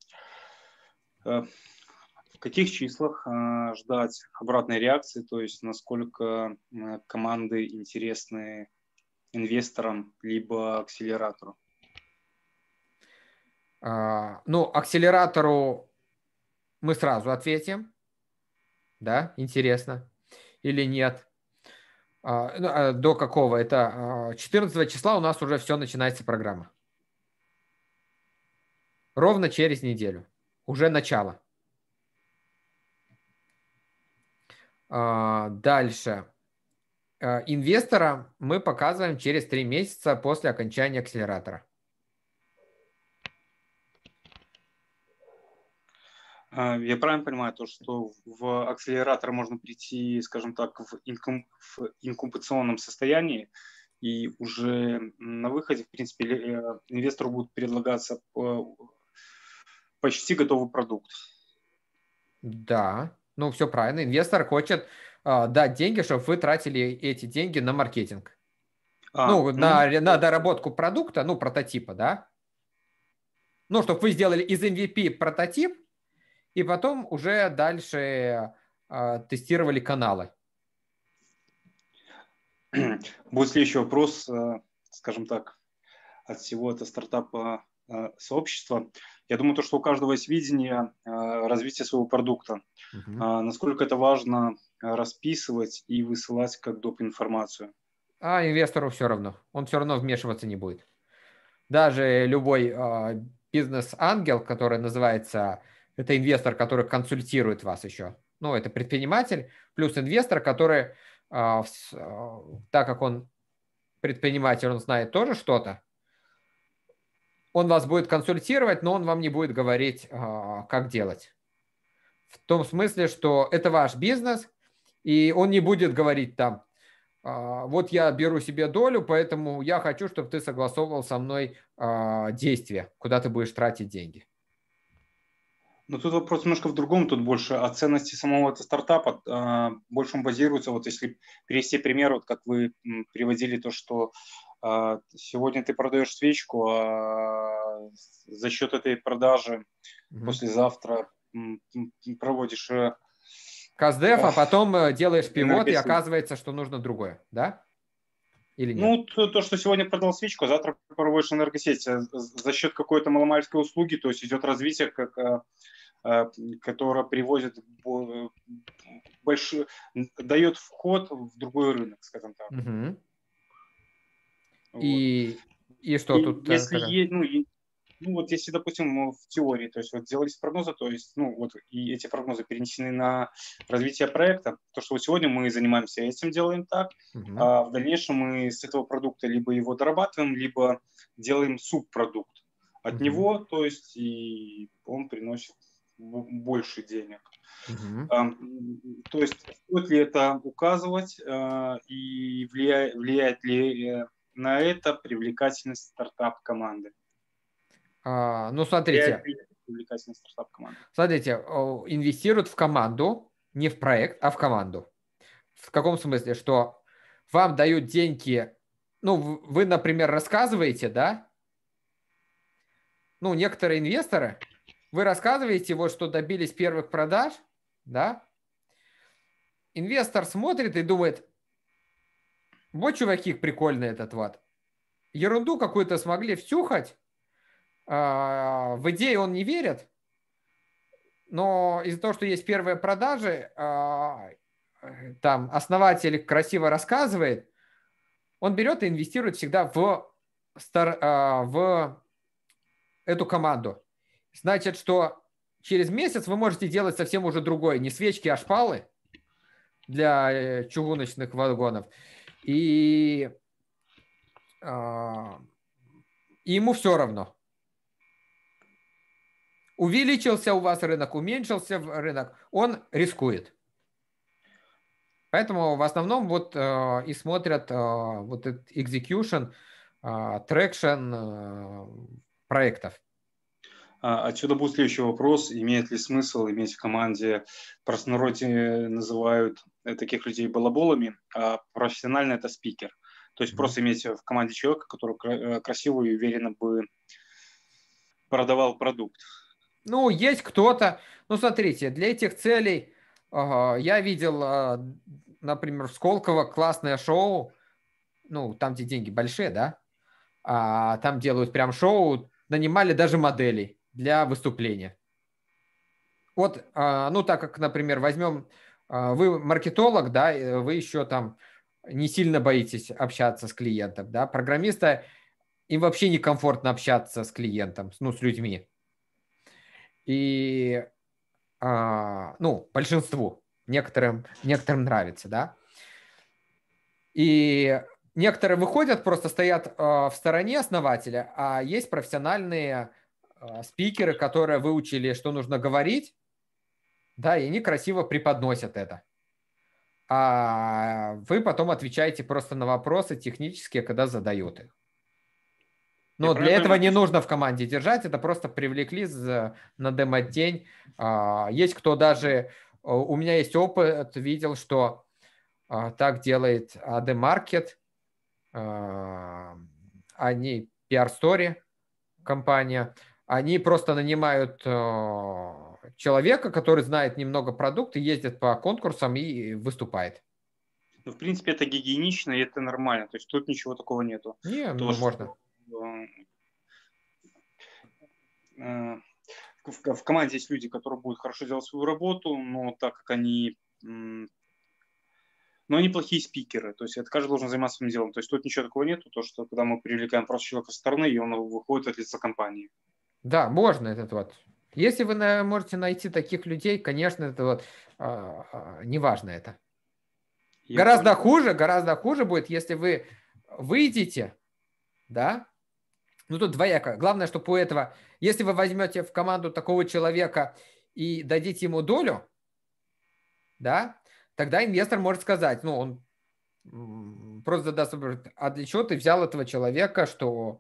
в каких числах ждать обратной реакции, то есть насколько команды интересны инвесторам либо акселератору? Ну, акселератору мы сразу ответим, да, интересно или нет. До какого? Это 14 числа у нас уже все начинается программа. Ровно через неделю. Уже начало. Дальше. Инвестора мы показываем через 3 месяца после окончания акселератора. Я правильно понимаю то, что в акселератор можно прийти, скажем так, в инкубационном состоянии, и уже на выходе, в принципе, инвестору будет предлагаться почти готовый продукт? Да, ну все правильно. Инвестор хочет дать деньги, чтобы вы тратили эти деньги на маркетинг. На доработку продукта, прототипа, да? Ну, чтобы вы сделали из MVP прототип, и потом уже дальше тестировали каналы. Будет следующий вопрос, скажем так, от всего этого стартапа сообщества. Я думаю, что у каждого есть видение развития своего продукта. Насколько это важно расписывать и высылать как доп. Информацию? А инвестору все равно. Он все равно вмешиваться не будет. Даже любой бизнес-ангел, который называется, это инвестор, который консультирует вас еще. Ну, это предприниматель плюс инвестор, который, так как он предприниматель, он знает тоже что-то, он вас будет консультировать, но он вам не будет говорить, как делать. В том смысле, что это ваш бизнес, и он не будет говорить там, вот я беру себе долю, поэтому я хочу, чтобы ты согласовывал со мной действия, куда ты будешь тратить деньги. Но тут вопрос немножко в другом, тут больше о ценности самого этого стартапа. Больше он базируется, вот если привести пример, вот как вы приводили то, что сегодня ты продаешь свечку, а за счет этой продажи послезавтра проводишь КСДФ, а потом делаешь пивот, и оказывается, что нужно другое, да? Или нет? Ну, то, что сегодня продал свечку, а завтра проводишь энергосеть. За счет какой-то маломальской услуги, то есть идет развитие, которое приводит дает вход в другой рынок, скажем так. Угу. Вот. И что тут? Если есть, если, допустим, в теории, то есть вот делались прогнозы, то есть, и эти прогнозы перенесены на развитие проекта, то, что вот сегодня мы занимаемся этим, делаем так, а в дальнейшем мы с этого продукта либо его дорабатываем, либо делаем субпродукт от него, то есть, и он приносит больше денег. То есть, стоит ли это указывать, и влияет ли на это привлекательность стартап-команды? Смотрите, инвестируют в команду, не в проект, а в команду. В каком смысле? Что вам дают деньги, вы, например, рассказываете, да? Некоторые инвесторы, вы рассказываете, вот что добились первых продаж, да? Инвестор смотрит и думает, вот чуваки прикольный этот вот. Ерунду какую-то смогли втюхать. В идею он не верит, но из-за того, что есть первые продажи, там основатель красиво рассказывает, он берет и инвестирует всегда в эту команду. Значит, что через месяц вы можете делать совсем уже другое, не свечки, а шпалы для чугуночных вагонов. И ему все равно. Увеличился у вас рынок, уменьшился рынок, он рискует. Поэтому в основном и смотрят вот этот execution, traction проектов. Отсюда будет следующий вопрос. Имеет ли смысл иметь в команде, в простонародье называют таких людей балаболами, а профессионально это спикер. То есть просто иметь в команде человека, который красиво и уверенно бы продавал продукт. Есть кто-то. Смотрите, для этих целей я видел, например, в Сколково классное шоу, там, где деньги большие, да, там делают прям шоу, нанимали даже моделей для выступления. Вот, так как, например, возьмем, вы маркетолог, да, вы еще там не сильно боитесь общаться с клиентом, да, программисты, им вообще некомфортно общаться с клиентом, с людьми. И, большинству, некоторым нравится, да. И некоторые выходят, просто стоят в стороне основателя, а есть профессиональные спикеры, которые выучили, что нужно говорить, Да, и они красиво преподносят это. А вы потом отвечаете просто на вопросы технические, когда задают их. Но для этого не нужно в команде держать, это просто привлекли на демо-день. Есть кто даже, у меня есть опыт, видел, что так делает AD Market, они PR Story компания, они просто нанимают человека, который знает немного продукта, ездит по конкурсам и выступает. Ну, в принципе, это гигиенично и это нормально, то есть тут ничего такого нету. Не, ну, можно. В команде есть люди, которые будут хорошо делать свою работу, но так как они плохие спикеры, то есть это каждый должен заниматься своим делом. То есть тут ничего такого нету, то что когда мы привлекаем просто человека со стороны, и он выходит от лица компании. Да, можно этот вот. Если вы можете найти таких людей, конечно, это вот неважно это. Гораздо хуже будет, если вы выйдете, да. Ну тут двояко. Главное, чтобы у этого, если вы возьмете в команду такого человека и дадите ему долю, да, тогда инвестор может сказать, ну, он просто задаст вопрос, а для чего ты взял этого человека, что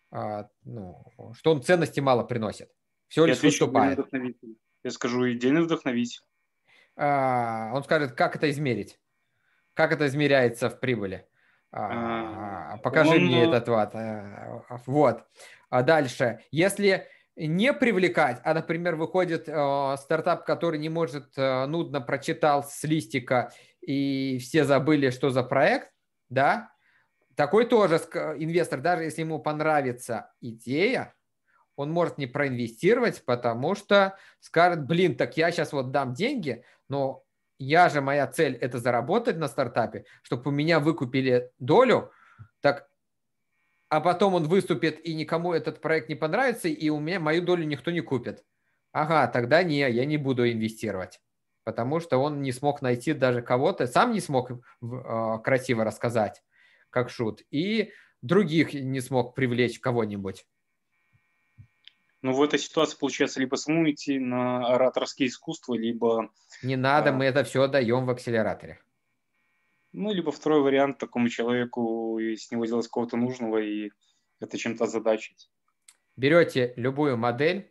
он ценности мало приносит? Всего лишь выступает. Я скажу, идейный вдохновитель. Он скажет, как это измерить? Как это измеряется в прибыли? Покажи мне этот вот. Вот. А дальше, если не привлекать, а, например, выходит стартап, который не может, нудно прочитал с листика, и все забыли, что за проект, да, такой тоже инвестор, даже если ему понравится идея, он может не проинвестировать, потому что скажет, блин, так я сейчас вот дам деньги, но моя цель это заработать на стартапе, чтобы у меня выкупили долю, так, а потом он выступит и никому этот проект не понравится, и у меня мою долю никто не купит. Ага, тогда я не буду инвестировать, потому что он не смог найти даже кого-то, сам не смог красиво рассказать, как шут, и других не смог привлечь кого-нибудь. Ну, в этой ситуации получается либо самому идти на ораторские искусства, либо... Не надо, мы это все даем в акселераторе. Ну, либо второй вариант, такому человеку с него делать кого-то нужного и это чем-то озадачить. Берете любую модель,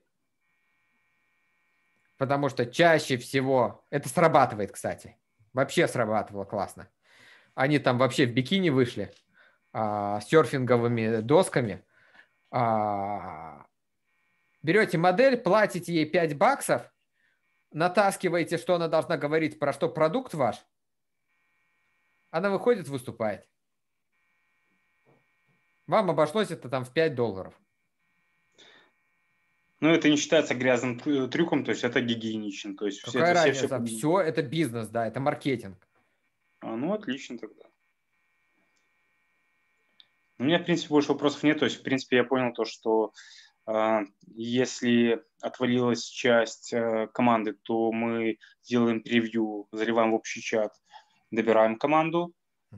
потому что чаще всего... Это срабатывает, кстати. Вообще срабатывало классно. Они там вообще в бикини вышли с серфинговыми досками. Берете модель, платите ей $5, натаскиваете, что она должна говорить, про что продукт ваш, она выходит, выступает. Вам обошлось это там в $5. Ну, это не считается грязным трюком, то есть это гигиенично. То есть какая разница? Все это бизнес, да, это маркетинг. Ну, отлично тогда. У меня, в принципе, больше вопросов нет. То есть, в принципе, я понял то, что если отвалилась часть команды, то мы делаем превью, заливаем в общий чат, добираем команду.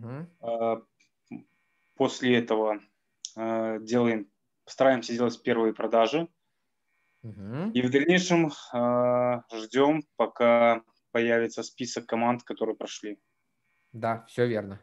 После этого стараемся делать первые продажи. И в дальнейшем ждем, пока появится список команд, которые прошли. Да, все верно.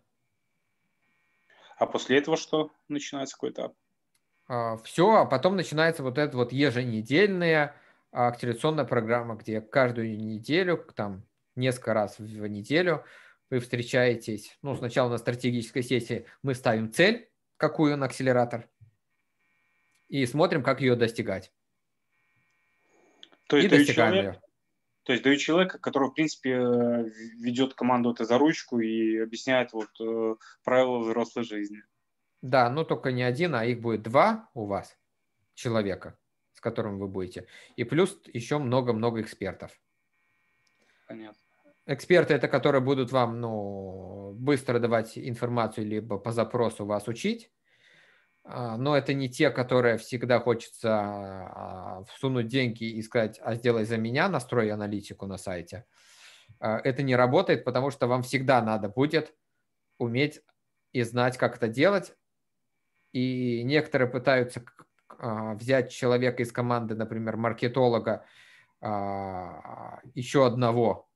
А после этого что начинается, какой этап? Все, а потом начинается вот эта вот еженедельная акселерационная программа, где каждую неделю, там несколько раз в неделю вы встречаетесь. Ну, сначала на стратегической сессии мы ставим цель, какую на акселератор, и смотрим, как ее достигать. То есть дают человека, который, в принципе, ведет команду это за ручку и объясняет правила взрослой жизни. Да, но только не один, а их будет 2 у вас человека, с которым вы будете. И плюс еще много-много экспертов. Понятно. Эксперты это, которые будут вам быстро давать информацию, либо по запросу вас учить. Но это не те, которые всегда хочется всунуть деньги и сказать, а сделай за меня, настрой аналитику на сайте. Это не работает, потому что вам всегда надо будет уметь и знать, как это делать. И некоторые пытаются взять человека из команды, например, маркетолога, еще одного,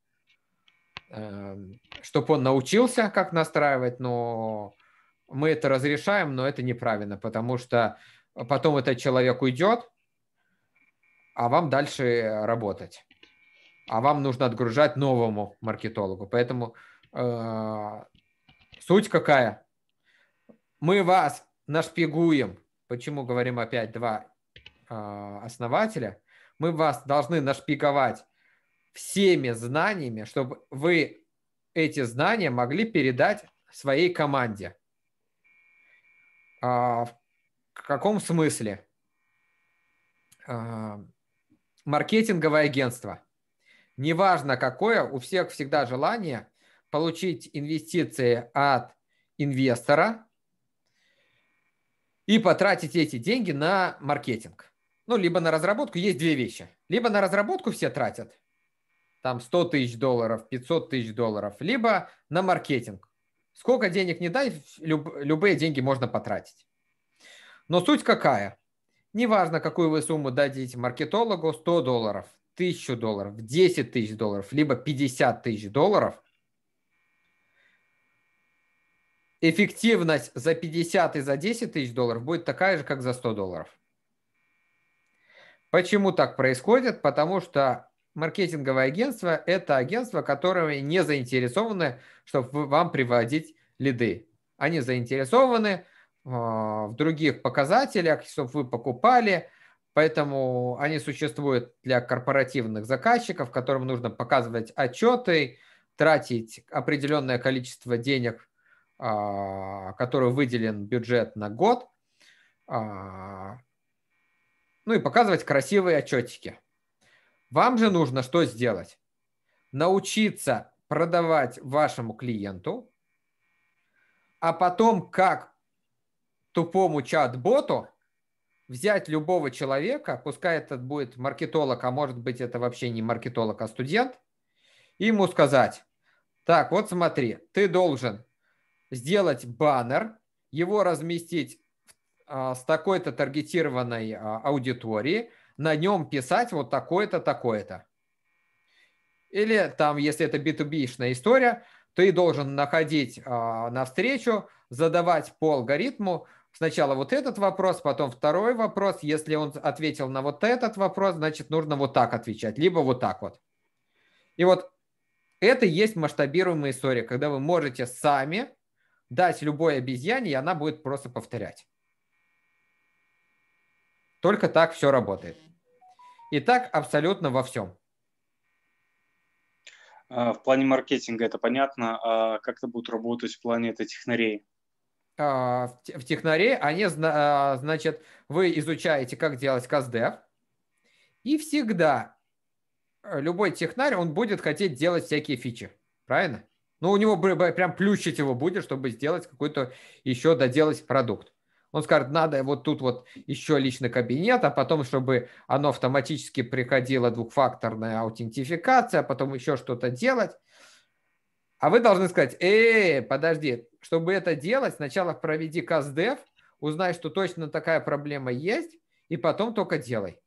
чтобы он научился, как настраивать, но мы это разрешаем, но это неправильно, потому что потом этот человек уйдет, а вам дальше работать. А вам нужно отгружать новому маркетологу. Поэтому суть какая? Мы вас нашпигуем. Почему говорим опять два основателя? Мы вас должны нашпиговать всеми знаниями, чтобы вы эти знания могли передать своей команде. В каком смысле? Маркетинговое агентство. Неважно какое, у всех всегда желание получить инвестиции от инвестора и потратить эти деньги на маркетинг. Ну, либо на разработку. Есть две вещи. Либо на разработку все тратят, там $100 000, $500 000, либо на маркетинг. Сколько денег не дай, любые деньги можно потратить. Но суть какая? Неважно, какую вы сумму дадите маркетологу, $100, $1000, $10 000, либо $50 000, эффективность за 50 и за $10 000 будет такая же, как за $100. Почему так происходит? Потому что маркетинговое агентство – это агентство, которое не заинтересованы, чтобы вам приводить лиды. Они заинтересованы в других показателях, чтобы вы покупали, поэтому они существуют для корпоративных заказчиков, которым нужно показывать отчеты, тратить определенное количество денег, который выделен бюджет на год, ну и показывать красивые отчетики. Вам же нужно что сделать? Научиться продавать вашему клиенту, а потом как тупому чат-боту взять любого человека, пускай это будет маркетолог, а может быть это вообще не маркетолог, а студент, и ему сказать: так, вот смотри, ты должен сделать баннер, его разместить с такой-то таргетированной аудиторией, на нем писать вот такое-то, такое-то. Или там, если это B2B-шная история, ты должен находить навстречу, задавать по алгоритму сначала вот этот вопрос, потом второй вопрос. Если он ответил на вот этот вопрос, значит, нужно вот так отвечать, либо вот так вот. И вот это и есть масштабируемая история, когда вы можете сами дать любой обезьяне, и она будет просто повторять. Только так все работает. И так абсолютно во всем. В плане маркетинга это понятно. А как это будет работать в плане этой технарей? В технаре они, значит, вы изучаете, как делать CastDev, и всегда любой технарь, он будет хотеть делать всякие фичи. Правильно? Ну, у него прям плющить его будет, чтобы сделать какой-то еще доделать продукт. Он скажет, надо вот тут вот еще личный кабинет, а потом, чтобы оно автоматически приходило двухфакторная аутентификация, а потом еще что-то делать. А вы должны сказать, подожди, чтобы это делать, сначала проведи CastDev, узнай, что точно такая проблема есть, и потом только делай.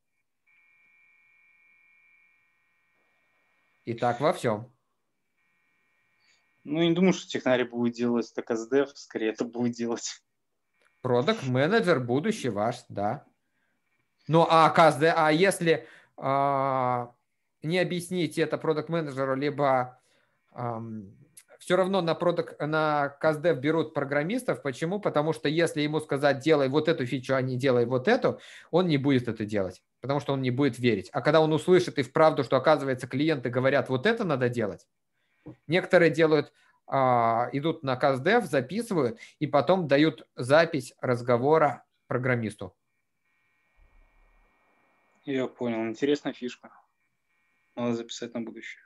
И так во всем. Ну, я не думаю, что технарь будет делать это CastDev, скорее это будет делать. Продакт-менеджер будущий ваш, да. Ну, а если не объяснить это продакт-менеджеру, либо все равно на CastDev берут программистов. Почему? Потому что если ему сказать, делай вот эту фичу, а не делай вот эту, он не будет это делать, потому что он не будет верить. А когда он услышит и вправду, что, оказывается, клиенты говорят, вот это надо делать, некоторые делают, идут на CastDev, записывают и потом дают запись разговора программисту. Я понял. Интересная фишка. Надо записать на будущее.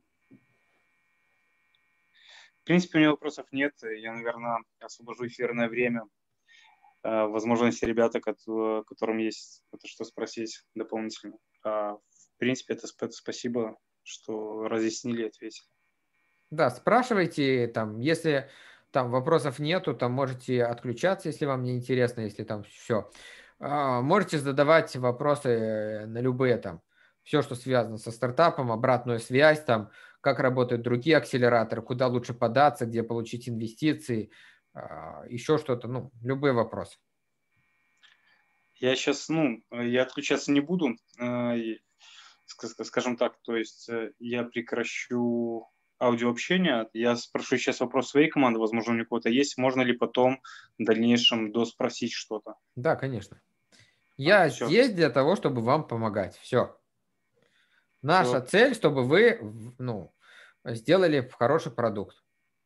В принципе, у меня вопросов нет. Я, наверное, освобожу эфирное время. Возможно, есть ребята, которым есть что спросить дополнительно. В принципе, это спасибо, что разъяснили и ответили. Да, спрашивайте, там, если там вопросов нету, там можете отключаться, если вам не интересно, если там все. Можете задавать вопросы на любые там. Все, что связано со стартапом, обратную связь, там, как работают другие акселераторы, куда лучше податься, где получить инвестиции, еще что-то, ну, любые вопросы. Я сейчас, я отключаться не буду, скажем так, то есть я прекращу аудиообщение. Я спрошу сейчас вопрос своей команды, возможно, у них кого-то есть. Можно ли потом в дальнейшем доспросить что-то? Да, конечно. Я Всё. здесь для того, чтобы вам помогать. Все. Наша цель, чтобы вы, ну, сделали хороший продукт.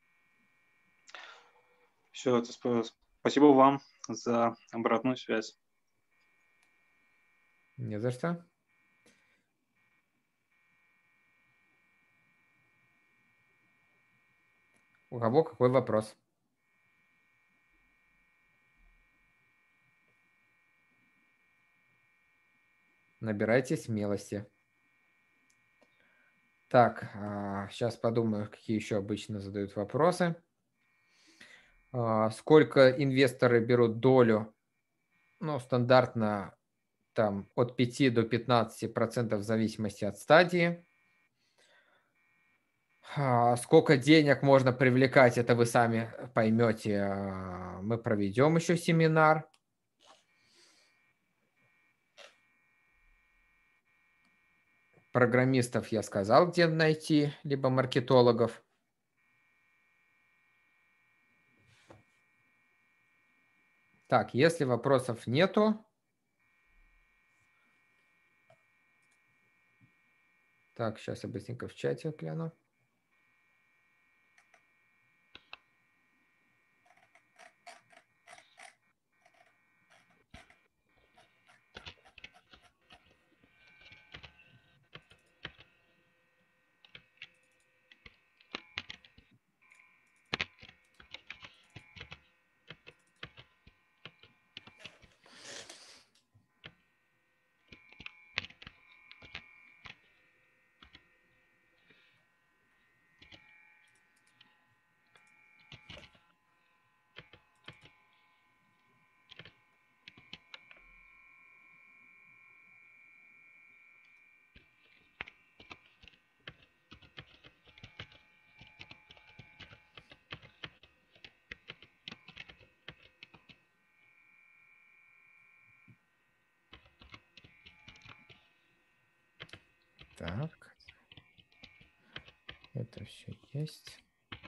Все, спасибо вам за обратную связь. Не за что. У кого какой вопрос? Набирайте смелости. Так, сейчас подумаю, какие еще обычно задают вопросы. Сколько инвесторы берут долю? Ну, стандартно там от 5 до 15% в зависимости от стадии. Сколько денег можно привлекать, это вы сами поймете. Мы проведем еще семинар. Программистов я сказал, где найти, либо маркетологов. Так, если вопросов нету. Так, сейчас я быстренько в чате гляну. Так, это все есть.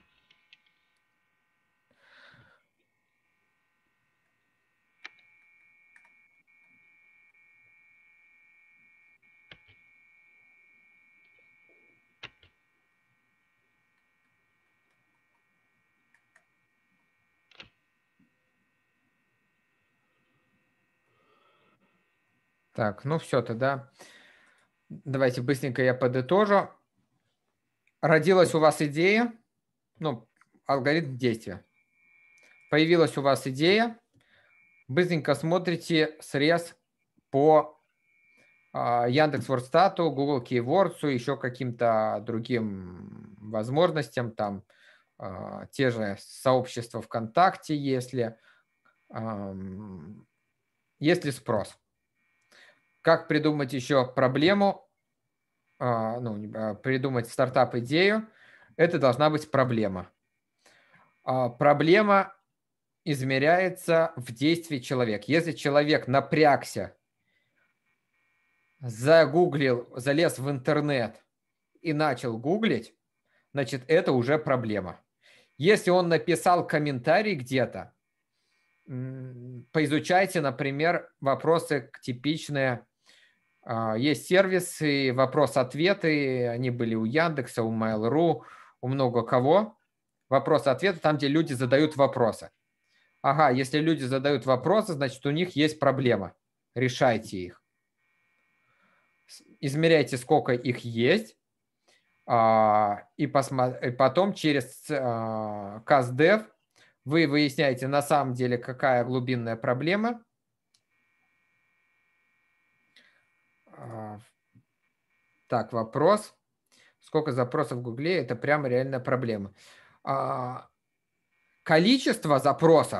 Так, ну все, тогда давайте быстренько я подытожу. Родилась у вас идея, ну, алгоритм действия. Появилась у вас идея, быстренько смотрите срез по Яндекс.Вордстату, Google Keywords, еще каким-то другим возможностям, там те же сообщества ВКонтакте, если спрос. Как придумать еще проблему, придумать стартап-идею, это должна быть проблема. Проблема измеряется в действии человека. Если человек напрягся, загуглил, залез в интернет и начал гуглить, значит, это уже проблема. Если он написал комментарий где-то, поизучайте, например, вопросы типичные. Есть сервисы, вопрос-ответы, они были у Яндекса, у Mail.ru, у много кого. Вопрос-ответы, там, где люди задают вопросы. Ага, если люди задают вопросы, значит, у них есть проблема. Решайте их. Измеряйте, сколько их есть, и потом через CastDev вы выясняете на самом деле, какая глубинная проблема. Так, вопрос. Сколько запросов в Гугле? Это прямо реальная проблема. Количество запросов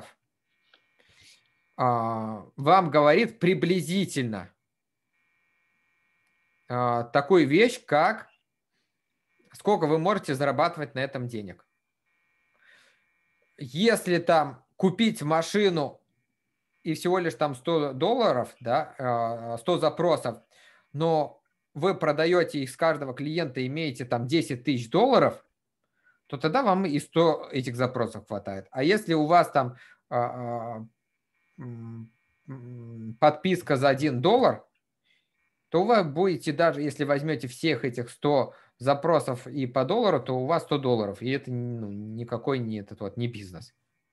вам говорит приблизительно. такую вещь, как сколько вы можете зарабатывать на этом денег. Если там купить машину и всего лишь там $100, да, 100 запросов, но вы продаете их с каждого клиента, имеете там $10 000, то тогда вам и 100 этих запросов хватает. А если у вас там подписка за $1, то вы будете, даже если возьмете всех этих 100 запросов и по $1, то у вас $100, и это никакой не, не бизнес.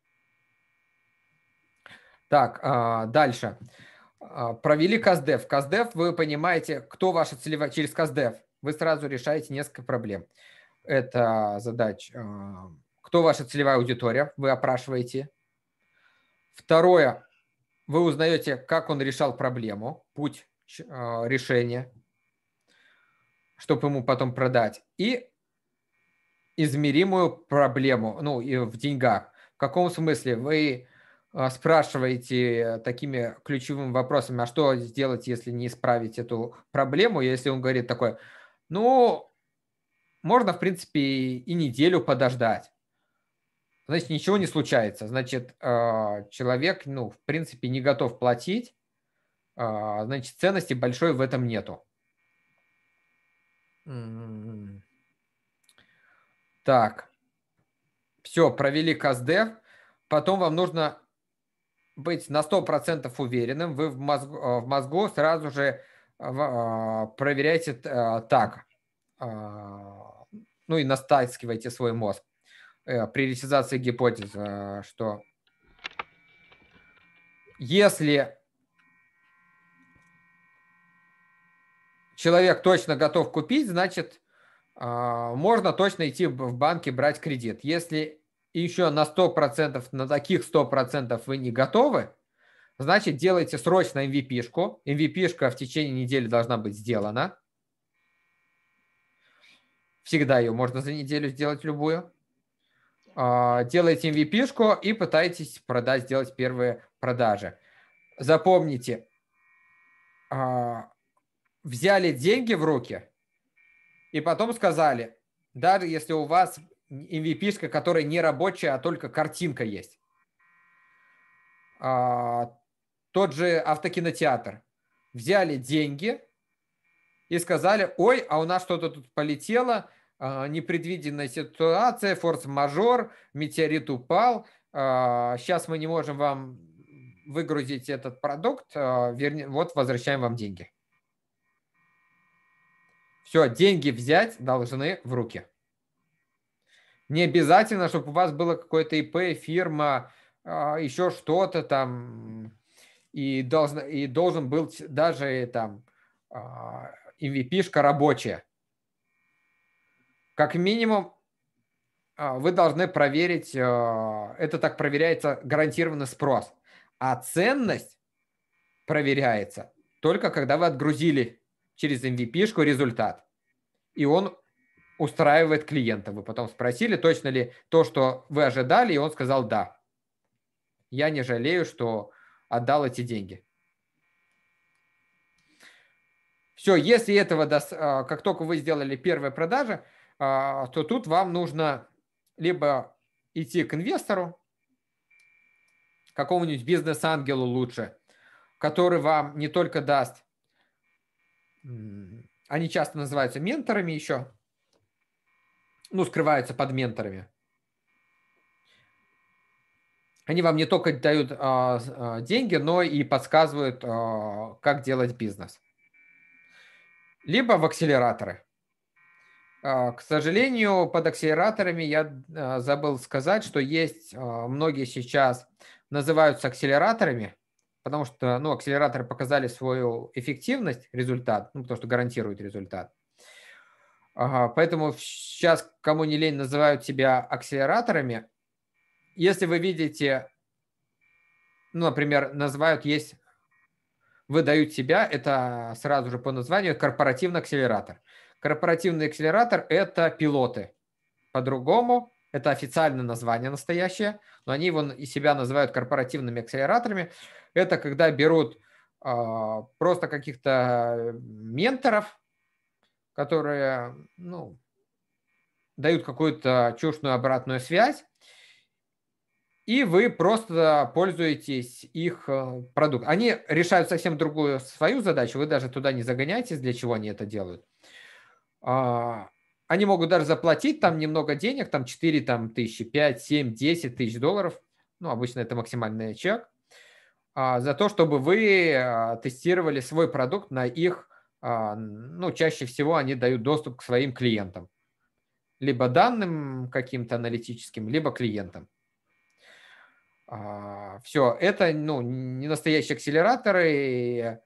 Так, дальше. Провели КАЗДЕВ. КАЗДЕВ, вы понимаете, кто ваша целевая... Через КАЗДЕВ вы сразу решаете несколько проблем. Это задача. Кто ваша целевая аудитория, вы опрашиваете. Второе, вы узнаете, как он решал проблему, путь решения, чтобы ему потом продать. И измеримую проблему, ну, и в деньгах. В каком смысле? Вы спрашиваете такими ключевыми вопросами, а что сделать, если не исправить эту проблему? Если он говорит такое, ну, можно, в принципе, и неделю подождать. Значит, ничего не случается. Значит, человек, ну, в принципе, не готов платить. Значит, ценности большой в этом нету. Так. Все, провели КАЗДЕВ. Потом вам нужно быть на 100% уверенным. Вы в мозгу сразу же проверяйте так. Ну и настаивайте свой мозг. Приоритизация гипотезы, что если человек точно готов купить, значит, можно точно идти в банк и брать кредит. Если еще на 100%, на таких 100% вы не готовы, значит, делайте срочно MVP-шку. MVP-шка в течение недели должна быть сделана. Всегда ее можно за неделю сделать любую. Делайте MVP-шку и пытайтесь продать, сделать первые продажи. Запомните, взяли деньги в руки и потом сказали, даже если у вас MVP-шка, которая не рабочая, а только картинка есть. Тот же автокинотеатр. Взяли деньги и сказали, ой, а у нас что-то тут полетело, непредвиденная ситуация, форс-мажор, метеорит упал, сейчас мы не можем вам выгрузить этот продукт, вот возвращаем вам деньги. Все, деньги взять должны в руки. Не обязательно, чтобы у вас было какое-то ИП, фирма, еще что-то там, и должен был даже там MVP-шка рабочая. Как минимум, вы должны проверить, это так проверяется гарантированный спрос. А ценность проверяется только когда вы отгрузили через MVP-шку результат. И он устраивает клиента. Вы потом спросили, точно ли то, что вы ожидали, и он сказал да. Я не жалею, что отдал эти деньги. Все, если этого, как только вы сделали первые продажи, то тут вам нужно либо идти к инвестору, какому-нибудь бизнес-ангелу лучше, который вам не только даст, они часто называются менторами еще, ну, скрываются под менторами. Они вам не только дают деньги, но и подсказывают, как делать бизнес. Либо в акселераторы. К сожалению, под акселераторами я забыл сказать, что есть многие сейчас называются акселераторами, потому что акселераторы показали свою эффективность, результат, потому что гарантируют результат. Поэтому сейчас, кому не лень, называют себя акселераторами. Если вы видите, например, называют, выдают себя, это сразу же по названию корпоративный акселератор. Корпоративный акселератор – это пилоты. По-другому, это официальное название настоящее, но они и себя называют корпоративными акселераторами. Это когда берут просто каких-то менторов, которые, ну, дают какую-то чушную обратную связь, и вы просто пользуетесь их продуктом. Они решают совсем другую свою задачу, вы даже туда не загоняетесь, для чего они это делают. Они могут даже заплатить там немного денег, там 4 тысячи, 5, 7, 10 тысяч долларов, ну, обычно это максимальный чек, за то, чтобы вы тестировали свой продукт на их, ну, чаще всего они дают доступ к своим клиентам, либо данным каким-то аналитическим, либо клиентам. Все, это, ну, не настоящие акселераторы,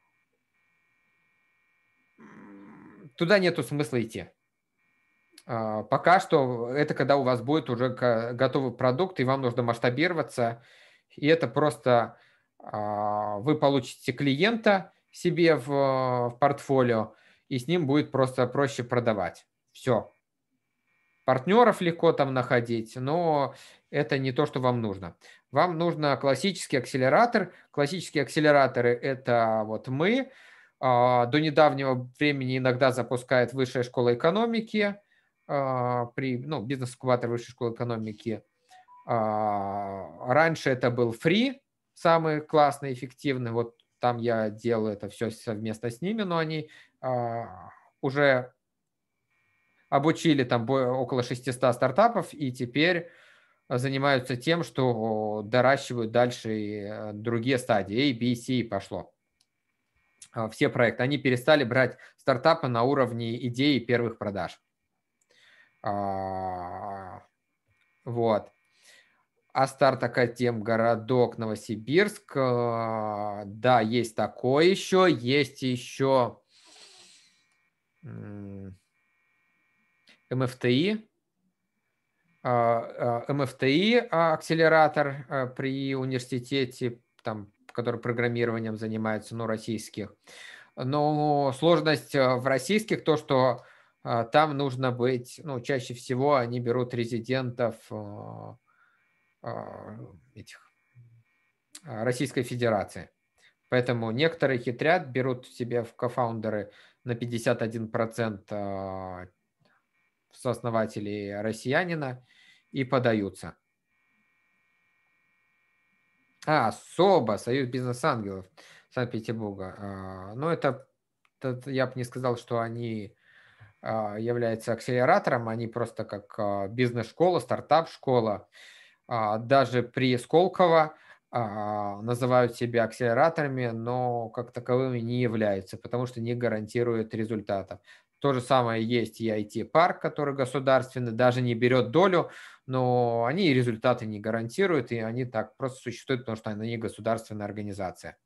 туда нету смысла идти. Пока что это когда у вас будет уже готовый продукт, и вам нужно масштабироваться, и это просто вы получите клиента себе в портфолио, и с ним будет просто проще продавать. Все. Партнеров легко там находить, но это не то, что вам нужно. Вам нужно классический акселератор. Классические акселераторы – это вот мы. До недавнего времени иногда запускает Высшая школа экономики, бизнес-инкубатор Высшей школы экономики. Раньше это был Free, самый классный, эффективный. Вот там я делаю это все совместно с ними, но они уже обучили там около 600 стартапов и теперь занимаются тем, что доращивают дальше и другие стадии. A, B, C пошло. Все проекты. Они перестали брать стартапы на уровне идеи первых продаж. Вот. Астарт Академгородок, Новосибирск. Да, есть такое еще. Есть еще МФТИ. МФТИ акселератор при университете, там, который программированием занимается, ну, российских. Но сложность в российских то, что там нужно быть, ну, чаще всего они берут резидентов Российской Федерации. Поэтому некоторые хитрят, берут себе в кофаундеры на 51% сооснователей россиянина и подаются. СОБА, Союз бизнес-ангелов Санкт-Петербурга. Но это я бы не сказал, что они являются акселератором, они просто как бизнес-школа, стартап-школа. Даже при Сколково называют себя акселераторами, но как таковыми не являются, потому что не гарантируют результатов. То же самое есть и IT-парк, который государственный, даже не берет долю, но они результаты не гарантируют, и они так просто существуют, потому что они государственная организация.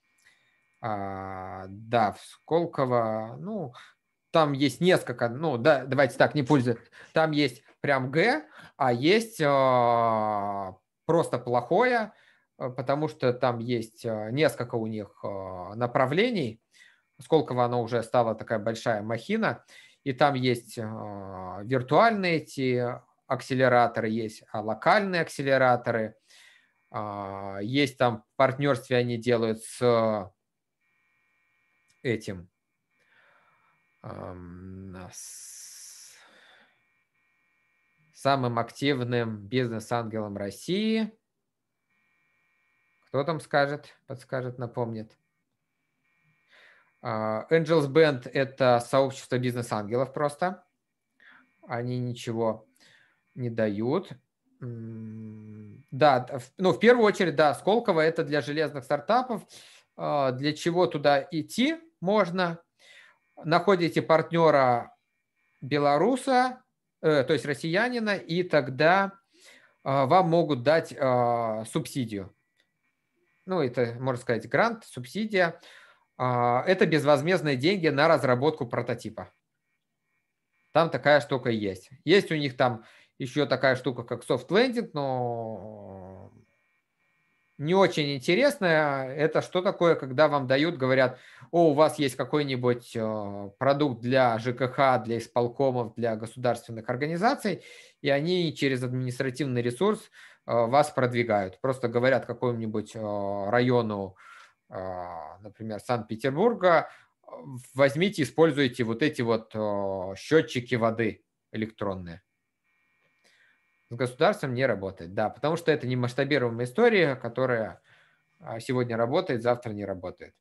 Да, в Сколково, ну, там есть несколько, ну, да, давайте так, не пользуйтесь. Там есть прям Г, а есть просто плохое, потому что там есть несколько у них направлений. Сколково оно уже стала такая большая махина, и там есть виртуальные эти акселераторы, есть локальные акселераторы, есть там в партнерстве они делают с этим, самым активным бизнес-ангелом России. Кто там скажет, подскажет, напомнит? Angels Band – это сообщество бизнес-ангелов просто. Они ничего не дают. Да, ну, в первую очередь, да, Сколково – это для железных стартапов. Для чего туда идти можно? Находите партнера белоруса, то есть россиянина, и тогда вам могут дать субсидию. Ну, это, можно сказать, грант, субсидия. Это безвозмездные деньги на разработку прототипа. Там такая штука есть. Есть у них там еще такая штука, как софт-лендинг, но не очень интересная. Это что такое, когда вам дают, говорят, у вас есть какой-нибудь продукт для ЖКХ, для исполкомов, для государственных организаций, и они через административный ресурс вас продвигают. Просто говорят какому-нибудь району, например, Санкт-Петербурга, возьмите, используйте вот эти вот счетчики воды электронные. С государством не работает, да, потому что это не масштабируемая история, которая сегодня работает, завтра не работает.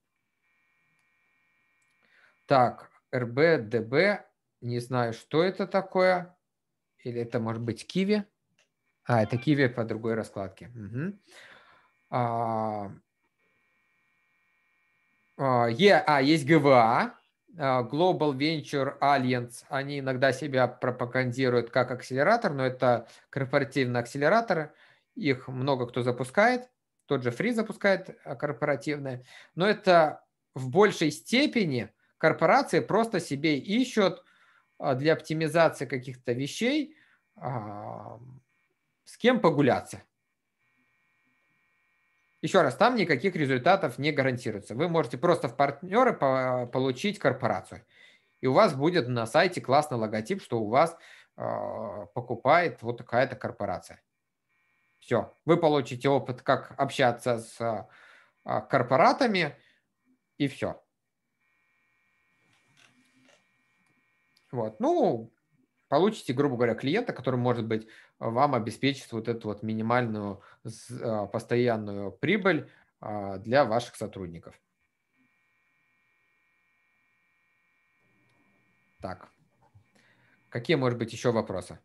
Так, РБДБ, не знаю, что это такое. Или это может быть Киви. Это Киви по другой раскладке. Угу. Есть ГВА, Global Venture Alliance. Они иногда себя пропагандируют как акселератор, но это корпоративный акселератор. Их много кто запускает. Тот же Free запускает корпоративные. Но это в большей степени корпорации просто себе ищут для оптимизации каких-то вещей, с кем погуляться. Еще раз, там никаких результатов не гарантируется. Вы можете просто в партнеры получить корпорацию. И у вас будет на сайте классный логотип, что у вас покупает вот такая-то корпорация. Все. Вы получите опыт, как общаться с корпоратами, и все. Вот. Ну, получите, грубо говоря, клиента, который, может быть, вам обеспечит вот эту вот минимальную постоянную прибыль для ваших сотрудников. Так. Какие, может быть, еще вопросы?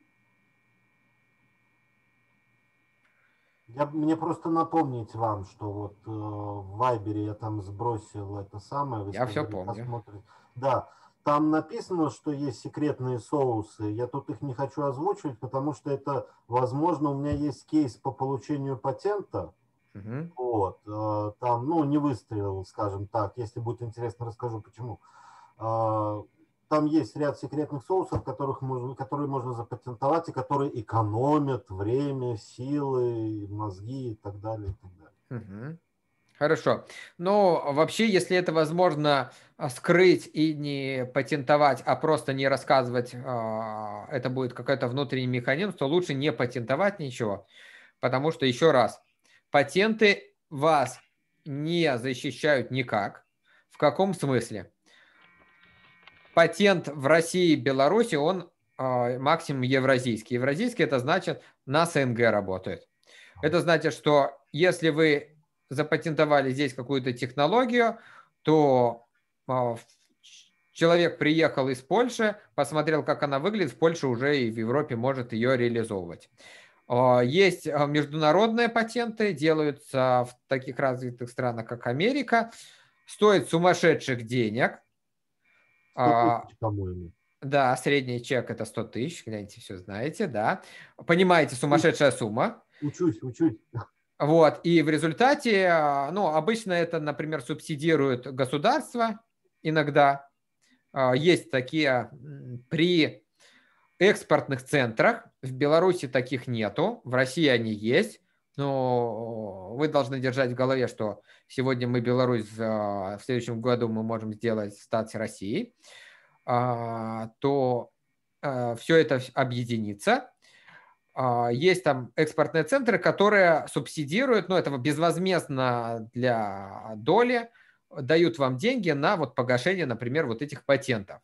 Мне просто напомнить вам, что вот в Вайбере я там сбросил это самое. Вы я сказали, все помню. посмотрите. Да, там написано, что есть секретные соусы. Я тут их не хочу озвучивать, потому что это, возможно, у меня есть кейс по получению патента. Угу. Вот, там, ну, не выстрелил, скажем так. Если будет интересно, расскажу, почему. Там есть ряд секретных соусов, которые можно запатентовать и которые экономят время, силы, мозги и так далее. И так далее. Угу. Хорошо. Но вообще, если это возможно скрыть и не патентовать, а просто не рассказывать, это будет какой-то внутренний механизм, то лучше не патентовать ничего. Потому что, еще раз, патенты вас не защищают никак. В каком смысле? Патент в России и Беларуси, он максимум евразийский. Евразийский – это значит, на СНГ работает. Это значит, что если вы запатентовали здесь какую-то технологию, то человек приехал из Польши, посмотрел, как она выглядит, в Польше уже и в Европе может ее реализовывать. Есть международные патенты, делаются в таких развитых странах, как Америка, стоят сумасшедших денег. 100 тысяч, по-моему. Да, средний чек это 100 тысяч, гляньте, все знаете, да. Понимаете, сумасшедшая сумма. Учусь. Вот, и в результате, ну, обычно это, например, субсидирует государство иногда. Есть такие при экспортных центрах. В Беларуси таких нету, в России они есть. Но вы должны держать в голове, что сегодня мы Беларусь, в следующем году мы можем стать Россией, то все это объединится. Есть там экспортные центры, которые субсидируют, ну, это безвозмездно для доли, дают вам деньги на вот погашение, например, вот этих патентов.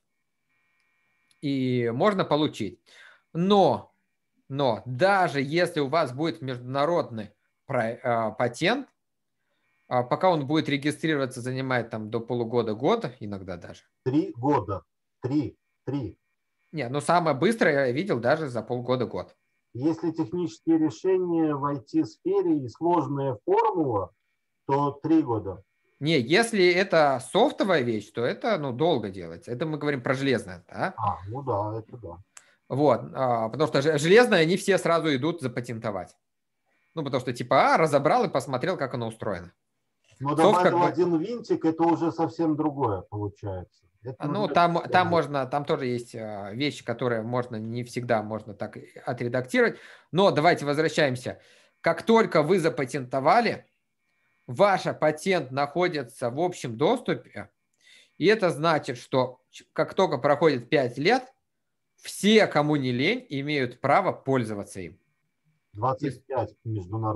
И можно получить. Но даже если у вас будет международный патент, пока он будет регистрироваться, занимает там до полугода-года, иногда даже. 3 года. 3. Не, ну самое быстрое я видел даже за полгода-год. Если технические решения в IT-сфере и сложная формула, то 3 года. Не, если это софтовая вещь, то это, ну, долго делается. Это мы говорим про железное, да? Ну да, это да. Вот, потому что железное они все сразу идут запатентовать. Ну, потому что типа, разобрал и посмотрел, как оно устроено. Но добавил один винтик, это уже совсем другое получается. Ну, там можно, там тоже есть вещи, которые можно, не всегда можно так отредактировать. Но давайте возвращаемся. Как только вы запатентовали, ваш патент находится в общем доступе, и это значит, что как только проходит 5 лет, все, кому не лень, имеют право пользоваться им. 25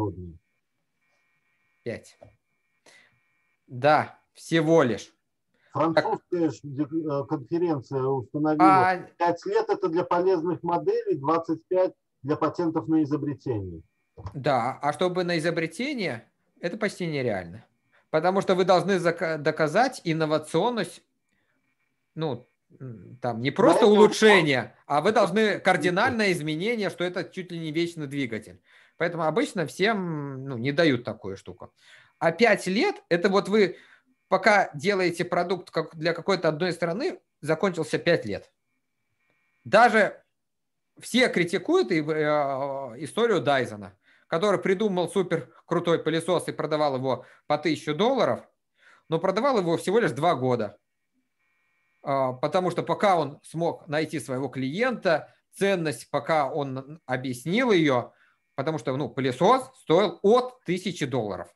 международный. 5. Да, всего лишь. Французская конференция установила 5 лет это для полезных моделей, 25 для патентов на изобретение. Да, а чтобы на изобретение, это почти нереально. Потому что вы должны доказать инновационность, ну, там не просто улучшение, а вы должны кардинальное изменение, что это чуть ли не вечный двигатель. Поэтому обычно всем не дают такую штуку. А 5 лет, это вот вы пока делаете продукт для какой-то одной страны, закончился 5 лет. Даже все критикуют историю Дайсона, который придумал супер крутой пылесос и продавал его по $1000, но продавал его всего лишь 2 года. Потому что пока он смог найти своего клиента, ценность, пока он объяснил ее, потому что пылесос стоил от $1000.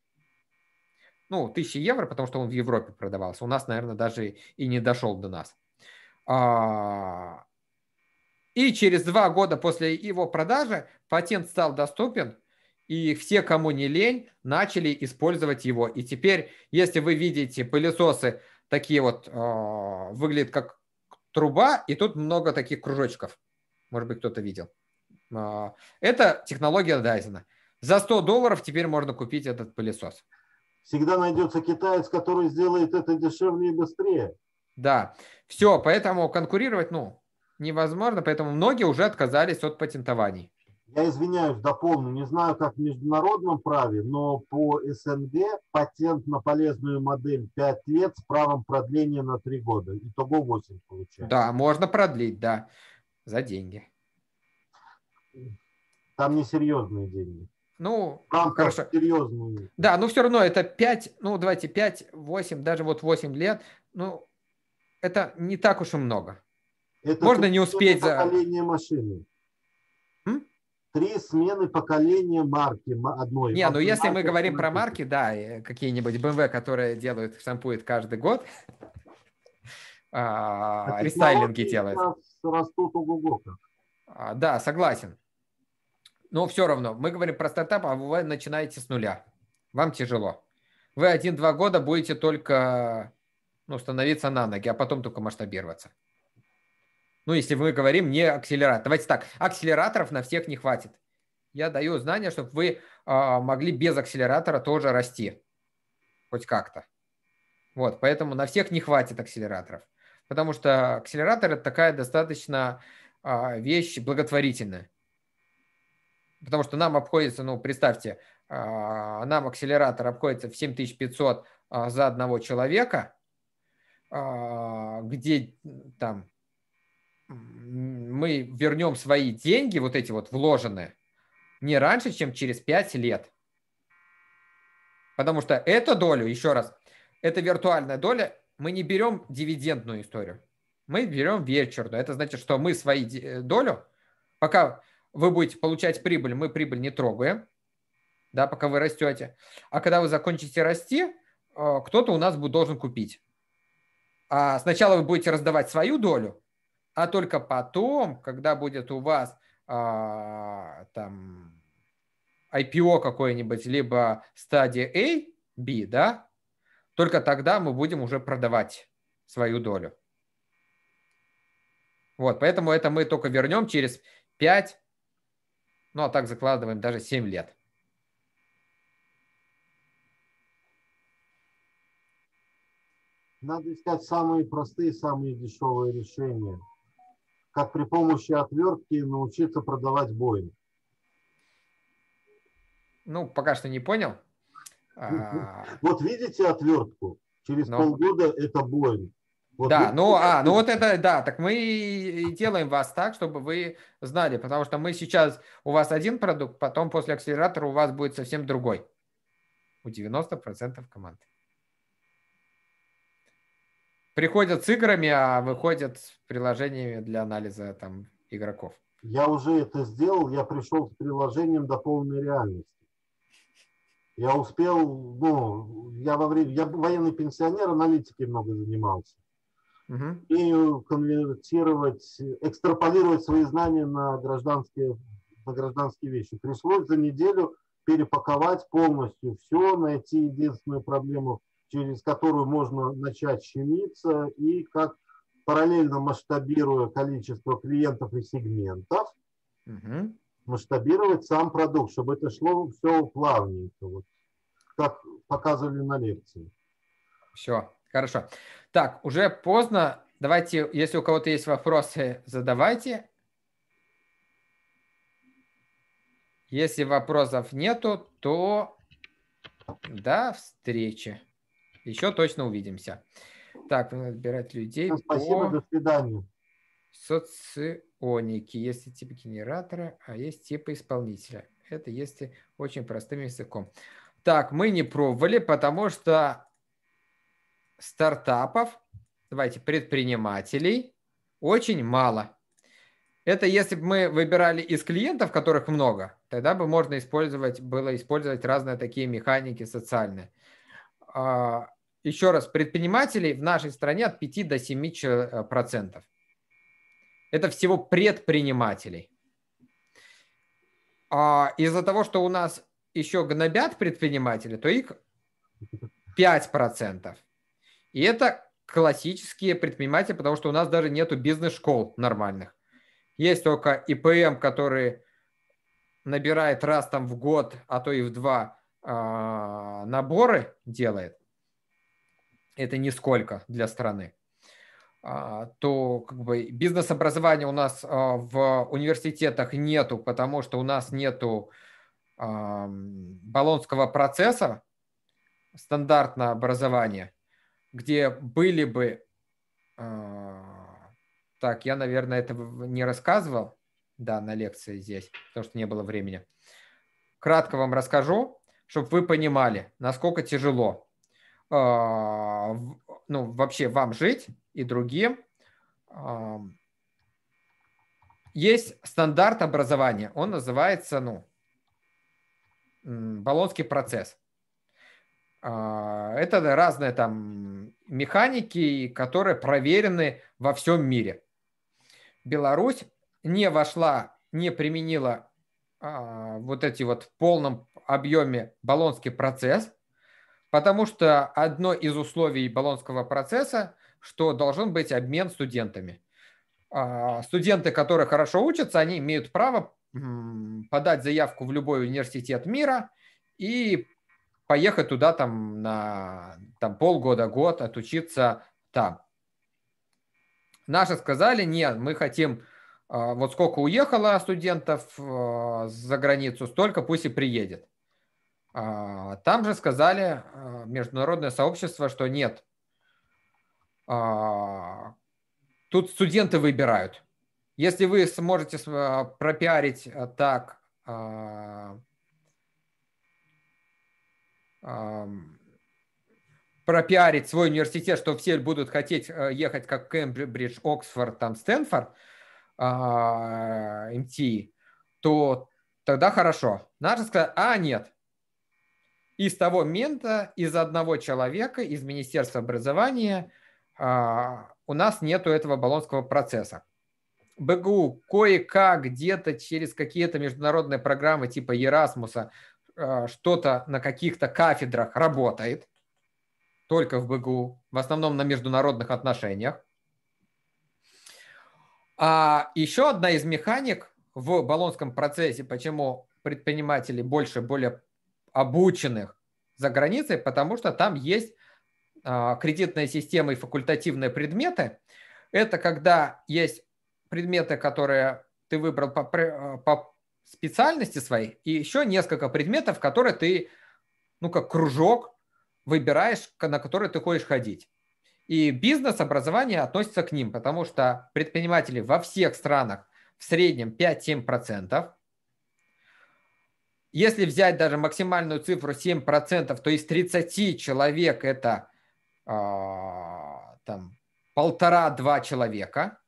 1000 евро, потому что он в Европе продавался. У нас, наверное, даже и не дошел до нас. И через 2 года после его продажи патент стал доступен, и все, кому не лень, начали использовать его. И теперь, если вы видите пылесосы, такие вот выглядят как труба, и тут много таких кружочков. Может быть, кто-то видел. Это технология Дайсона. За $100 теперь можно купить этот пылесос. Всегда найдется китаец, который сделает это дешевле и быстрее. Да, все, поэтому конкурировать, невозможно, поэтому многие уже отказались от патентований. Я извиняюсь, дополню, не знаю, как в международном праве, но по СНГ патент на полезную модель 5 лет с правом продления на 3 года. Итого 8 получается. Да, можно продлить, да, за деньги. Там несерьезные деньги. Там хорошо. Серьезные. Да, но все равно это 5, давайте 5, 8, даже вот 8 лет, это не так уж и много. Это можно не успеть за... поколение машины. 3 смены поколения марки одной. Не, если мы говорим про марки, да, какие-нибудь BMW, которые делают, штампуют каждый год, рестайлинги делают. Растут ого-го. Да, согласен. Но все равно, мы говорим про стартап, а вы начинаете с нуля. Вам тяжело. Вы 1-2 года будете только становиться на ноги, а потом только масштабироваться. Если мы говорим не акселератор. Давайте так, акселераторов на всех не хватит. Я даю знания, чтобы вы могли без акселератора тоже расти. Хоть как-то. Вот, поэтому на всех не хватит акселераторов. Потому что акселератор – это такая достаточно вещь благотворительная. Потому что нам обходится, представьте, нам акселератор обходится в 7500 за одного человека, где там мы вернем свои деньги, вот эти вот вложенные, не раньше, чем через 5 лет. Потому что эту долю, еще раз, это виртуальная доля, мы не берем дивидендную историю. Мы берем вечерную. Это значит, что мы свою долю, пока вы будете получать прибыль, мы прибыль не трогаем, да, пока вы растете. А когда вы закончите расти, кто-то у нас должен купить. А сначала вы будете раздавать свою долю, а только потом, когда будет у вас там IPO какой-нибудь, либо стадия A, B, да, только тогда мы будем уже продавать свою долю. Вот, поэтому это мы только вернем через 5, а так закладываем даже 7 лет. Надо искать самые простые, самые дешевые решения. Как при помощи отвертки научиться продавать Боинг. Пока что не понял. Вот видите отвертку? Через полгода это Боинг. Вот да, вот это, да, так мы и делаем вас так, чтобы вы знали, потому что мы сейчас, у вас один продукт, потом после акселератора у вас будет совсем другой. У 90% команд. Приходят с играми, а выходят с приложениями для анализа там игроков. Я уже это сделал, я пришел с приложением до полной реальности. Я успел, я военный пенсионер, аналитикой много занимался. И конвертировать, экстраполировать свои знания на гражданские вещи. Пришлось за неделю перепаковать полностью все, найти единственную проблему через которую можно начать щемиться, и как параллельно масштабируя количество клиентов и сегментов, масштабировать сам продукт, чтобы это шло все плавненько, вот, как показывали на лекции. Все, хорошо. Так, уже поздно. Давайте, если у кого-то есть вопросы, задавайте. Если вопросов нету, то до встречи. Еще точно увидимся. Так, надо отбирать людей. Спасибо, до свидания. Соционики. Есть типы генератора, а есть типы исполнителя. Это если очень простым языком. Так, мы не пробовали, потому что стартапов, давайте, предпринимателей очень мало. Это если бы мы выбирали из клиентов, которых много, тогда бы можно было использовать разные такие механики социальные. Еще раз, предпринимателей в нашей стране от 5 до 7%. Это всего предпринимателей. Из-за того, что у нас еще гнобят предприниматели, то их 5%. И это классические предприниматели, потому что у нас даже нету бизнес-школ нормальных. Есть только ИПМ, который набирает раз там в год, а то и в 2 наборы делает. Это нисколько для страны. То как бы бизнес-образования у нас в университетах нету, потому что у нас нету болонского процесса, стандартное образование, где были бы... Так, я, наверное, этого не рассказывал, да, на лекции здесь, потому что не было времени. Кратко вам расскажу, чтобы вы понимали, насколько тяжело вообще вам жить и другим. Есть стандарт образования, он называется, болонский процесс. Это разные там механики, которые проверены во всем мире. Беларусь не вошла, не применила вот эти вот в полном объеме болонский процесс, потому что одно из условий болонского процесса, что должен быть обмен студентами. Студенты, которые хорошо учатся, они имеют право подать заявку в любой университет мира и поехать туда там на полгода, год, отучиться там. Наши сказали, нет, мы хотим, вот сколько уехало студентов за границу, столько пусть и приедет. Там же сказали международное сообщество, что нет, тут студенты выбирают. Если вы сможете пропиарить так пропиарить свой университет, что все будут хотеть ехать как Кембридж, Оксфорд, там Стэнфорд, МТ, то тогда хорошо. Надо сказать, нет. Из того момента, из одного человека, из Министерства образования у нас нету этого болонского процесса. БГУ кое-как где-то через какие-то международные программы типа Ерасмуса что-то на каких-то кафедрах работает, только в БГУ, в основном на международных отношениях. Еще одна из механик в болонском процессе, почему предприниматели более обученных за границей, потому что там есть кредитная система и факультативные предметы. Это когда есть предметы, которые ты выбрал по специальности своей, и еще несколько предметов, которые ты, как кружок, выбираешь, на который ты хочешь ходить. И бизнес-образование относится к ним, потому что предприниматели во всех странах в среднем 5-7%. Если взять даже максимальную цифру 7%, то из 30 человек это 1,5-2 человека.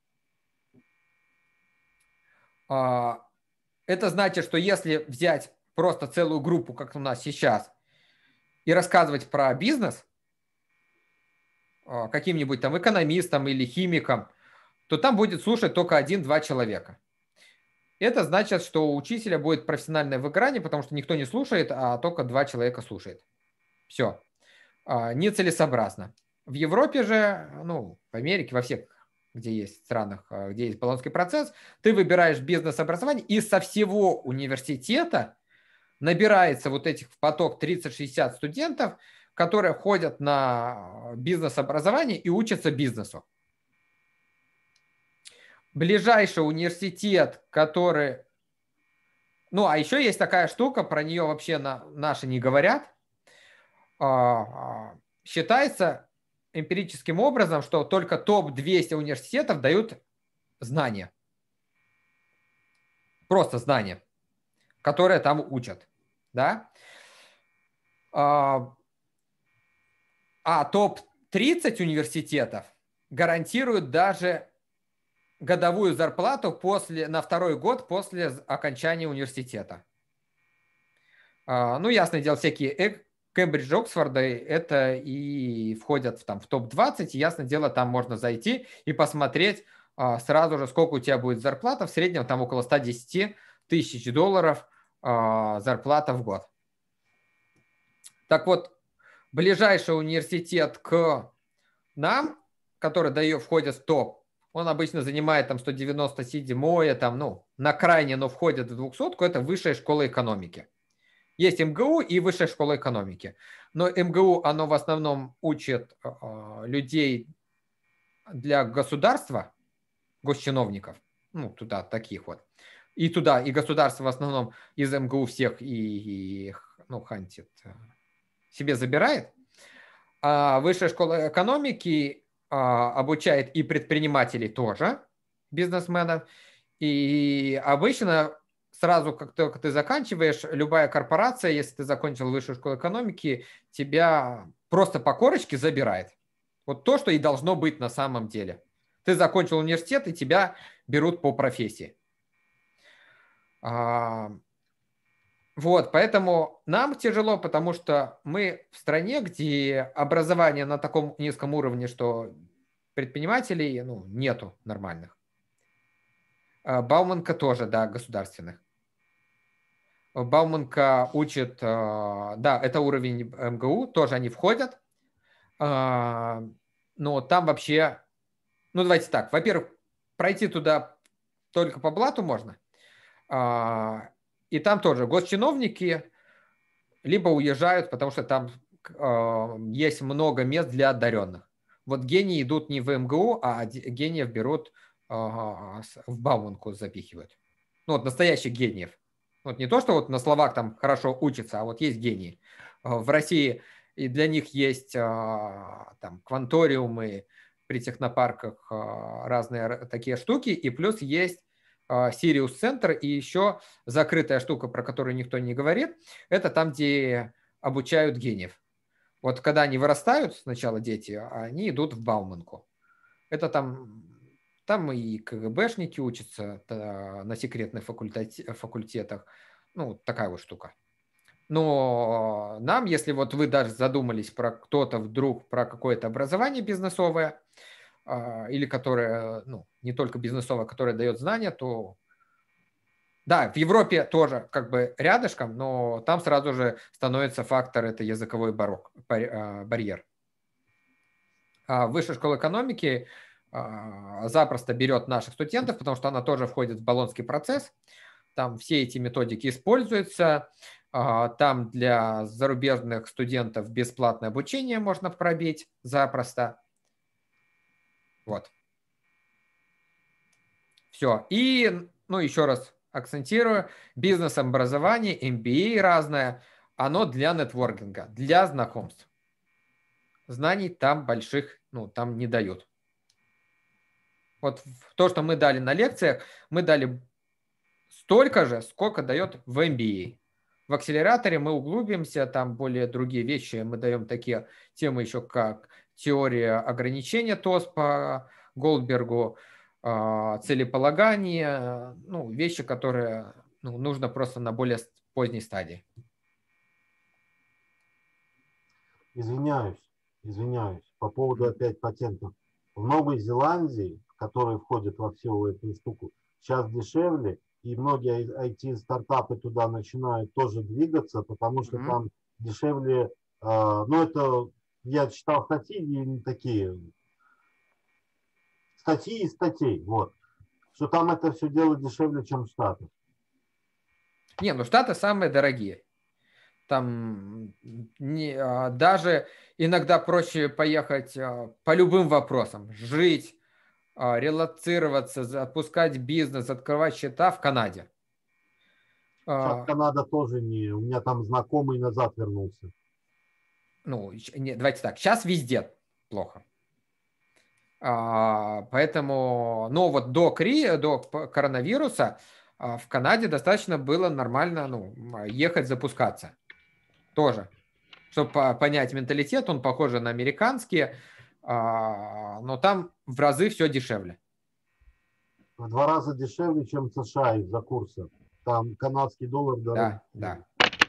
Это значит, что если взять просто целую группу, как у нас сейчас, и рассказывать про бизнес каким-нибудь там экономистам или химикам, то там будет слушать только 1-2 человека. Это значит, что у учителя будет профессиональное выгорание, потому что никто не слушает, а только 2 человека слушает. Все. нецелесообразно. В Европе же, ну, в Америке, во всех, где есть странах, где есть болонский процесс, ты выбираешь бизнес-образование, и со всего университета набирается вот этих в поток 30-60 студентов, которые ходят на бизнес-образование и учатся бизнесу. Ближайший университет, который... Ну, а еще есть такая штука, про нее вообще наши не говорят. Считается эмпирическим образом, что только топ-200 университетов дают знания. Просто знания, которые там учат. Да? А топ-30 университетов гарантируют даже годовую зарплату на второй год после окончания университета. Ну, ясное дело, всякие Кембридж, Оксфорды, это и входят в топ-20. Ясное дело, там можно зайти и посмотреть сразу же, сколько у тебя будет зарплата. В среднем там около 110 тысяч долларов зарплата в год. Так вот, ближайший университет к нам, который входит в топ, он обычно занимает там 197-е, там, ну, на крайне, но входит в 200-ку, это Высшая школа экономики. Есть МГУ и Высшая школа экономики. Но МГУ, оно в основном учит людей для государства, госчиновников, ну, туда таких вот. И туда, и государство в основном из МГУ всех ну, хантит, себе забирает. А Высшая школа экономики обучает и предпринимателей тоже, бизнесменов. И обычно сразу, как только ты заканчиваешь, любая корпорация, если ты закончил Высшую школу экономики, тебя просто по корочке забирает. Вот то, что и должно быть на самом деле. Ты закончил университет, и тебя берут по профессии. Вот, поэтому нам тяжело, потому что мы в стране, где образование на таком низком уровне, что предпринимателей, ну, нету нормальных. Бауманка тоже, да, государственных. Бауманка учит, да, это уровень МГУ, тоже они входят, но там вообще, ну, давайте так, во-первых, пройти туда только по блату можно, и там тоже госчиновники либо уезжают, потому что там есть много мест для одаренных. Вот гении идут не в МГУ, а гениев берут в Бауманку, запихивают. Ну, вот настоящих гениев. Вот не то, что вот на словах там хорошо учатся, а вот есть гении. В России и для них есть там кванториумы при технопарках, разные такие штуки, и плюс есть Сириус Центр, и еще закрытая штука, про которую никто не говорит, это там, где обучают гениев. Вот когда они вырастают, сначала дети, они идут в Бауманку. Это там и КГБшники учатся на секретных факультетах. Ну, такая вот штука. Но нам, если вот вы даже задумались про кто-то вдруг, про какое-то образование бизнесовое, или которое, ну, не только бизнесовое, которое дает знания, то да, в Европе тоже как бы рядышком, но там сразу же становится фактор, это языковой барьер. Высшая школа экономики запросто берет наших студентов, потому что она тоже входит в болонский процесс. Там все эти методики используются. Там для зарубежных студентов бесплатное обучение можно пробить запросто. Вот. Все. И, ну, еще раз акцентирую, бизнес-образование, MBA разное, оно для нетворкинга, для знакомств. Знаний там больших, ну, там не дают. Вот то, что мы дали на лекциях, мы дали столько же, сколько дает в MBA. В акселераторе мы углубимся, там более другие вещи. Мы даем такие темы еще, как теория ограничения ТОС по Голдбергу, целеполагание, ну, вещи, которые, ну, нужно просто на более поздней стадии. Извиняюсь, по поводу опять патентов. В Новой Зеландии, которые входят во всю эту штуку, сейчас дешевле, и многие IT-стартапы туда начинают тоже двигаться, потому что там дешевле, ну, это я читал статьи такие, статьи из статей, вот, что там это все делать дешевле, чем в Штатах. Не, ну Штаты самые дорогие. Там даже иногда проще поехать по любым вопросам, жить, релацироваться, запускать бизнес, открывать счета в Канаде. Сейчас Канада тоже не... У меня там знакомый назад вернулся. Ну, давайте так. Сейчас везде плохо. Поэтому, ну вот до коронавируса в Канаде достаточно было нормально ехать, запускаться. Тоже. Чтобы понять менталитет, он похож на американский, но там в разы все дешевле. В 2 раза дешевле, чем в США из-за курса. Там канадский доллар дороже. Да.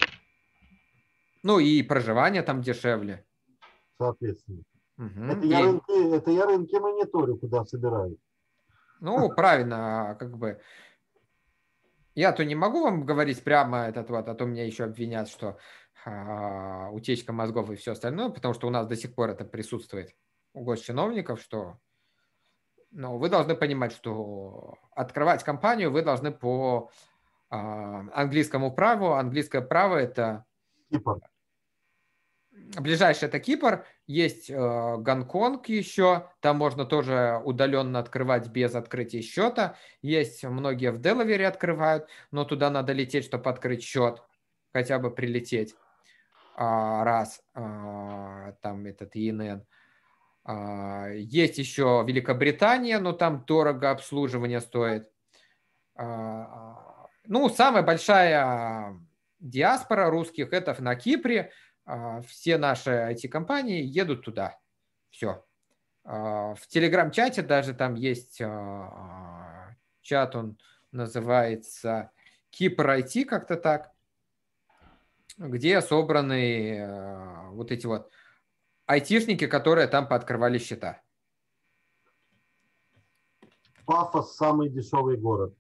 Ну и проживание там дешевле. Соответственно. Угу. Это я рынки мониторю, куда собираю. Ну, правильно, как бы. Я-то не могу вам говорить прямо а то меня еще обвинят, что утечка мозгов и все остальное, потому что у нас до сих пор это присутствует у госчиновников, что вы должны понимать, что открывать компанию вы должны по английскому праву. Английское право – это Кипр. Ближайший – это Кипр. Есть Гонконг еще. Там можно тоже удаленно открывать без открытия счета. Есть многие в Делавере открывают, но туда надо лететь, чтобы открыть счет, хотя бы прилететь раз. Там этот ИНН. Есть еще Великобритания, но там дорого обслуживание стоит. Ну, самая большая диаспора русских – это на Кипре. Все наши IT-компании едут туда. Все. В Телеграм-чате даже там есть чат, он называется Кипр IT, как-то так, где собраны вот эти вот айтишники, которые там пооткрывали счета. Пафос – самый дешевый город.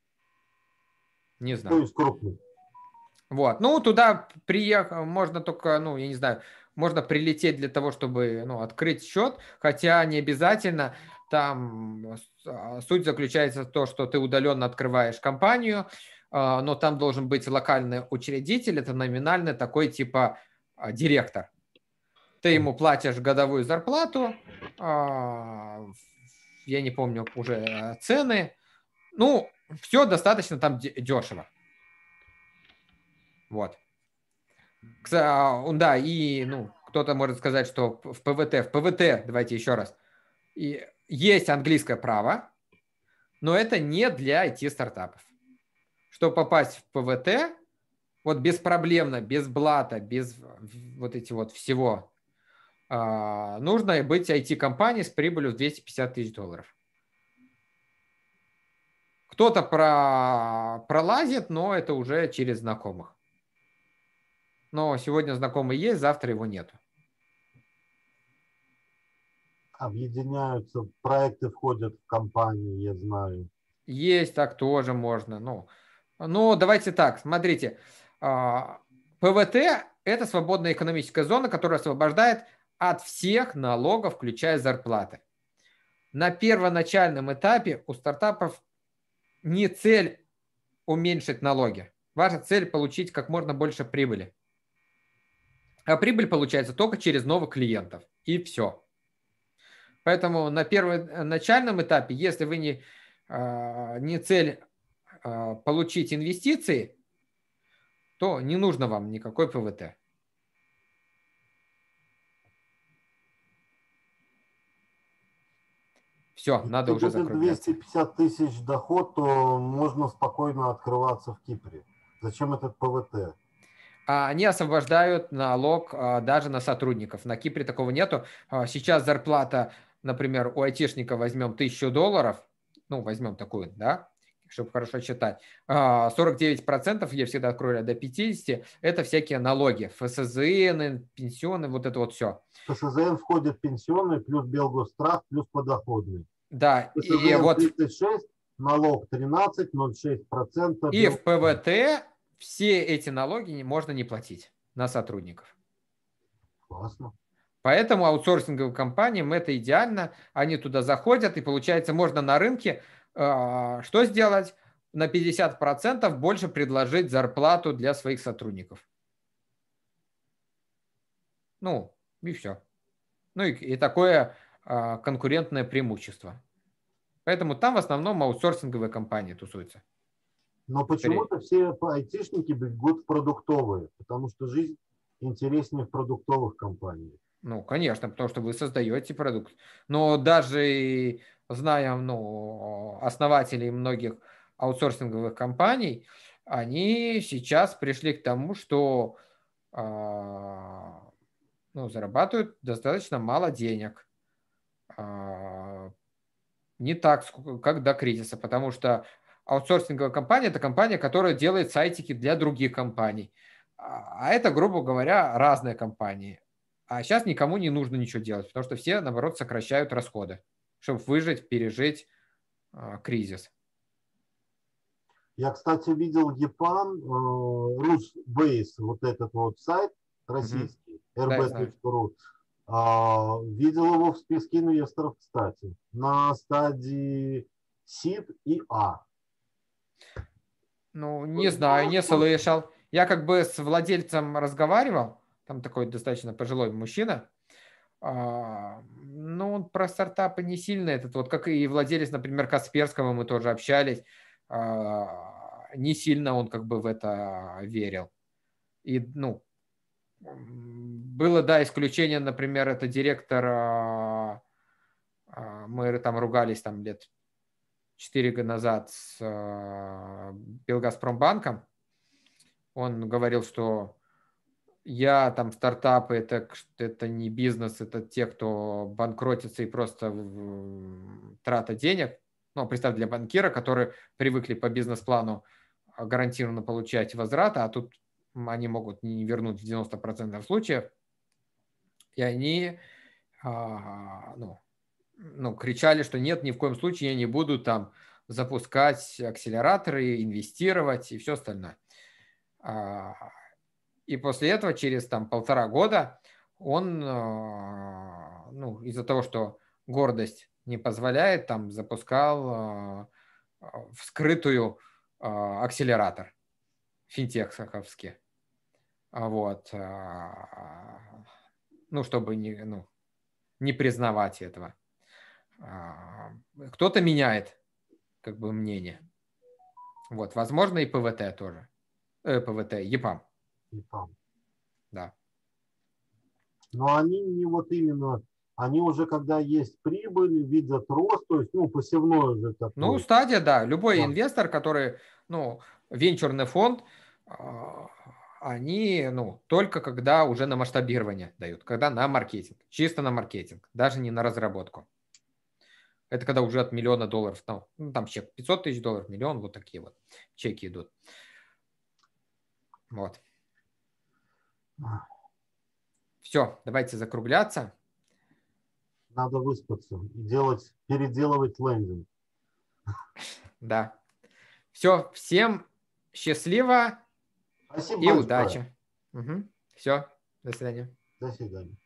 Не знаю. То есть крупный. Вот. Ну, туда приехать можно только, я не знаю, можно прилететь для того, чтобы открыть счет, хотя не обязательно. Там суть заключается в том, что ты удаленно открываешь компанию, но там должен быть локальный учредитель, это номинальный такой типа директор. Ты ему платишь годовую зарплату, я не помню уже цены. Ну, все достаточно там дешево. Вот. Да, и кто-то может сказать, что в ПВТ, давайте еще раз, и есть английское право, но это не для IT-стартапов. Чтобы попасть в ПВТ, вот беспроблемно, без блата, без вот эти вот всего, нужно быть IT-компанией с прибылью в $250 тысяч. Кто-то пролазит, но это уже через знакомых. Но сегодня знакомый есть, завтра его нету. Объединяются, проекты входят в компании, я знаю. Есть, так тоже можно. Ну, давайте так, смотрите. ПВТ – это свободная экономическая зона, которая освобождает от всех налогов, включая зарплаты. На первоначальном этапе у стартапов не цель уменьшить налоги. Ваша цель – получить как можно больше прибыли. А прибыль получается только через новых клиентов. И все. Поэтому на первоначальном этапе, если вы не цель получить инвестиции, то не нужно вам никакой ПВТ. Все, надо уже закругляться. 250 тысяч доход, то можно спокойно открываться в Кипре. Зачем этот ПВТ? Они освобождают налог даже на сотрудников. На Кипре такого нету. Сейчас зарплата, например, у айтишника возьмем $1000, возьмем такую, да, чтобы хорошо считать. 49%, я всегда открою до 50%, это всякие налоги, ФСЗН, пенсионы, вот это вот все. ФСЗН входит пенсионный, плюс Белгострах, плюс подоходный. Да, ФСЗН и вот 36, налог 13, 0,6%. И в ПВТ все эти налоги можно не платить на сотрудников. Классно. Поэтому аутсорсинговым компаниям это идеально. Они туда заходят, и получается, можно на рынке что сделать? На 50% больше предложить зарплату для своих сотрудников. Ну, и все. Ну и такое конкурентное преимущество. Поэтому там в основном аутсорсинговые компании тусуются. Но почему-то все айтишники бегут в продуктовые, потому что жизнь интереснее в продуктовых компаниях. Ну, конечно, потому что вы создаете продукт. Но даже зная основателей многих аутсорсинговых компаний, они сейчас пришли к тому, что зарабатывают достаточно мало денег. Не так, как до кризиса, потому что аутсорсинговая компания – это компания, которая делает сайтики для других компаний. А это, грубо говоря, разные компании. А сейчас никому не нужно ничего делать, потому что все, наоборот, сокращают расходы, чтобы выжить, пережить кризис. Я, кстати, видел EPAM, Rusbase, вот этот вот сайт российский, rb.ru. Видел его в списке инвесторов, кстати, на стадии SID и А. Ну, не знаю, не слышал. Я как бы с владельцем разговаривал, там такой достаточно пожилой мужчина. Ну, он про стартапы не сильно этот, вот как и владелец, например, Касперского, мы тоже общались, не сильно он как бы в это верил. И, ну, было, да, исключение, например, это директор, мы там ругались там лет 4 года назад с Белгазпромбанком. Он говорил, что я там стартапы, это не бизнес, это те, кто банкротится и просто трата денег. Ну, представь, для банкира, которые привыкли по бизнес-плану гарантированно получать возврат, а тут они могут не вернуть в 90% случаев. И они кричали, что нет, ни в коем случае я не буду там запускать акселераторы, инвестировать и все остальное. И после этого, через там 1,5 года, он, из-за того, что гордость не позволяет, там запускал вскрытую акселератор финтеховский. Вот. Чтобы не признавать этого. Кто-то меняет как бы мнение. Вот. Возможно, и ПВТ тоже. EPAM. Да. Но они не вот именно, они уже когда есть прибыль, видят рост, то есть, посевной уже такой. Ну, стадия, да. Любой инвестор, который, венчурный фонд, они, только когда уже на масштабирование дают, когда на маркетинг, чисто на маркетинг, даже не на разработку. Это когда уже от $1 миллиона, там чек $500 тысяч, $1 миллион, вот такие вот чеки идут. Вот. Все, давайте закругляться. Надо выспаться и переделывать лендинг. Да. Все, всем счастливо. Спасибо и большое. Удачи. Угу. Все, до свидания. До свидания.